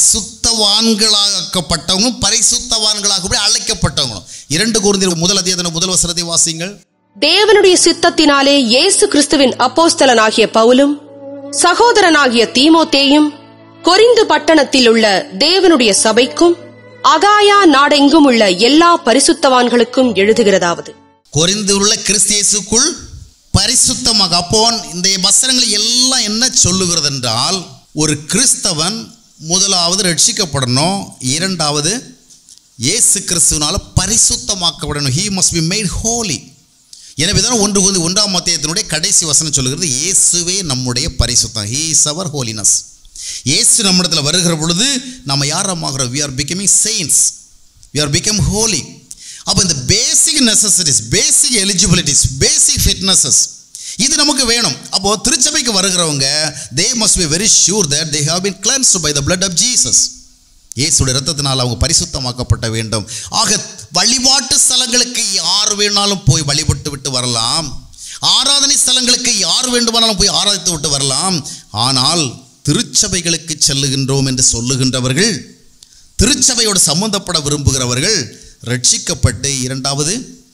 பரிசுத்தவான்களாக்கப்பட்டவங்களும் பரிசுத்தவான்களாகும்படி அழைக்கப்பட்டவங்களும். இரண்டு கொரிந்தியர் முதல் அத்தியாயத்தின் முதல் வசனத்தை வாசியுங்கள். தேவனுடைய சித்தத்தினாலே இயேசு கிறிஸ்துவின் அப்போஸ்தலனாகிய பவுலும் சகோதரனாகிய தீமோத்தேயும் கொரிந்து பட்டணத்தில் உள்ள தேவனுடைய சபைக்கும் அகாயா நாடெங்கும் உள்ள எல்லா பரிசுத்தவான்களுக்கும் எழுதுகிறதாவது. கொரிந்து உள்ள கிறிஸ்து இயேசுக்குள் பரிசுத்தமாக. அப்போ இந்த வசனங்கள் எல்லாம் என்ன சொல்லுகிறது என்றால், ஒரு கிறிஸ்தவன் முதலாவது ரட்சிக்கப்படணும், இரண்டாவது இயேசு கிறிஸ்துவினால பரிசுத்தமாக்கப்படணும். he must be made holy. எனவே தான் ஒன்று கொரிந்தியர் ஒன்றாம் அத்தியாயத்தினுடைய கடைசி வசனம் சொல்லுகிறது, இயேசுவே நம்முடைய பரிசுத்தம். he is our holiness. இயேசு நம்மிடத்தில் வருகிற பொழுது நம்ம யாரமாகிறோம்? we are becoming saints, we are become holy. அப்போ இந்த பேசிக் நெசசிட்டிஸ், பேசிக் எலிஜிபிலிட்டிஸ், பேசிக் ஃபிட்னஸஸ் இது நமக்கு வேணும். அப்போ திருச்சபைக்கு வருகிறவங்க they must be very sure that they have been cleansed by the blood of Jesus. இயேசுடைய இரத்தத்தினால் அவங்க பரிசுத்தமாக்கப்பட்ட வேண்டும். ஆக வழிபாட்டு ஸ்தலங்களுக்கு யார் வேணாலும் போய் வழிபட்டு விட்டு வரலாம், ஆராதனை ஸ்தலங்களுக்கு யார் வேண்டுமானாலும் போய் ஆராதித்து விட்டு வரலாம். ஆனால் திருச்சபைகளுக்கு செல்லுகின்றோம் என்று சொல்லுகின்றவர்கள், திருச்சபையோடு சம்பந்தப்பட விரும்புகிறவர்கள் ரட்சிக்கப்பட்டு இரண்டாவது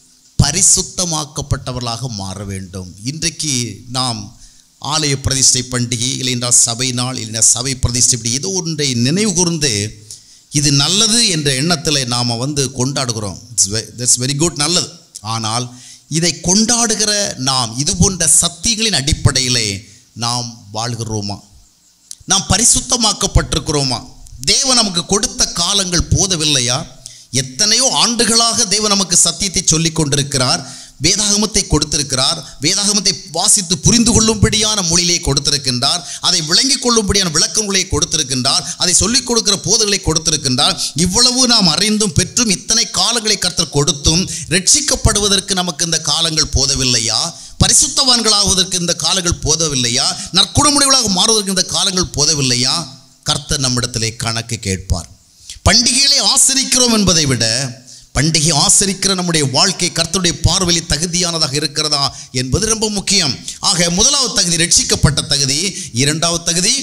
பரிசுத்தமாக்கப்பட்டவர்களாக மாற வேண்டும். இன்றைக்கு நாம் ஆலய பிரதிஷ்டை பண்டிகை, இல்லைஎன்றால் சபை நாள், இல்லைன்னா சபை பிரதிஷ்டை, இப்படி ஏதோ ஒன்றை நினைவு கூர்ந்து இது நல்லது என்ற எண்ணத்தில் நாம் வந்து கொண்டாடுகிறோம். இட்ஸ் வெரி குட், நல்லது. ஆனால் இதை கொண்டாடுகிற நாம் இது போன்ற சக்திகளின் அடிப்படையிலே நாம் வாழ்கிறோமா? நாம் பரிசுத்தமாக்கப்பட்டிருக்கிறோமா? தேவன் நமக்கு கொடுத்த காலங்கள் போதவில்லையா? எத்தனையோ ஆண்டுகளாக தேவன் நமக்கு சத்தியத்தை சொல்லிக் கொண்டிருக்கிறார், வேதாகமத்தை கொடுத்திருக்கிறார், வேதாகமத்தை வாசித்து புரிந்து கொள்ளும்படியான மொழியிலே கொடுத்திருக்கின்றார், அதை விளங்கிக் கொள்ளும்படியான விளக்கங்களை கொடுத்திருக்கின்றார், அதை சொல்லிக் கொடுக்கிற போதங்களை கொடுத்திருக்கின்றார். இவ்வளவு நாம் அறிந்தும் பெற்றும் இத்தனை காலங்களை கர்த்தர் கொடுத்தும் ரட்சிக்கப்படுவதற்கு நமக்கு இந்த காலங்கள் போதவில்லையா? பரிசுத்தவான்களாவதற்கு இந்த காலங்கள் போதவில்லையா? நற்குணமுடையவர்களாக மாறுவதற்கு இந்த காலங்கள் போதவில்லையா? கர்த்தர் நம்மிடத்திலே கணக்கு கேட்பார். பண்டிகைகளை ஆசரிக்கிறோம் என்பதை விட பண்டிகை ஆசரிக்கிற நம்முடைய வாழ்க்கை கர்த்தருடைய பார்வையில் தகுதியானதாக இருக்கிறதா என்பது ரொம்ப முக்கியம். ஆக முதலாவது தகுதி ரட்சிக்கப்பட்ட தகுதி, இரண்டாவது தகுதி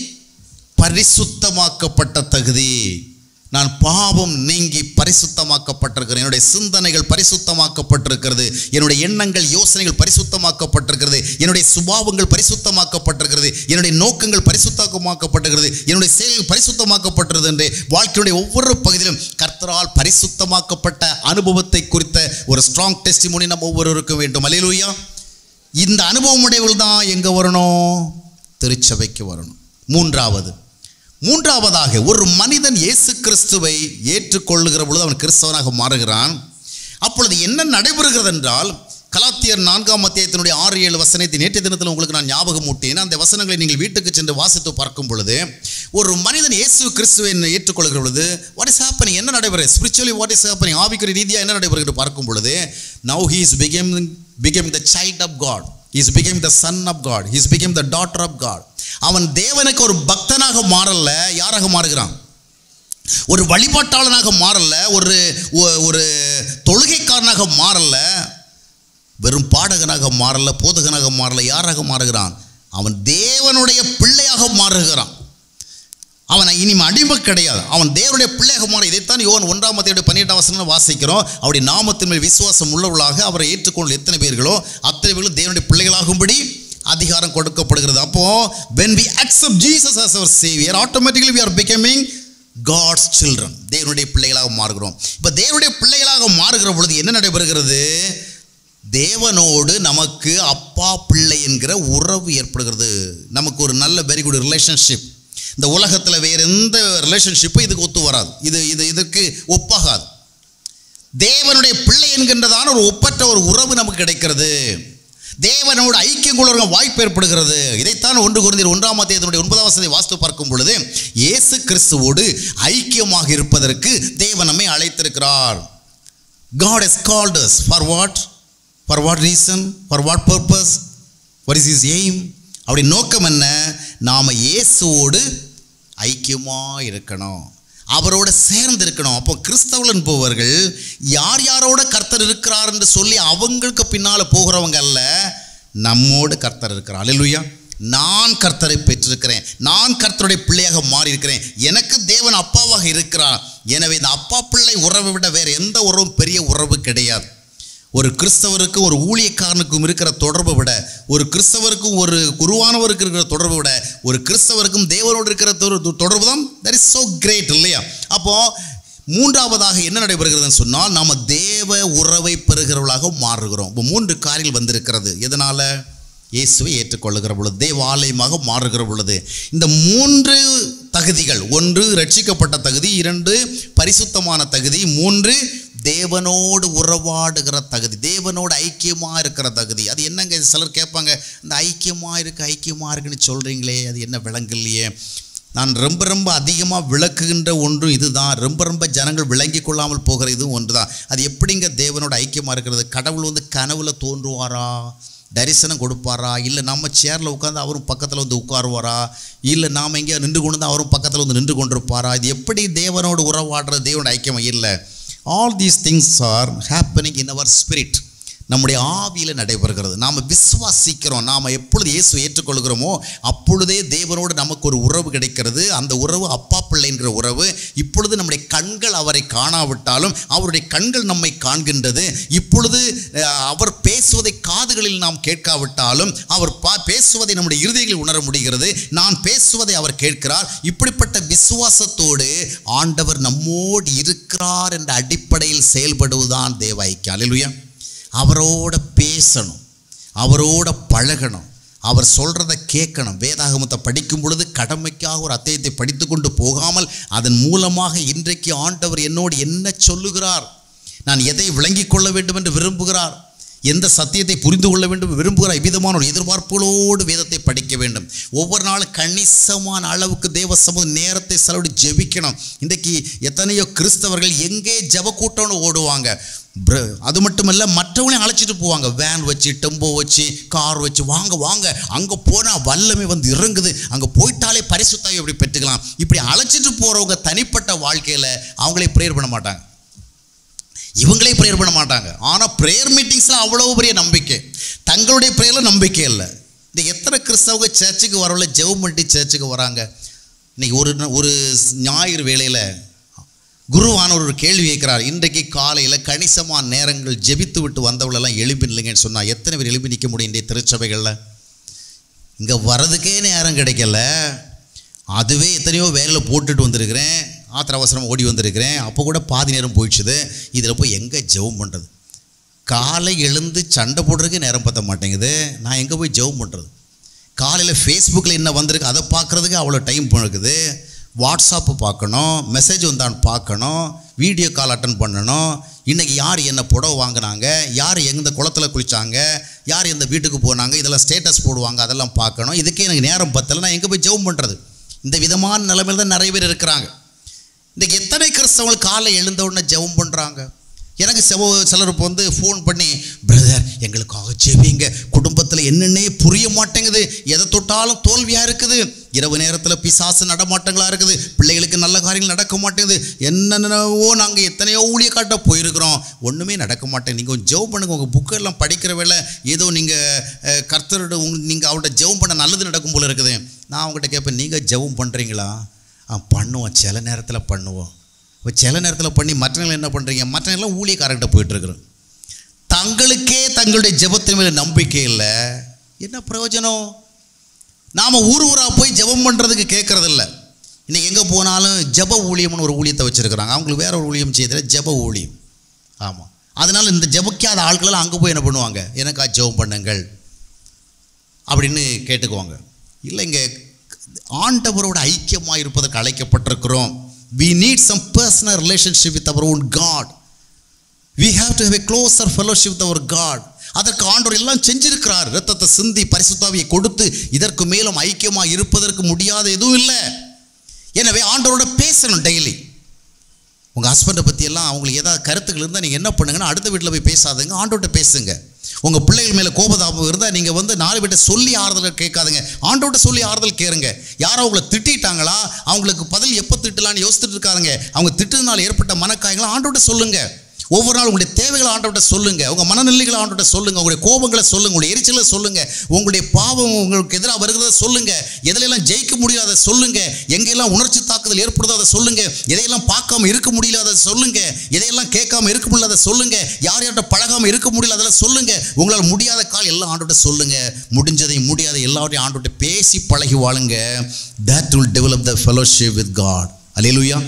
பரிசுத்தமாக்கப்பட்ட தகுதி. நான் பாவம் நீங்கி பரிசுத்தமாக்கப்பட்டிருக்கிறேன், என்னுடைய சிந்தனைகள் பரிசுத்தமாக்கப்பட்டிருக்கிறது, என்னுடைய எண்ணங்கள் யோசனைகள் பரிசுத்தமாக்கப்பட்டிருக்கிறது, என்னுடைய சுபாவங்கள் பரிசுத்தமாக்கப்பட்டிருக்கிறது, என்னுடைய நோக்கங்கள் பரிசுத்தமாக்கப்பட்டிருக்கிறது, என்னுடைய செயல்கள் பரிசுத்தமாக்கப்பட்டிருக்கிறது என்று வாழ்க்கையுடைய ஒவ்வொரு பகுதியிலும் கர்த்தரால் பரிசுத்தமாக்கப்பட்ட அனுபவத்தை குறித்த ஒரு ஸ்ட்ராங் டெஸ்டிமோனி நம்ம ஒவ்வொருவருக்கும் வேண்டும். அல்லேலூயா. இந்த அனுபவம் உடையவர்கள் தான் எங்கே வரணும்? திருச்சபைக்கு வரணும். மூன்றாவது மூன்றாவதாக ஒரு மனிதன் இயேசு கிறிஸ்துவை ஏற்றுக்கொள்ளுகிற பொழுது அவன் கிறிஸ்தவனாக மாறுகிறான். அப்பொழுது என்ன நடைபெறுகிறது என்றால், கலாத்தியர் நான்காம் அத்தியாயத்தினுடைய ஆறு ஏழு வசனத்தை நேற்றைய தினத்தில் உங்களுக்கு நான் ஞாபகம் ஊட்டினேன். அந்த வசனங்களை நீங்கள் வீட்டுக்கு சென்று வாசித்து பார்க்கும் பொழுது ஒரு மனிதன் இயேசு கிறிஸ்துவை ஏற்றுக்கொள்கிற பொழுது வாட் இஸ் ஹேப்பனிங், என்ன நடைபெறுகிறது ஸ்பிரிச்சுவலி, வாட் இஸ் ஹேப்பனிங், ஆவிக்குரிய ரீதியாக என்ன நடைபெறுகிறது பார்க்கும் பொழுது, now he is becoming became the child of God, he is became the son of God, he is became the daughter of God. அவன் தேவனுக்கு ஒரு பக்தனாக மாறல, யாராக மாறுகிறான்? ஒரு வழிபாட்டாளனாக மாறல, ஒரு ஒரு தொழுகைக்காரனாக மாறல, வெறும் பாடகனாக மாறல, போதகனாக மாறல. யாராக மாறுகிறான்? அவன் தேவனுடைய பிள்ளையாக மாறுகிறான். அவன் இனிமே அடிமை கிடையாது, அவன் தேவனுடைய பிள்ளையாக மாற. இதைத்தான் யோவான் ஒன்றாம் மத்தேயுடைய பன்னிரெண்டாம் வசனம் வாசிக்கிறோம். அவருடைய நாமத்தின் மேல் விசுவாசம் உள்ளவர்களாக அவரை ஏற்றுக்கொள்ள எத்தனை பேர்களோ அத்தனை பேர்களும் தேவனுடைய பிள்ளைகளாகும்படி அதிகாரம் கொடுக்கப்படுகிறது. அப்போ when we accept Jesus as our savior, automatically we are becoming God's children. தேவனுடைய பிள்ளைகளாக மாறுகிறோம். இப்போ தேவனுடைய பிள்ளைகளாக மாறுகிற பொழுது என்ன நடைபெறுகிறது? தேவனோடு நமக்கு அப்பா பிள்ளை என்கிற உறவு ஏற்படுகிறது. நமக்கு ஒரு நல்ல வெரி குட் ரிலேஷன்ஷிப். இந்த உலகத்தில் வேறு எந்த ரிலேஷன்ஷிப்பும் இதுக்கு ஒத்து வராது. இது இது இதற்கு ஒப்பாகாது. தேவனுடைய பிள்ளை என்கின்றதான ஒரு ஒப்பற்ற ஒரு உறவு நமக்கு கிடைக்கிறது. தேவனோடு ஐக்கியம் கொள்ள வாய்ப்பு ஏற்படுகிறது. இதைத்தான் ஒன்று கொரிந்தியர் ஒன்றாம் அத்தியாயத்தினுடைய ஒன்பதாம் வசனத்தை வாசித்து பார்க்கும் பொழுது இயேசு கிறிஸ்துவோடு ஐக்கியமாக இருப்பதற்கு தேவன் நம்மை அழைத்திருக்கிறார். God has called us for what? For what reason? For what purpose? What is his aim? அவருடைய நோக்கம் என்ன? நாம இயேசுவோடு ஐக்கியமாக இருக்கணும், அவரோட சேர்ந்து இருக்கணும். அப்போ கிறிஸ்தவர்கள் என்பவர்கள் யார் யாரோட கர்த்தர் இருக்கிறார் என்று சொல்லி அவங்களுக்கு பின்னால் போகிறவங்க அல்ல, நம்மோடு கர்த்தர் இருக்கிறார். அல்லேலூயா. நான் கர்த்தரை பெற்றிருக்கிறேன், நான் கர்த்தருடைய பிள்ளையாக மாறி இருக்கிறேன், எனக்கு தேவன் அப்பாவாக இருக்கிறார். எனவே இந்த அப்பா பிள்ளை உறவை விட வேறு எந்த உறவும் பெரிய உறவு கிடையாது. ஒரு கிறிஸ்தவருக்கும் ஒரு ஊழியக்காரனுக்கும் இருக்கிற தொடர்பை விட, ஒரு கிறிஸ்தவருக்கும் ஒரு குருவானவருக்கு இருக்கிற தொடர்பை விட, ஒரு கிறிஸ்தவருக்கும் தேவனோடு இருக்கிற தொடர்பு தான் that is so great இல்லையா? அப்போ மூன்றாவதாக என்ன நடைபெறுகிறதுன்னு சொன்னால், நாம் தேவ உறவை பெறுகிறவர்களாக மாறுகிறோம். இப்போ மூன்று காரியங்கள் வந்திருக்கிறது. எதனால்? இயேசுவை ஏற்றுக்கொள்ளுகிற பொழுது, தேவ ஆலயமாக மாறுகிற பொழுது. இந்த மூன்று தகுதிகள், ஒன்று ரட்சிக்கப்பட்ட தகுதி, இரண்டு பரிசுத்தமான தகுதி, மூன்று தேவனோடு உறவாடுகிற தகுதி, தேவனோடு ஐக்கியமாக இருக்கிற தகுதி. அது என்னங்க? சிலர் கேட்பாங்க, இந்த ஐக்கியமாக இருக்கு ஐக்கியமாக இருக்குன்னு சொல்கிறீங்களே, அது என்ன விளங்கலையே? நான் ரொம்ப ரொம்ப அதிகமாக விளக்குகின்ற ஒன்றும் இதுதான். ரொம்ப ரொம்ப ஜனங்கள் விளங்கி கொள்ளாமல் போகிற இதுவும் ஒன்று தான். அது எப்படிங்க தேவனோட ஐக்கியமாக இருக்கிறது? கடவுள் வந்து கனவுல தோன்றுவாரா, தரிசனம் கொடுப்பாரா, இல்லை நம்ம சேரில் உட்காந்து அவரும் பக்கத்தில் வந்து உட்காருவாரா, இல்லை நாம் எங்கேயா நின்று கொண்டு வந்து அவரும் பக்கத்தில் வந்து நின்று கொண்டிருப்பாரா? இது எப்படி தேவனோடு உறவாடுறது? தேவனோட ஐக்கியம் இல்லை. All these things are happening in our spirit. நம்முடைய ஆவியில் நடைபெறுகிறது. நாம் விசுவாசிக்கிறோம். நாம் எப்பொழுது இயேசுவை ஏற்றுக்கொள்கிறோமோ அப்பொழுதே தேவனோடு நமக்கு ஒரு உறவு கிடைக்கிறது. அந்த உறவு அப்பா பிள்ளை என்கிற உறவு. இப்பொழுது நம்முடைய கண்கள் அவரை காணாவிட்டாலும் அவருடைய கண்கள் நம்மை காண்கின்றது. இப்பொழுது அவர் பேசுவதை காதுகளில் நாம் கேட்காவிட்டாலும் அவர் பேசுவதை நம்முடைய இருதயங்களில் உணர முடிகிறது. நான் பேசுவதை அவர் கேட்கிறார். இப்படிப்பட்ட விசுவாசத்தோடு ஆண்டவர் நம்மோடு இருக்கிறார் என்ற அடிப்படையில் செயல்படுவதுதான் தேவ ஐக்கியம். அல்லேலூயா. அவரோட பேசணும், அவரோட பழகணும், அவர் சொல்கிறத கேட்கணும். வேதாகமத்தை படிக்கும் பொழுது கடமைக்காக ஒரு அத்தியாயத்தை படித்து கொண்டு போகாமல் அதன் மூலமாக இன்றைக்கு ஆண்டவர் என்னோடு என்ன சொல்லுகிறார், நான் எதை விளங்கி கொள்ள வேண்டும் என்று விரும்புகிறார், எந்த சத்தியத்தை புரிந்து கொள்ள வேண்டும் விரும்புகிறார், விதமான ஒரு எதிர்பார்ப்புகளோடு வேதத்தை படிக்க வேண்டும். ஒவ்வொரு நாளும் கணிசமான அளவுக்கு தேவ சமூக நேரத்தை செலவிட்டு ஜெபிக்கணும். இன்றைக்கு எத்தனையோ கிறிஸ்தவர்கள் எங்கே ஜெப கூட்டம்னு ஓடுவாங்க. அது மட்டுமல்ல, மற்றவங்களையும் அழைச்சிட்டு போவாங்க. வேன் வச்சு, டெம்போ வச்சு, கார் வச்சு, வாங்க வாங்க அங்கே போனால் வல்லமை வந்து இறங்குது, அங்கே போயிட்டாலே பரிசுத்தாவி எப்படி பெற்றுக்கலாம். இப்படி அழைச்சிட்டு போகிறவங்க தனிப்பட்ட வாழ்க்கையில் அவங்களே ப்ரேயர் பண்ண மாட்டாங்க, இவங்களே ப்ரேயர் பண்ண மாட்டாங்க. ஆனால் ப்ரேயர் மீட்டிங்ஸில் அவ்வளோ பெரிய நம்பிக்கை, தங்களுடைய ப்ரேயரில் நம்பிக்கை இல்லை. இந்த எத்தனை கிறிஸ்தவங்க சர்ச்சுக்கு வரவில்லை, ஜெபம் பண்ணி சர்ச்சுக்கு வராங்க. இன்றைக்கி ஒரு ஒரு ஞாயிறு வேளையில் குருவானவர் ஒரு கேள்வி கேட்குறார். இன்றைக்கு காலையில் கணிசமான நேரங்கள் ஜெபித்து விட்டு வந்தவளெல்லாம் எழுப்பி இல்லைங்கன்னு சொன்னால் எத்தனை பேர் எழுப்பி நிற்க முடியும் இன்றைய திருச்சபைகளில்? இங்கே வர்றதுக்கே நேரம் கிடைக்கல. அதுவே எத்தனையோ வேலையில் போட்டுட்டு வந்திருக்கிறேன், ஆத்திர அவசரம் ஓடி வந்திருக்கிறேன், அப்போ கூட பாதி நேரம் போயிடுச்சுது. இதில் போய் எங்கே ஜெபம் பண்ணுறது? காலை எழுந்து சண்டை போடுறதுக்கு நேரம் பற்ற மாட்டேங்குது, நான் எங்கே போய் ஜெபம் பண்ணுறது? காலையில் ஃபேஸ்புக்கில் என்ன வந்திருக்கு அதை பார்க்குறதுக்கு அவ்வளோ டைம் போயிருக்குது. வாட்ஸ்அப்பு பார்க்கணும், மெசேஜ் வந்தான்னு பார்க்கணும், வீடியோ கால் அட்டன் பண்ணணும். இன்றைக்கி யார் என்ன புடவை வாங்கினாங்க, யார் எந்த குளத்தில் குளித்தாங்க, யார் எந்த வீட்டுக்கு போனாங்க, இதெல்லாம் ஸ்டேட்டஸ் போடுவாங்க, அதெல்லாம் பார்க்கணும். இதுக்கே எனக்கு நேரம் பத்தலை, நான் எங்கே போய் ஜெபம் பண்ணுறது? இந்த விதமான நிலைமையில் தான் நிறைய பேர் இருக்கிறாங்க. இன்றைக்கி எத்தனை கிறிஸ்தவங்கள் காலை எழுந்த உடனே ஜெபம் பண்ணுறாங்க. எனக்கு செவ சிலர் இப்போ வந்து ஃபோன் பண்ணி, பிரதர் எங்களுக்காக ஜெபிங்க, குடும்பத்தில் நேரத்தில் என்னென்னே புரிய மாட்டேங்குது, எதை தொட்டாலும் தோல்வியாக இருக்குது, இரவு நேரத்தில் பிசாசு நடமாட்டங்களாக இருக்குது, பிள்ளைகளுக்கு நல்ல காரியங்கள் நடக்க மாட்டேங்குது, என்னென்னவோ நாங்கள் எத்தனையோ ஊழிய காட்ட போயிருக்கிறோம், ஒன்றுமே நடக்க மாட்டேங்குது. நீங்கள் கொஞ்சம் ஜெபம் பண்ணுங்க. உங்கள் புக்கெல்லாம் படிக்கிற வேலை ஏதோ நீங்கள் கர்த்தரோட உங்க நீங்கள் அவர்கிட்ட ஜெபம் பண்ண நல்லது நடக்கும் போல இருக்குது. நான் அவங்ககிட்ட கேட்பேன், நீங்கள் ஜெபம் பண்ணுறீங்களா? ஆ பண்ணுவோம், சில நேரத்தில் பண்ணுவோம். இப்போ சில நேரத்தில் பண்ணி மற்றவங்க என்ன பண்ணுறீங்க? மற்றவங்களாம் ஊழியக்காரர்கிட்ட போயிட்டுருக்குறோம். தங்களுக்கே தங்களுடைய ஜெபத்தின் மேலே நம்பிக்கை இல்லை, என்ன பிரயோஜனம்? நாம் ஊர் ஊராக போய் ஜெபம் பண்ணுறதுக்கு கேட்குறதில்ல. இன்றைக்கி எங்கே போனாலும் ஜெப ஊழியம்னு ஒரு ஊழியத்தை வச்சுருக்கிறாங்க. அவங்களுக்கு வேற ஒரு ஊழியம் செய்யறதில்ல, ஜெப ஊழியம். ஆமாம், அதனால் இந்த ஜெபிக்காத ஆட்களெல்லாம் அங்கே போய் என்ன பண்ணுவாங்க? எனக்கா ஜெபம் பண்ணுங்கள் அப்படின்னு கேட்டுக்குவாங்க. இல்லை, இங்கே ஆண்டவரோட ஐக்கியமாக இருப்பதற்கு அழைக்கப்பட்டிருக்கிறோம். We need some personal relationship with our own God. We have to have a closer fellowship with our God. அதற்கு ஆண்டவர் எல்லாம் செஞ்சிருக்கிறார். இரத்தத்தை சிந்தி பரிசுத்தாவியை கொடுத்து இதற்கு மேலும் ஐக்கியமாக இருப்பதற்கு முடியாத எதுவும் இல்லை. எனவே ஆண்டவரோட பேசணும் டெய்லி. உங்கள் ஹஸ்பண்டை பற்றியெல்லாம் அவங்களுக்கு ஏதாவது கருத்துக்கள் இருந்தால் நீங்கள் என்ன பண்ணுங்கன்னா, அடுத்த வீட்டில் போய் பேசாதுங்க, ஆண்டவர்கிட்ட பேசுங்க. உங்கள் பிள்ளைகள் மேலே கோபதாபம் இருந்தால் நீங்கள் வந்து நாலு வீட்டை சொல்லி ஆறுதல் கேட்காதுங்க, ஆண்டவர்கிட்ட சொல்லி ஆறுதல் கேளுங்க. யாரோ அவங்கள திட்டாங்களா, அவங்களுக்கு பதில் எப்போ திட்டலான்னு யோசிச்சுட்டு இருக்காதுங்க. அவங்க திட்டுனால ஏற்பட்ட மனக்காயங்களை ஆண்டவர்கிட்ட சொல்லுங்க. ஒவ்வொரு நாள் உங்களுடைய தேவைகளை ஆண்டவர்கிட்ட சொல்லுங்க, உங்கள் மனநிலைகளை ஆண்டவர்கிட்ட சொல்லுங்க, உங்களுடைய கோபங்களை சொல்லுங்க, உங்களுடைய எரிச்சலை சொல்லுங்க, உங்களுடைய பாவம் உங்களுக்கு எதிராக வருகிறத சொல்லுங்க, எதிலெல்லாம் ஜெயிக்க முடியாத சொல்லுங்க, எங்கெல்லாம் உணர்ச்சி தாக்குதல் ஏற்படுதோ அதை சொல்லுங்க, எதையெல்லாம் பார்க்காம இருக்க முடியல அதை சொல்லுங்க, எதையெல்லாம் கேட்காம இருக்க முடியல அதை சொல்லுங்க, யார் யார்கிட்ட பழகாம இருக்க முடியல அதெல்லாம் சொல்லுங்க. உங்களால் முடியாத கால் எல்லாம் ஆண்டவர்கிட்ட சொல்லுங்க. முடிஞ்சதை முடியாத எல்லாவற்றையும் ஆண்டவர்கிட்ட பேசி பழகி வாழுங்க. That will develop the fellowship with God. Hallelujah.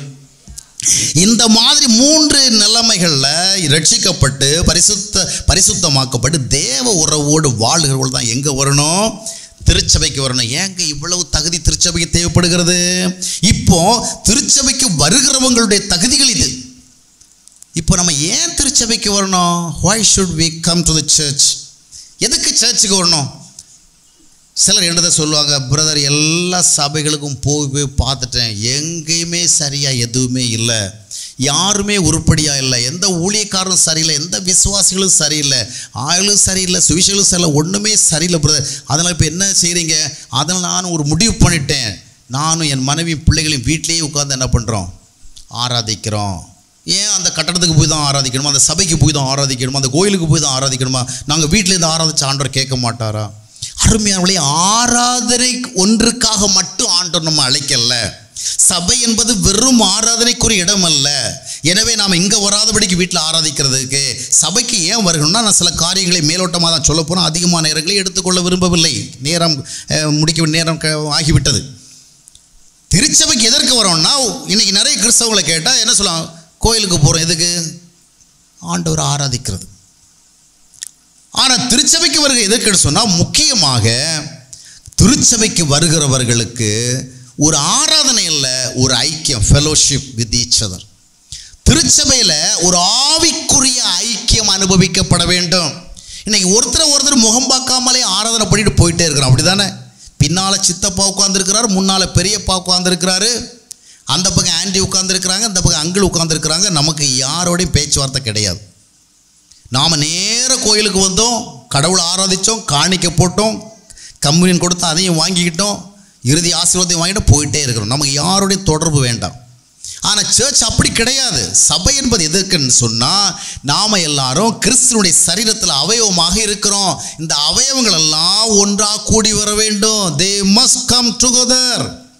இந்த மாதிரி மூன்று நிலைமைகளில் ரட்சிக்கப்பட்டு பரிசுத்த பரிசுத்தமாக்கப்பட்டு தேவ உறவோடு வாழ்கிறவர்கள் தான் எங்கே வரணும்? திருச்சபைக்கு வரணும். ஏங்க இவ்வளவு தகுதி திருச்சபைக்கு தேவைப்படுகிறது? இப்போ திருச்சபைக்கு வருகிறவங்களுடைய தகுதிகள் இது. இப்போ நம்ம ஏன் திருச்சபைக்கு வரணும்? Why should we come to the church? எதுக்கு சர்ச்சுக்கு வரணும்? சிலர் என்னதை சொல்லுவாங்க, பிரதர் எல்லா சபைகளுக்கும் போய் போய் பார்த்துட்டேன், எங்கேயுமே சரியாக எதுவுமே இல்லை, யாருமே உருப்படியாக இல்லை, எந்த ஊழியக்காரரும் சரியில்லை, எந்த விசுவாசிகளும் சரியில்லை, ஆளும் சரியில்லை, சுவிசேஷங்களும் சரியில்லை, ஒன்றுமே சரியில்லை பிரதர். அதனால் இப்போ என்ன செய்கிறீங்க? அதனால் நான் ஒரு முடிவு பண்ணிட்டேன், நானும் என் மனைவி பிள்ளைகளையும் வீட்டிலேயே உட்காந்து என்ன பண்ணுறோம்? ஆராதிக்கிறோம். ஏன் அந்த கட்டடத்துக்கு போய் தான் ஆராதிக்கணுமா? அந்த சபைக்கு போய் தான் ஆராதிக்கணுமா? அந்த கோயிலுக்கு போய் தான் ஆராதிக்கணுமா? நாங்கள் வீட்டிலேருந்து ஆராதிச்ச ஆண்டவர் கேட்க மாட்டாரா? அருமையானவர்களே, ஆராதனை ஒன்றுக்காக மட்டும் ஆண்டவர் நம்ம அழைக்கல. சபை என்பது வெறும் ஆராதனைக்குரிய இடம் அல்ல. எனவே நாம் இங்கே வராதபடிக்கு வீட்டில் ஆராதிக்கிறதுக்கு சபைக்கு ஏன் வருகணும்னா, நான் சில காரியங்களை மேலோட்டமாக தான் சொல்ல போனால் அதிகமான நேரங்களை எடுத்துக்கொள்ள விரும்பவில்லை, நேரம் முடிக்க நேரம் ஆகிவிட்டது. திருச்சபைக்கு எதற்கு வரோம்னா, இன்னைக்கு நிறைய கிறிஸ்தவங்களை கேட்டால் என்ன சொல்லலாம்? கோயிலுக்கு போகிறோம். எதுக்கு? ஆண்டவர் ஆராதிக்கிறது. ஆனால் திருச்சபைக்கு வருகிற எதற்கு சொன்னால், முக்கியமாக திருச்சபைக்கு வருகிறவர்களுக்கு ஒரு ஆராதனை இல்லை, ஒரு ஐக்கியம், ஃபெலோஷிப் வித் ஈச் அதர். திருச்சபையில் ஒரு ஆவிக்குரிய ஐக்கியம் அனுபவிக்கப்பட வேண்டும். இன்னைக்கு ஒருத்தர் ஒருத்தர் முகம் பார்க்காமலே ஆராதனை பண்ணிட்டு போயிட்டே இருக்கிறோம், அப்படி தானே? பின்னால் சித்தப்பா உட்காந்துருக்கிறாரு, முன்னால் பெரியப்பா உட்காந்துருக்கிறாரு, அந்த பக்கம் ஆண்டி உட்காந்துருக்கிறாங்க, இந்த பக்கம் அங்கிள் உட்காந்துருக்கிறாங்க. நமக்கு யாரோடையும் பேச்சுவார்த்தை கிடையாது. நாம் நேர கோயிலுக்கு வந்தோம், கடவுளை ஆராதித்தோம், காணிக்க போட்டோம், கம்யூனியன் கொடுத்து அதையும் வாங்கிக்கிட்டோம், இறுதி ஆசீர்வாதத்தையும் வாங்கிட்டு போயிட்டே இருக்கிறோம். நமக்கு யாருடைய தொடர்பு வேண்டாம். ஆனால் சர்ச் அப்படி கிடையாது. சபை என்பது எதற்குன்னு சொன்னால், நாம் எல்லாரும் கிறிஸ்துவனுடைய சரீரத்தில் அவயவமாக இருக்கிறோம். இந்த அவயவங்கள் எல்லாம் ஒன்றாக கூடி வர வேண்டும். They must come together.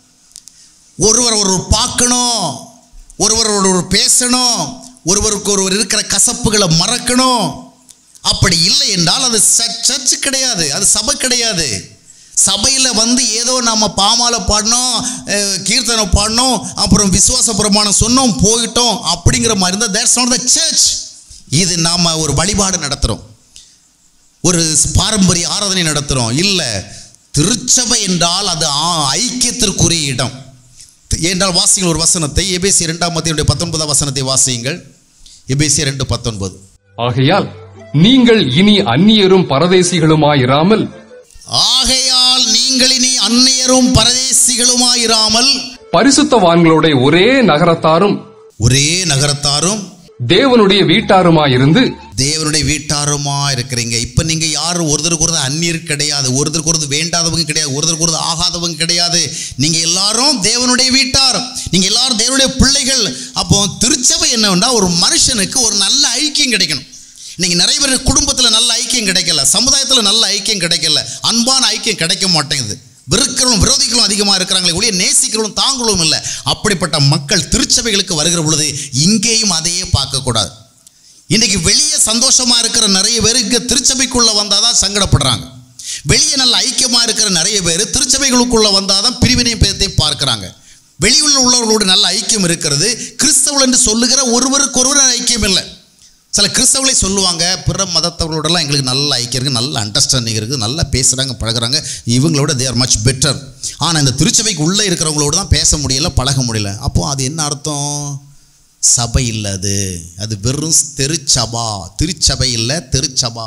ஒருவர் ஒருவர் பார்க்கணும், ஒருவர் ஒருவர் பேசணும், ஒருவருக்கு ஒருவர் இருக்கிற கசப்புகளை மறக்கணும். அப்படி இல்லை என்றால் அது சர்ச் கிடையாது, அது சபை கிடையாது. சபையில் வந்து ஏதோ நம்ம பாமால பாடணும், கீர்த்தனை பாடணும், அப்புறம் விசுவாச பிரமாணம் சொன்னோம், போயிட்டோம் அப்படிங்கிற மாதிரி இருந்தால் that's not the church. இது நாம் ஒரு வழிபாடு நடத்துகிறோம், ஒரு பாரம்பரிய ஆராதனை நடத்துகிறோம். இல்லை, திருச்சபை என்றால் அது ஐக்கியத்திற்குரிய இடம். என்றால் வாசிங்கள் ஒரு வசனத்தை, எபேசியர் இரண்டாம் அதிகாரம் பத்தொன்பதாம் வசனத்தை வாசியுங்கள். எபேசியர் இரண்டு பத்தொன்பது. ஆகையால் நீங்கள் இனி அந்நியரும் பரதேசிகளுமாயிராமல் ஆகையால் நீங்கள் இனி அந்நியரும் பரதேசிகளுமாயிராமல் பரிசுத்தவான்களோட ஒரே நகரத்தாரும் ஒரே நகரத்தாரும் தேவனுடைய வீட்டாருமாயிருந்து தேவனுடைய வீட்டாருமா இருக்கிறீங்க. இப்போ நீங்கள் யாரும் ஒருத்தருக்கு ஒருத்தர் அந்நியர் கிடையாது, ஒருத்தருக்கு ஒருத்தர் வேண்டாதவங்க கிடையாது, ஒருத்தருக்கு ஒருத்தர் ஆகாதவங்க கிடையாது. நீங்கள் எல்லாரும் தேவனுடைய வீட்டார், நீங்கள் எல்லாரும் தேவனுடைய பிள்ளைகள். அப்போ திருச்சபை என்னவென்றா ஒரு மனுஷனுக்கு ஒரு நல்ல ஐக்கியம் கிடைக்கணும். இன்னைக்கு நிறைய பேர் குடும்பத்தில் நல்ல ஐக்கியம் கிடைக்கல, சமுதாயத்தில் நல்ல ஐக்கியம் கிடைக்கல, அன்பான ஐக்கியம் கிடைக்க மாட்டேங்குது. வெறுக்கிறவங்களும் விரோதிகளும் அதிகமாக இருக்கிறாங்களே ஒழிய நேசிக்கிறவங்களும் தாங்களும் இல்லை. அப்படிப்பட்ட மக்கள் திருச்சபைகளுக்கு வருகிற பொழுது இங்கேயும் அதையே பார்க்கக்கூடாது. இன்றைக்கு வெளியே சந்தோஷமா இருக்கிற நிறைய பேர் இங்கே திருச்சபைக்குள்ள வந்தாதான் சங்கடப்படுறாங்க. வெளியே நல்ல ஐக்கியமாக இருக்கிற நிறைய பேர் திருச்சபைகளுக்குள்ள வந்தாதான் பிரிவினையும் பேரத்தையும் பார்க்கிறாங்க. வெளியுள்ள உள்ளவர்களோடு நல்ல ஐக்கியம் இருக்கிறது. கிறிஸ்தவர்கள் என்று சொல்லுகிற ஒருவருக்கு ஒருவர் ஐக்கியம் இல்லை. சில கிறிஸ்தவர்களை சொல்லுவாங்க, பிற மதத்தவர்களோடலாம் எங்களுக்கு நல்ல ஐக்கியம் இருக்குது, நல்ல அண்டர்ஸ்டாண்டிங் இருக்குது, நல்லா பேசுகிறாங்க பழகிறாங்க, இவங்களோட தே ஆர் மச் பெட்டர். ஆனால் இந்த திருச்சபைக்கு உள்ளே இருக்கிறவங்களோடு தான் பேச முடியல, பழக முடியல. அப்போது அது என்ன அர்த்தம்? சபை இல்லை, அது அது வெறும் திருச்சபா. திருச்சபை இல்லை, திருச்சபா.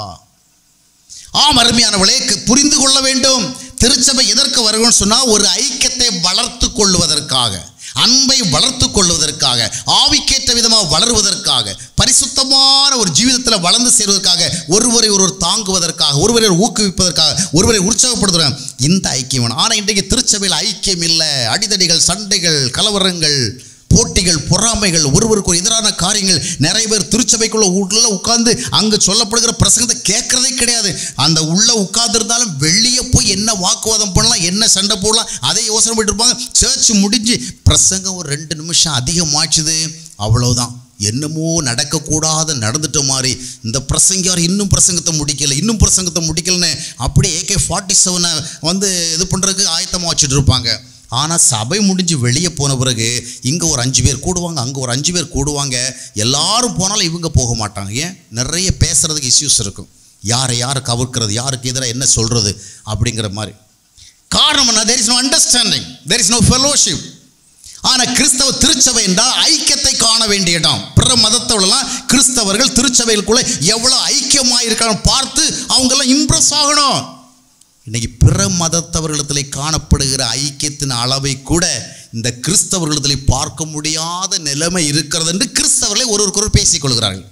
ஆம் அருமையானவளே, புரிந்து கொள்ள வேண்டும். திருச்சபை எதற்கு வருகிறோம்னு சொன்னால் ஒரு ஐக்கியத்தை வளர்த்து கொள்வதற்காக, அன்பை வளர்த்து கொள்வதற்காக, ஆவிக்கேற்ற விதமாக வளருவதற்காக, பரிசுத்தமான ஒரு ஜீவிதத்தில் வளர்ந்து சேர்வதற்காக, ஒருவரை ஒருவர் தாங்குவதற்காக, ஒருவரை ஊக்குவிப்பதற்காக, ஒருவரை உற்சாகப்படுத்துவாங்க. இந்த ஐக்கியம் வேணும். ஆனால் இன்றைக்கு திருச்சபையில் ஐக்கியம் இல்லை. அடிதடிகள், சண்டைகள், கலவரங்கள், போட்டிகள், பொறாமைகள், ஒருவருக்கு ஒரு எதிரான காரியங்கள். நிறைய பேர் திருச்சபைக்குள்ள உள்ள உட்கார்ந்து அங்கே சொல்லப்படுகிற பிரசங்கத்தை கேட்கறதே கிடையாது. அந்த உள்ள உட்கார்ந்து இருந்தாலும் வெளியே போய் என்ன வாக்குவாதம் பண்ணலாம், என்ன சண்டை போடலாம், அதை யோசனை பண்ணிட்டு இருப்பாங்க. சர்ச் முடிஞ்சு பிரசங்கம் ஒரு ரெண்டு நிமிஷம் அதிகமாச்சுது, அவ்வளவுதான். என்னமோ நடக்கக்கூடாத நடந்துட்ட மாதிரி. இந்த பிரசங்கியார் இன்னும் பிரசங்கத்தை முடிக்கல, இன்னும் பிரசங்கத்தை முடிக்கலன்னு அப்படியே ஏகே ஃபார்ட்டி செவனை வந்து இது பண்ணுறதுக்கு ஆயத்தமாக வச்சுட்டு இருப்பாங்க. ஆனால் சபை முடிஞ்சு வெளியே போன பிறகு இங்கே ஒரு அஞ்சு பேர் கூடுவாங்க, அங்கே ஒரு அஞ்சு பேர் கூடுவாங்க. எல்லாரும் போனாலும் இவங்க போக மாட்டாங்க. ஏன்? நிறைய பேசுகிறதுக்கு இஷ்யூஸ் இருக்கும். யாரை யாரை கவிர்க்கிறது, யாருக்கு எதிராக என்ன சொல்கிறது அப்படிங்கிற மாதிரி. காரணம் என்ன? there is no understanding, there is no fellowship. ஆனால் கிறிஸ்தவ திருச்சபை என்றால் ஐக்கியத்தை காண வேண்டிய இடம். பிற மதத்தவர்களெல்லாம் கிறிஸ்தவர்கள் திருச்சபைகளுக்குள்ளே எவ்வளோ ஐக்கியமாக இருக்காங்க பார்த்து அவங்கெல்லாம் இம்ப்ரெஸ் ஆகணும். இன்னைக்கு பிற மதத்தவர்களிடத்தில் காணப்படுகிற ஐக்கியத்தின் அளவை கூட இந்த கிறிஸ்தவர்களிடத்தில் பார்க்க முடியாத நிலைமை இருக்கிறது என்று கிறிஸ்தவர்களை ஒருவருக்கொரு பேசிக் கொள்கிறார்கள்.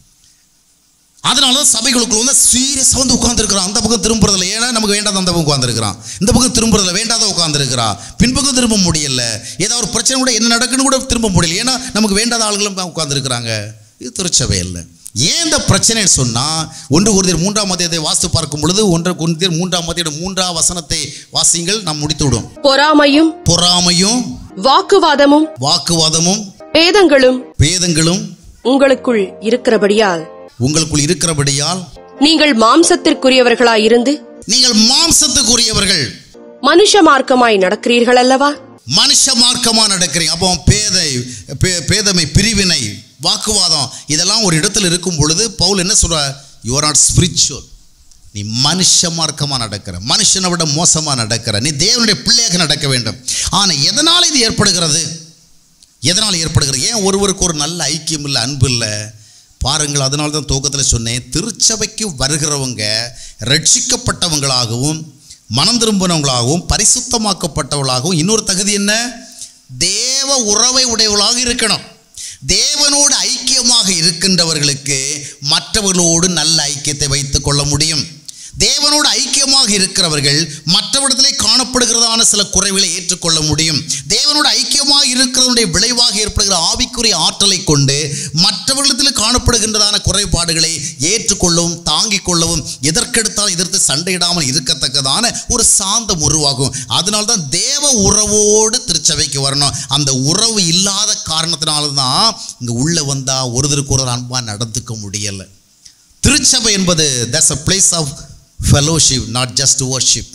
அதனால தான் சபைகளுக்குள்ள வந்து சீரியஸாக வந்து உட்கார்ந்துருக்கிறான். அந்த பக்கம் திரும்புறதில்லை, ஏன்னா நமக்கு வேண்டாத அந்த பக்கம் உட்காந்துருக்கிறான். இந்த பக்கம் திரும்புறதில்லை, வேண்டாத உட்காந்துருக்கிறா. பின்பக்கம் திரும்ப முடியல. ஏதாவது ஒரு பிரச்சனை கூட என்ன நடக்குன்னு கூட திரும்ப முடியல, ஏன்னா நமக்கு வேண்டாத ஆளுகளும் உட்காந்துருக்கிறாங்க. இது திருச்சபை இல்லை. ஏன் இந்த பிரச்சனைன்னு சொன்னால், ஒன்று கொரிந்தியர் மூன்றாம் அத்தியாயத்தை வாசித்து பார்க்கும் பொழுது, ஒன்று கொரிந்தியர் மூன்றாம் அத்தியாய மூன்றாம் வசனத்தை வாசிங்கள், நாம் முடித்து விடும். பொறாமையும் பொறாமையும் வாக்குவாதமும் வாக்குவாதமும் பேதங்களும் பேதங்களும் உங்களுக்குள் இருக்கிறபடியால் உங்களுக்குள் இருக்கிறபடியால் நீங்கள் மாம்சத்திற்குரியவர்களாயிருந்து நீங்கள் மாம்சத்துக்குரியவர்கள் மனுஷ மார்க்கமாய் நடக்கிறீர்கள் அல்லவா? மனுஷ மார்க்கமாக நடக்கிறீங்க. அப்போ பேதை, பேதமை, பிரிவினை, வாக்குவாதம் இதெல்லாம் ஒரு இடத்துல இருக்கும் பொழுது பவுல் என்ன சொல்றார்? You are not spiritual. நீ மனுஷ மார்க்கமாக நடக்கிற, மனுஷனை விட மோசமாக நடக்கிற, நீ தேவனுடைய பிள்ளையாக நடக்க வேண்டும். ஆனால் எதனால் இது ஏற்படுகிறது? எதனால் ஏற்படுகிறது? ஏன் ஒருவருக்கு ஒரு நல்ல ஐக்கியம் இல்லை, அன்பு இல்லை? பாருங்கள், அதனால தான் துவக்கத்தில் சொன்னேன், திருச்சபைக்கு வருகிறவங்க ரட்சிக்கப்பட்டவங்களாகவும் மனம் திரும்பினவங்களாகவும் பரிசுத்தமாக்கப்பட்டவர்களாகவும், இன்னொரு தகுதி என்ன? தேவ உறவை உடையவர்களாக இருக்கணும். தேவனோடு ஐக்கியமாக இருக்கின்றவர்களுக்கு மற்றவர்களோடு நல்ல ஐக்கியத்தை வைத்துக் கொள்ள முடியும். தேவனோடு ஐக்கியமாக இருக்கிறவர்கள் மற்றவரிடத்திலே காணப்படுகிறதான சில குறைகளை ஏற்றுக்கொள்ள முடியும். தேவனோடு ஐக்கியமாக இருக்கிறவருடைய விளைவாக ஏற்படுகிற ஆவிக்குரிய ஆற்றலை கொண்டு மற்றவர்களிடத்தில் காணப்படுகின்றதான குறைபாடுகளை ஏற்றுக்கொள்ளவும் தாங்கிக் கொள்ளவும், எதற்கெடுத்தாலும் எதிர்த்து சண்டையிடாமல் இருக்கத்தக்கதான ஒரு சாந்தம் உருவாகும். அதனால்தான் தேவ உறவோடு திருச்சபைக்கு வரணும். அந்த உறவு இல்லாத காரணத்தினால்தான் இங்கே உள்ள வந்தா ஒருத்தருக்கு ஒரு அன்பாக நடந்துக்க முடியலை. திருச்சபை என்பது that's a place of fellowship, not just worship.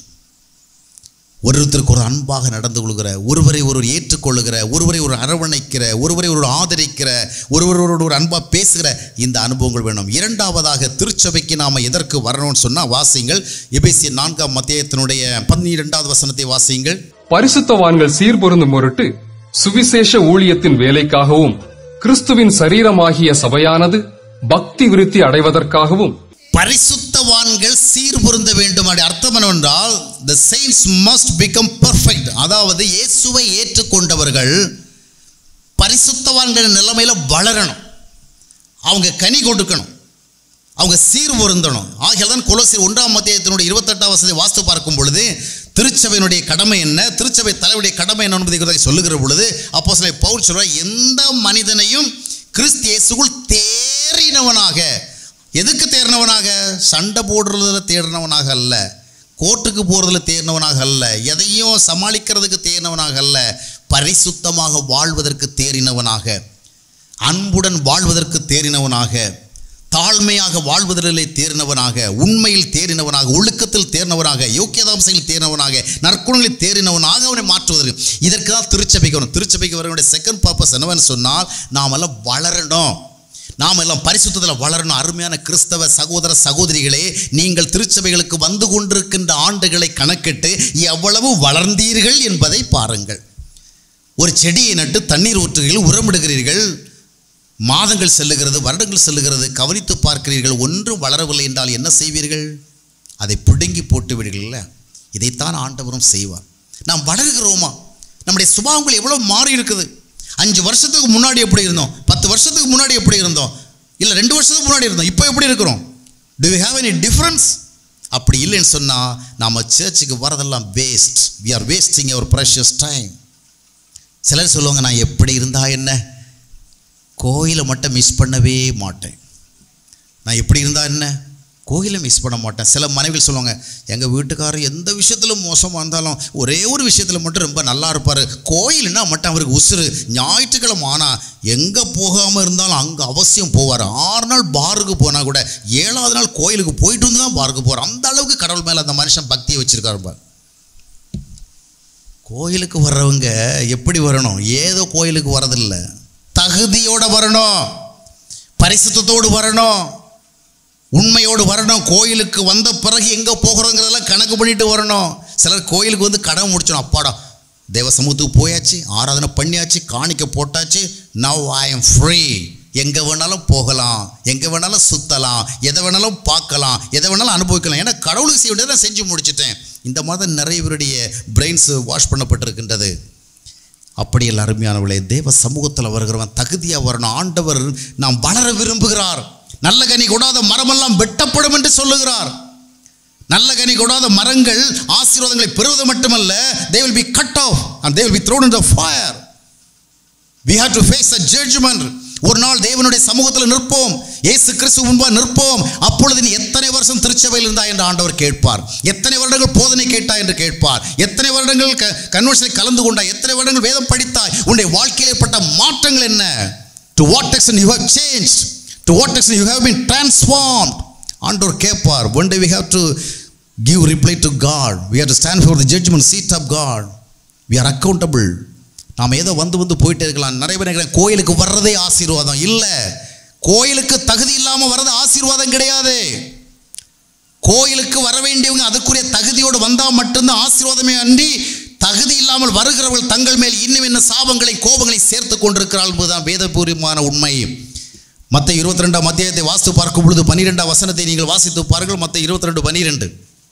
ஒருத்தருக்கு ஒரு அன்பாக நடந்து கொள்கிற, ஒருவரை ஒருவர் ஏற்றுக்கொள்ளுகிற, ஒருவரை ஒரு அரவணைக்கிற, ஒருவரை ஒரு ஆதரிக்கிற, ஒருவரோடு ஒரு அன்பாக பேசுகிற இந்த அனுபவங்கள் வேணும். இரண்டாவதாக திருச்சபைக்கு நாம் எதற்கு வரணும்னு சொன்னால், வாசியுங்கள் எபேசியர் நான்காம் அத்தியாயத்தினுடைய பன்னிரெண்டாவது வசனத்தை வாசியுங்கள். பரிசுத்தவான்கள் சீர்பொருந்தும் பொருட்டு சுவிசேஷ ஊழியத்தின் வேலைக்காகவும் கிறிஸ்துவின் சரீரமாகிய சபையானது பக்தி விருத்தி அடைவதற்காகவும். பரிசுத்தவான்கள் சீர்பொருந்த வேண்டும். அர்த்தம் என்னவென்றால், the saints must become perfect. அதாவது இயேசுவை ஏற்றுக்கொண்டவர்கள் பரிசுத்தவான்கள் நிலைமையில வளரணும், அவங்க கனி கொடுக்கணும். அவங்க சீர் பொருந்தணும். ஆகையால் தான் கொலோசியர் ஒன்றாம் அத்தியாயத்தினுடைய இருபத்தெட்டாம் வசனத்தை வாஸ்து பார்க்கும் பொழுது திருச்சபையினுடைய கடமை என்ன, திருச்சபை தலைவருடைய கடமை என்ன என்பதை சொல்லுகிற பொழுது அப்போஸ்தலன் பவுல் சொல்றார், எந்த மனிதனையும் கிறிஸ்து இயேசுவுக்குள் தேறினவனாக. எதுக்கு தேறினவனாக? சண்டை போடுறதுல தேறினவனாக அல்ல, கோர்ட்டுக்கு போகிறதுல தேறினவனாக அல்ல, எதையும் சமாளிக்கிறதுக்கு தேறினவனாக அல்ல, பரிசுத்தமாக வாழ்வதற்கு தேறினவனாக, அன்புடன் வாழ்வதற்கு தேறினவனாக, தாழ்மையாக வாழ்வதிலே தேறினவனாக, உண்மையில் தேறினவனாக, ஒழுக்கத்தில் தேறினவனாக, யோக்கியதாம்சங்களில் தேறினவனாக, நற்குணங்களில் தேறினவனாக அவனை மாற்றுவதற்கு. இதற்கு தான் திருச்சபைக்கு வரும். திருச்சபைக்கு வரக்கூடிய செகண்ட் பர்பஸ் என்னவென்னு சொன்னால், நாம் எல்லாம் வளரணும், நாம் எல்லாம் பரிசுத்தத்தில் வளரணும். அருமையான கிறிஸ்தவ சகோதர சகோதரிகளே, நீங்கள் திருச்சபைகளுக்கு வந்து கொண்டிருக்கின்ற ஆண்டுகளை கணக்கிட்டு எவ்வளவு வளர்ந்தீர்கள் என்பதை பாருங்கள். ஒரு செடியை நட்டு தண்ணீர் ஊற்றுகிறீர்கள், உரமிடுகிறீர்கள், மாதங்கள் செல்லுகிறது, வருடங்கள் செல்லுகிறது, கவனித்து பார்க்கிறீர்கள், ஒன்றும் வளரவில்லை என்றால் என்ன செய்வீர்கள்? அதை பிடுங்கி போட்டு விடுவீர்கள். இதைத்தான் ஆண்டவரும் செய்வார். நாம் வளர்கிறோமா? நம்முடைய சுபாவங்கள் எவ்வளோ மாறி இருக்குது. அஞ்சு வருஷத்துக்கு முன்னாடி எப்படி இருந்தோம், பத்து வருஷத்துக்கு முன்னாடி எப்படி இருந்தோம், இல்லை ரெண்டு வருஷத்துக்கு முன்னாடி இருந்தோம், இப்போ எப்படி இருக்கிறோம்? Do you have any difference? அப்படி இல்லைன்னு சொன்னால் நாம் சர்ச்சுக்கு வரதெல்லாம் waste. We are wasting our precious time. சிலர் சொல்லுவாங்க, நான் எப்படி இருந்தா என்ன, கோயிலை மட்டும் மிஸ் பண்ணவே மாட்டேன். நான் எப்படி இருந்தா என்ன, கோயிலை மிஸ் பண்ண மாட்டேன். சில மனைவிகள் சொல்லுவாங்க, எங்கள் வீட்டுக்காரர் எந்த விஷயத்திலும் மோசமாக இருந்தாலும் ஒரே ஒரு விஷயத்தில் மட்டும் ரொம்ப நல்லா இருப்பார், கோயில்னா மட்டும் அவருக்கு உசுறு. ஞாயிற்றுக்கிழமை ஆனால் எங்கே போகாமல் இருந்தாலும் அங்கே அவசியம் போவார். ஆறு நாள் பாருக்கு போனால் கூட ஏழாவது நாள் கோயிலுக்கு போயிட்டு வந்து தான் பாருக்கு போவார். அந்த அளவுக்கு கடவுள் மேலே அந்த மனுஷன் பக்தியை வச்சுருக்காருப்பா. கோயிலுக்கு வர்றவங்க எப்படி வரணும்? ஏதோ கோயிலுக்கு வரதில்லை, தகுதியோடு வரணும், பரிசுத்தத்தோடு வரணும், உண்மையோடு வரணும். கோயிலுக்கு வந்த பிறகு எங்கே போகிறோங்கிறதெல்லாம் கணக்கு பண்ணிட்டு வரணும். சிலர் கோயிலுக்கு வந்து கடமை முடிச்சணும், அப்பாடா தேவ சமூகத்துக்கு போயாச்சு, ஆராதனை பண்ணியாச்சு, காணிக்க போட்டாச்சு, நவ் ஐ எம் ஃப்ரீ, எங்கே வேணாலும் போகலாம், எங்கே வேணாலும் சுற்றலாம், எதை வேணாலும் பார்க்கலாம், எதை வேணாலும் அனுபவிக்கலாம், ஏன்னா கடவுளுக்கு செய்ய வேண்டியதை நான் செஞ்சு முடிச்சிட்டேன். இந்த மாதிரி நிறைய பேருடைய பிரெயின்ஸ் வாஷ் பண்ணப்பட்டிருக்கின்றது. அப்படியெல்லாம் அருமையானவர்களே, தேவ சமூகத்தில் வருகிறவன் தகுதியாக வரணும். ஆண்டவர் நாம் வளர விரும்புகிறார். நல்ல கனி கொடாத மரமெல்லாம் வெட்டப்படும் என்று சொல்லுகிறார். நல்ல கனி கொடாத மரங்கள் ஆசீர்வாதங்களை பெறுவது மட்டுமல்ல, they will be cut off and they will be thrown into the fire. We have to face a judgment. ஒரு நாள் தேவனுடைய சமூகத்தில் நிற்போம், இயேசு கிறிஸ்து முன்பாக நிற்போம். அப்பொழுது நீ எத்தனை வருஷம் திருச்சபையில் இருந்தாய் என்று ஆண்டவர் கேட்பார். எத்தனை வருடங்கள் போதனை கேட்டாய் என்று கேட்பார். எத்தனை வருடங்கள் கன்வென்ஷனில் கலந்து கொண்டாய், எத்தனை வருடங்கள் வேதம் படித்தாய், உன்னுடைய வாழ்க்கையில் ஏற்பட்ட மாற்றங்கள் என்ன? To what extent you have changed, to what extent you have been transformed. ஆண்டவர் கேட்பார். One day we have to give reply to God. We have to stand before the judgment seat of God. We are accountable. நாம் ஏதோ வந்து வந்து போயிட்டே இருக்கலாம். நிறைய பேர் கோயிலுக்கு வர்றதே ஆசீர்வாதம் இல்லை. கோயிலுக்கு தகுதி இல்லாமல் வர்றது ஆசீர்வாதம் கிடையாது. கோயிலுக்கு வர வேண்டியவங்க அதுக்குரிய தகுதியோடு வந்தால் மட்டும்தான் ஆசீர்வாதமே அன்றி, தகுதி இல்லாமல் வருகிறவர்கள் தங்கள் மேல் இன்னும் என்ன சாபங்களை கோபங்களை சேர்த்து கொண்டிருக்கிறார்கள் என்பதுதான் வேதபூர்வமான உண்மை. மத்த இருபத்தி ரெண்டாம் அத்தியாயத்தை வாசித்து பார்க்கும் பொழுது பனிரெண்டாம் வசனத்தை நீங்கள் வாசித்து பாருங்கள். மத்த இருபத்தி ரெண்டு பனிரெண்டு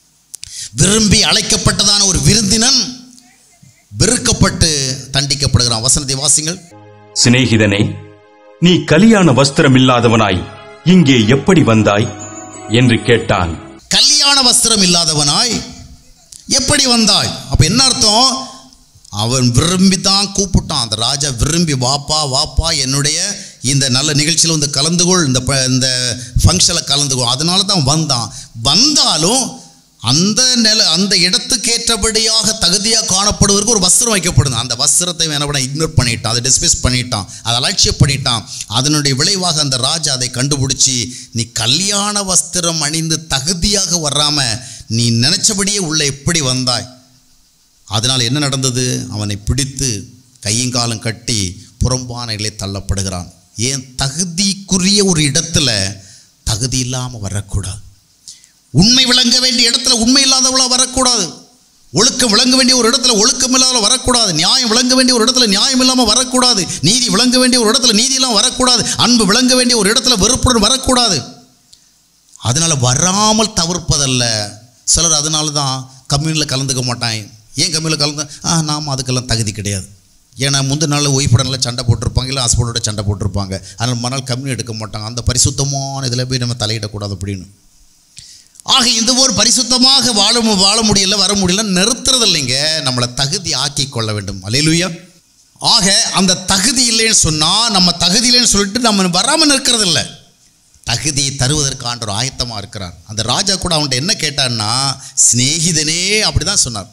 விரும்பி அழைக்கப்பட்டதான ஒரு விருந்தினன் வெறுக்கப்பட்டு தண்டிக்கப்படுகிறான். வசனத்தை வாசிங்கள். சிநேகிதனே, நீ கல்யாண வஸ்திரம் இல்லாதவனாய் இங்கே எப்படி வந்தாய் என்று கேட்டான். கல்யாண வஸ்திரம் இல்லாதவனாய் எப்படி வந்தாய்? அப்ப என்ன அர்த்தம்? அவன் விரும்பி தான் கூப்பிட்டான். அந்த ராஜா விரும்பி, வாப்பா வாப்பா என்னுடைய இந்த நல்ல நிகழ்ச்சியில் வந்து கலந்துகொள், இந்த இந்த ஃபங்க்ஷனில் கலந்துகொள், அதனால தான் வந்தான். வந்தாலும் அந்த நில அந்த இடத்துக்கேற்றபடியாக தகுதியாக காணப்படுவதற்கு ஒரு வஸ்திரம் வைக்கப்படுது. அந்த வஸ்திரத்தை என்ன பண்ண இக்னோர் பண்ணிட்டான், அதை டிஸ்மிஸ் பண்ணிட்டான், அதை அலட்சியம் பண்ணிட்டான். அதனுடைய விளைவாக அந்த ராஜா அதை கண்டுபிடிச்சி, நீ கல்யாண வஸ்திரம் அணிந்து தகுதியாக வராம நீ நினைச்சபடியே உள்ள எப்படி வந்தாய்? அதனால் என்ன நடந்தது? அவனை பிடித்து கையங்காலம் கட்டி புறம்பானைகளை தள்ளப்படுகிறான். ஏன்? தகுதிக்குரிய ஒரு இடத்துல தகுதி இல்லாமல் வரக்கூடாது. உண்மை விளங்க வேண்டிய இடத்துல உண்மை இல்லாதவளா வரக்கூடாது. ஒழுக்கம் விளங்க வேண்டிய ஒரு இடத்துல ஒழுக்கம் இல்லாத வரக்கூடாது. நியாயம் விளங்க வேண்டிய ஒரு இடத்துல நியாயம் இல்லாமல் வரக்கூடாது. நீதி விளங்க வேண்டிய ஒரு இடத்துல நீதி இல்லாமல் வரக்கூடாது. அன்பு விளங்க வேண்டிய ஒரு இடத்துல வெறுப்புடன் வரக்கூடாது. அதனால வராமல் தவிர்ப்பதல்ல. சிலர் அதனால தான் கம்யூனில் கலந்துக்க மாட்டாங்க. ஏன் கம்யூனில் கலந்து? ஆ நாம் அதுக்கெல்லாம் தகுதி கிடையாது. ஏன்னா முந்தின நாள் ஒய்ஃபோட நல்லா சண்டை போட்டிருப்பாங்க, இல்லை ஹஸ்பண்டோட சண்டை போட்டிருப்பாங்க. அதனால் மறுநாள் கம்யூனி எடுக்க மாட்டாங்க. அந்த பரிசுத்தமான இதில் போய் நம்ம தலையிடக்கூடாது அப்படின்னு. ஆக இந்த ஒரு பரிசுத்தமாக வாழ வாழ முடியல, வர முடியல, நிறுத்துறது இல்லைங்க, நம்மளை தகுதி ஆக்கி கொள்ள வேண்டும். அல்லேலூயா. ஆக அந்த தகுதி இல்லைன்னு சொன்னால், நம்ம தகுதி இல்லைன்னு சொல்லிட்டு நம்ம வராமல் நிற்கிறது இல்லை. தகுதியை தருவதற்கு ஆண்டவர் ஆயத்தமாக இருக்கிறார். அந்த ராஜா கூட அவன்கிட்ட என்ன கேட்டான்னா, சிநேகிதனே அப்படி தான் சொன்னார்.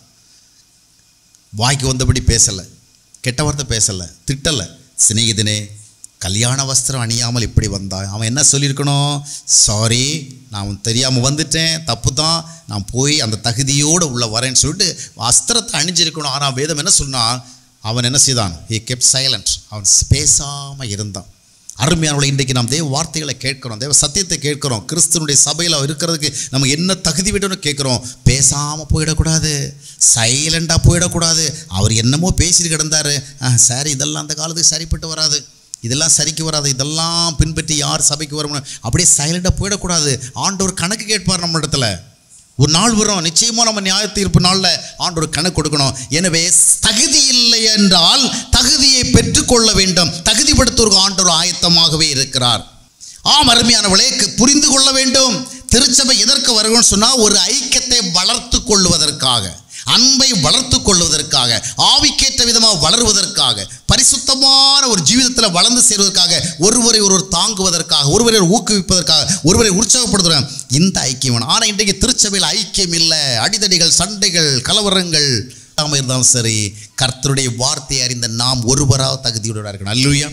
வாய்க்கு வந்தபடி பேசலை, கெட்ட வார்த்தை பேசலை, திட்டலை. சிநேகிதனே, கல்யாண வஸ்திரம் அணியாமல் இப்படி வந்தான். அவன் என்ன சொல்லியிருக்கணும்? சாரி, நான் தெரியாமல் வந்துட்டேன், தப்பு தான், நான் போய் அந்த தகுதியோடு உள்ள வரேன்னு சொல்லிட்டு வஸ்திரத்தை அணிஞ்சிருக்கணும். ஆனால் வேதம் என்ன சொன்னான்? அவன் என்ன செய்தான்? He kept silent. அவன் பேசாமல் இருந்தான். அருமையானவளை, இன்றைக்கு நாம் தேவ வார்த்தைகளை கேட்கிறோம், தேவ சத்தியத்தை கேட்கிறோம். கிறிஸ்துவனுடைய சபையில் இருக்கிறதுக்கு நம்ம என்ன தகுதி வேணும்னு கேட்குறோம். பேசாமல் போயிடக்கூடாது, சைலண்டாக போயிடக்கூடாது. அவர் என்னமோ பேசிட்டு கிடந்தார், சரி இதெல்லாம் அந்த காலத்துக்கு சரிப்பட்டு வராது, இதெல்லாம் சரிக்கு வராது, இதெல்லாம் பின்பற்றி யார் சபைக்கு வரணும், அப்படியே சைலண்டாக போயிடக்கூடாது. ஆண்டவர் கணக்கு கேட்பார் நம்ம இடத்துல. ஒரு நாள் வரும், நிச்சயமாக நம்ம நியாய தீர்ப்பு நாளில் ஆண்டவர் கணக்கு கொடுக்கணும். எனவே தகுதி இல்லை என்றால் தகுதியை பெற்றுக்கொள்ள வேண்டும். தகுதிப்படுத்துவதற்கு ஆண்டவர் ஆயத்தமாகவே இருக்கிறார். ஆம் அருமையானவளே, புரிந்து கொள்ள வேண்டும். திருச்சபை எதற்கு வருகிறோம்னு சொன்னால், ஒரு ஐக்கியத்தை வளர்த்து கொள்வதற்காக, அன்பை வளர்த்து கொள்வதற்காக, ஆவிக்கேற்ற விதமாக வளருவதற்காக, பரிசுத்தமான ஒரு ஜீவிதத்தில் வளர்ந்து சேர்வதற்காக, ஒருவரை ஒருவர் தாங்குவதற்காக, ஒருவரை ஊக்குவிப்பதற்காக, ஒருவரை உற்சாகப்படுத்துகிறாங்க. இந்த ஐக்கியம் வேணும். ஆனால் இன்றைக்கு திருச்சபையில் ஐக்கியம் இல்லை. அடிதடிகள், சண்டைகள், கலவரங்கள் இருந்தாலும் சரி, கர்த்தருடைய வார்த்தையை அறிந்த நாம் ஒருவராக தகுதியுடன் இருக்கணும். அல்லேலூயா.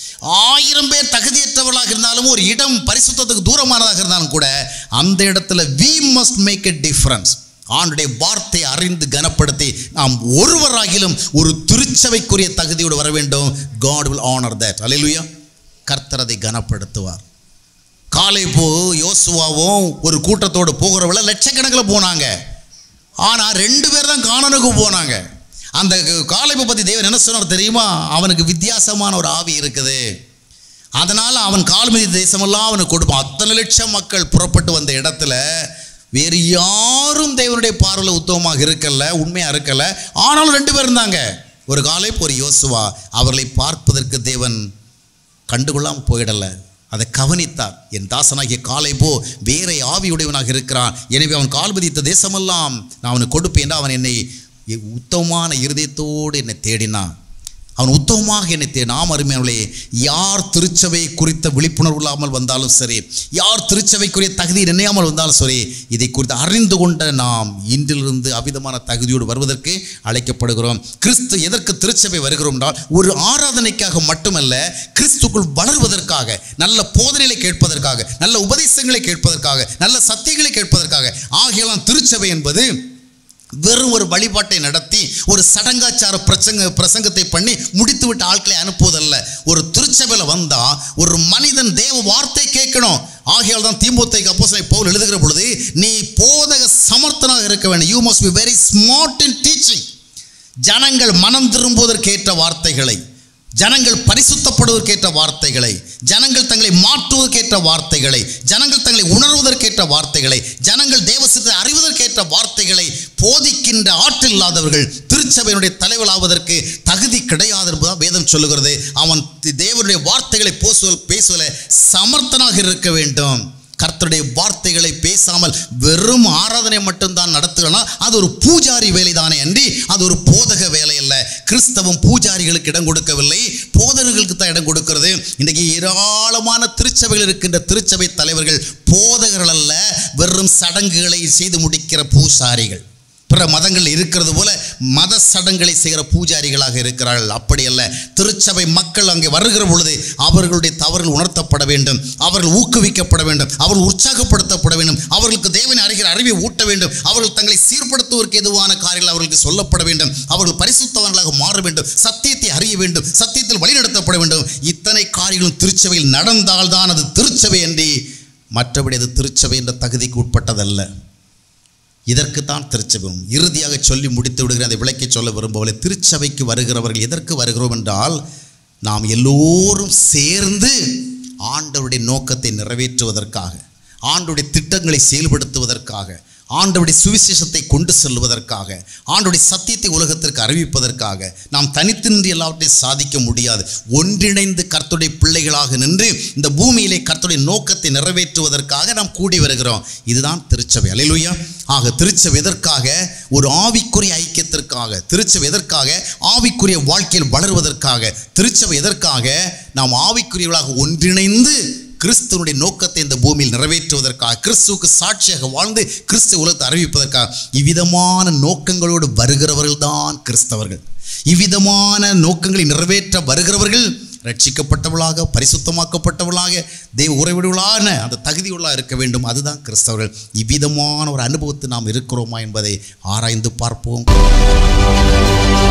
ஆயிரம் பேர் தகுதியற்றவர்களாக இருந்தாலும், ஒரு இடம் பரிசுத்தத்துக்கு தூரமானதாக இருந்தாலும் கூட, அந்த இடத்துல we must make a difference. ஆண்டுடைய வார்த்தை அறிந்து கனப்படுத்தி நாம் ஒருவராகிலும் ஒரு திருச்சபைக்குரிய தகுதியோடு வர வேண்டும். God will honor that. அல்லேலூயா. கர்த்தர் அதை கனப்படுத்துவார். காலேபு யோசுவாவும் ஒரு கூட்டத்தோடு போகிறவள லட்சக்கணக்கில் போனாங்க. ஆனால் ரெண்டு பேர் தான் கானானுக்கு போனாங்க. அந்த காலேபை பற்றி தேவன் என்ன சொன்னார் தெரியுமா? அவனுக்கு வித்தியாசமான ஒரு ஆவி இருக்குது, அதனால் அவன் கால்மீதி தேசமெல்லாம் அவனுக்கு கொடுப்பான். அத்தனை லட்சம் மக்கள் புறப்பட்டு வந்த இடத்துல வேறு யாரும் தேவனுடைய பார்வையில் உத்தமமாக இருக்கல, உண்மையாக இருக்கல. ஆனாலும் ரெண்டு பேர் இருந்தாங்க, ஒரு காலேப், ஒரு யோசுவா. அவர்களை பார்ப்பதற்கு தேவன் கண்டுகொள்ளாமல் போயிடலை, அதை கவனித்தார். என் தாசனாகிய காலேபோ வேற ஆவியுடையவனாக இருக்கிறான், எனவே அவன் கால் பதித்த தேசமெல்லாம் நான் அவனுக்கு கொடுப்பேன். அவன் என்னை உத்தமமான இருதயத்தோடு என்னை தேடினான், அவன் உத்தமமாக என்னை தேடினான். நாம் அருமையானவர்களே, யார் திருச்சபை குறித்த விழிப்புணர்வு இல்லாமல் வந்தாலும் சரி, யார் திருச்சபைக்குரிய தகுதி நினையாமல் வந்தாலும் சரி, இதை குறித்து அறிந்து கொண்ட நாம் இன்றிலிருந்து அவிதமான தகுதியோடு வருவதற்கு அழைக்கப்படுகிறோம். கிறிஸ்து எதற்கு திருச்சபை வருகிறோம் என்றால், ஒரு ஆராதனைக்காக மட்டுமல்ல, கிறிஸ்துக்குள் வளர்வதற்காக, நல்ல போதனைகளை கேட்பதற்காக, நல்ல உபதேசங்களை கேட்பதற்காக, நல்ல சத்தியங்களை கேட்பதற்காக. ஆகியெல்லாம் திருச்சபை என்பது வெறும் ஒரு வழிபாட்டை நடத்தி ஒரு சடங்காச்சார பிரசங்க பிரசங்கத்தை பண்ணி முடித்து விட்டு ஆட்களை அனுப்புவதல்ல. ஒரு திருச்சபையில் வந்தா ஒரு மனிதன் தேவ வார்த்தை கேட்கணும். ஆகையால் தான் தீமோத்தேயுக்கு அப்போஸ்தலன் பவுல் எழுதுகிற பொழுது, நீ போதக சமர்த்தனாக இருக்க வேண்டும். You must be very smart in teaching. ஜனங்கள் மனம் திரும்புவதற்கேற்ற வார்த்தைகளை, ஜனங்கள் பரிசுத்தப்படுவதற்கேற்ற வார்த்தைகளை, ஜனங்கள் தங்களை மாற்றுவதற்கேற்ற வார்த்தைகளை, ஜனங்கள் தங்களை உணர்வதற்கேற்ற வார்த்தைகளை, ஜனங்கள் தேவசத்தை அறிவதற்கேற்ற வார்த்தைகளை போதிக்கின்ற ஆற்றல் இல்லாதவர்கள் திருச்சபையினுடைய தலைவராவதற்கு தகுதி கிடையாது என்பதுதான் வேதம் சொல்லுகிறது. அவன் தேவனுடைய வார்த்தைகளை பேசுவதில் சமர்த்தனாக இருக்க வேண்டும். கர்த்தருடைய வார்த்தைகளை பேசாமல் வெறும் ஆராதனை மட்டும்தான் நடத்துகிறனா, அது ஒரு பூஜாரி வேலை தானே அன்றி அது ஒரு போதக வேலை அல்ல. கிறிஸ்தவம் பூஜாரிகளுக்கு இடம் கொடுக்கவில்லை, போதகர்களுக்கு தான் இடம் கொடுக்கிறது. இன்றைக்கு ஏராளமான திருச்சபைகள் இருக்கின்ற திருச்சபை தலைவர்கள் போதகர்கள் அல்ல, வெறும் சடங்குகளை செய்து முடிக்கிற பூசாரிகள். பிற மதங்கள் இருக்கிறது போல மத சடங்குகளை செய்கிற பூஜாரிகளாக இருக்கிறார்கள். அப்படி அல்ல. திருச்சபை மக்கள் அங்கே வருகிற பொழுது அவர்களுடைய தவறுகள் உணர்த்தப்பட வேண்டும், அவர்கள் ஊக்குவிக்கப்பட வேண்டும், அவர்கள் உற்சாகப்படுத்தப்பட வேண்டும், அவர்களுக்கு தேவனை அறிகிற அறிவை ஊட்ட வேண்டும், அவர்கள் தங்களை சீர்படுத்துவதற்கு எதுவான காரியங்கள் அவர்களுக்கு சொல்லப்பட வேண்டும், அவர்கள் பரிசுத்தவர்களாக மாற வேண்டும், சத்தியத்தை அறிய வேண்டும், சத்தியத்தில் வழிநடத்தப்பட வேண்டும். இத்தனை காரியங்களும் திருச்சபையில் நடந்தால்தான் அது திருச்சபை என்று, மற்றபடி அது திருச்சபை என்ற தகுதிக்கு உட்பட்டதல்ல. இதற்குத்தான் திருச்சபை. இறுதியாக சொல்லி முடித்து விடுகிறேன், அதை விளக்கி சொல்ல விரும்பவில்லை. திருச்சபைக்கு வருகிறவர்கள் எதற்கு வருகிறோம் என்றால், நாம் எல்லோரும் சேர்ந்து ஆண்டவருடைய நோக்கத்தை நிறைவேற்றுவதற்காக, ஆண்டவருடைய திட்டங்களை செயல்படுத்துவதற்காக, ஆண்டவருடைய சுவிசேஷத்தை கொண்டு செல்வதற்காக, ஆண்டவருடைய சத்தியத்தை உலகத்திற்கு அறிவிப்பதற்காக நாம் தனித்து நின்று எல்லாவற்றையும் சாதிக்க முடியாது. ஒன்றிணைந்து கர்த்தருடைய பிள்ளைகளாக நின்று இந்த பூமியிலே கர்த்தருடைய நோக்கத்தை நிறைவேற்றுவதற்காக நாம் கூடி வருகிறோம். இதுதான் திருச்சபை. அல்லேலூயா. ஆக திருச்சபை எதற்காக? ஒரு ஆவிக்குரிய ஐக்கியத்திற்காக. திருச்சபை எதற்காக? ஆவிக்குரிய வாழ்க்கையில் வளருவதற்காக. திருச்சபை எதற்காக? நாம் ஆவிக்குரியவர்களாக ஒன்றிணைந்து கிறிஸ்துவனுடைய நோக்கத்தை இந்த பூமியில் நிறைவேற்றுவதற்காக, கிறிஸ்துவுக்கு சாட்சியாக வாழ்ந்து கிறிஸ்து உலகத்தை அறிவிப்பதற்காக. இவ்விதமான நோக்கங்களோடு வருகிறவர்கள் தான் கிறிஸ்தவர்கள். இவ்விதமான நோக்கங்களை நிறைவேற்ற வருகிறவர்கள் ரட்சிக்கப்பட்டவர்களாக, பரிசுத்தமாக்கப்பட்டவர்களாக, தெய்வ உறவினர்களான அந்த தகுதியுள்ளா இருக்க வேண்டும். அதுதான் கிறிஸ்தவர்கள். இவ்விதமான ஒரு அனுபவத்தை நாம் இருக்கிறோமா என்பதை ஆராய்ந்து பார்ப்போம்.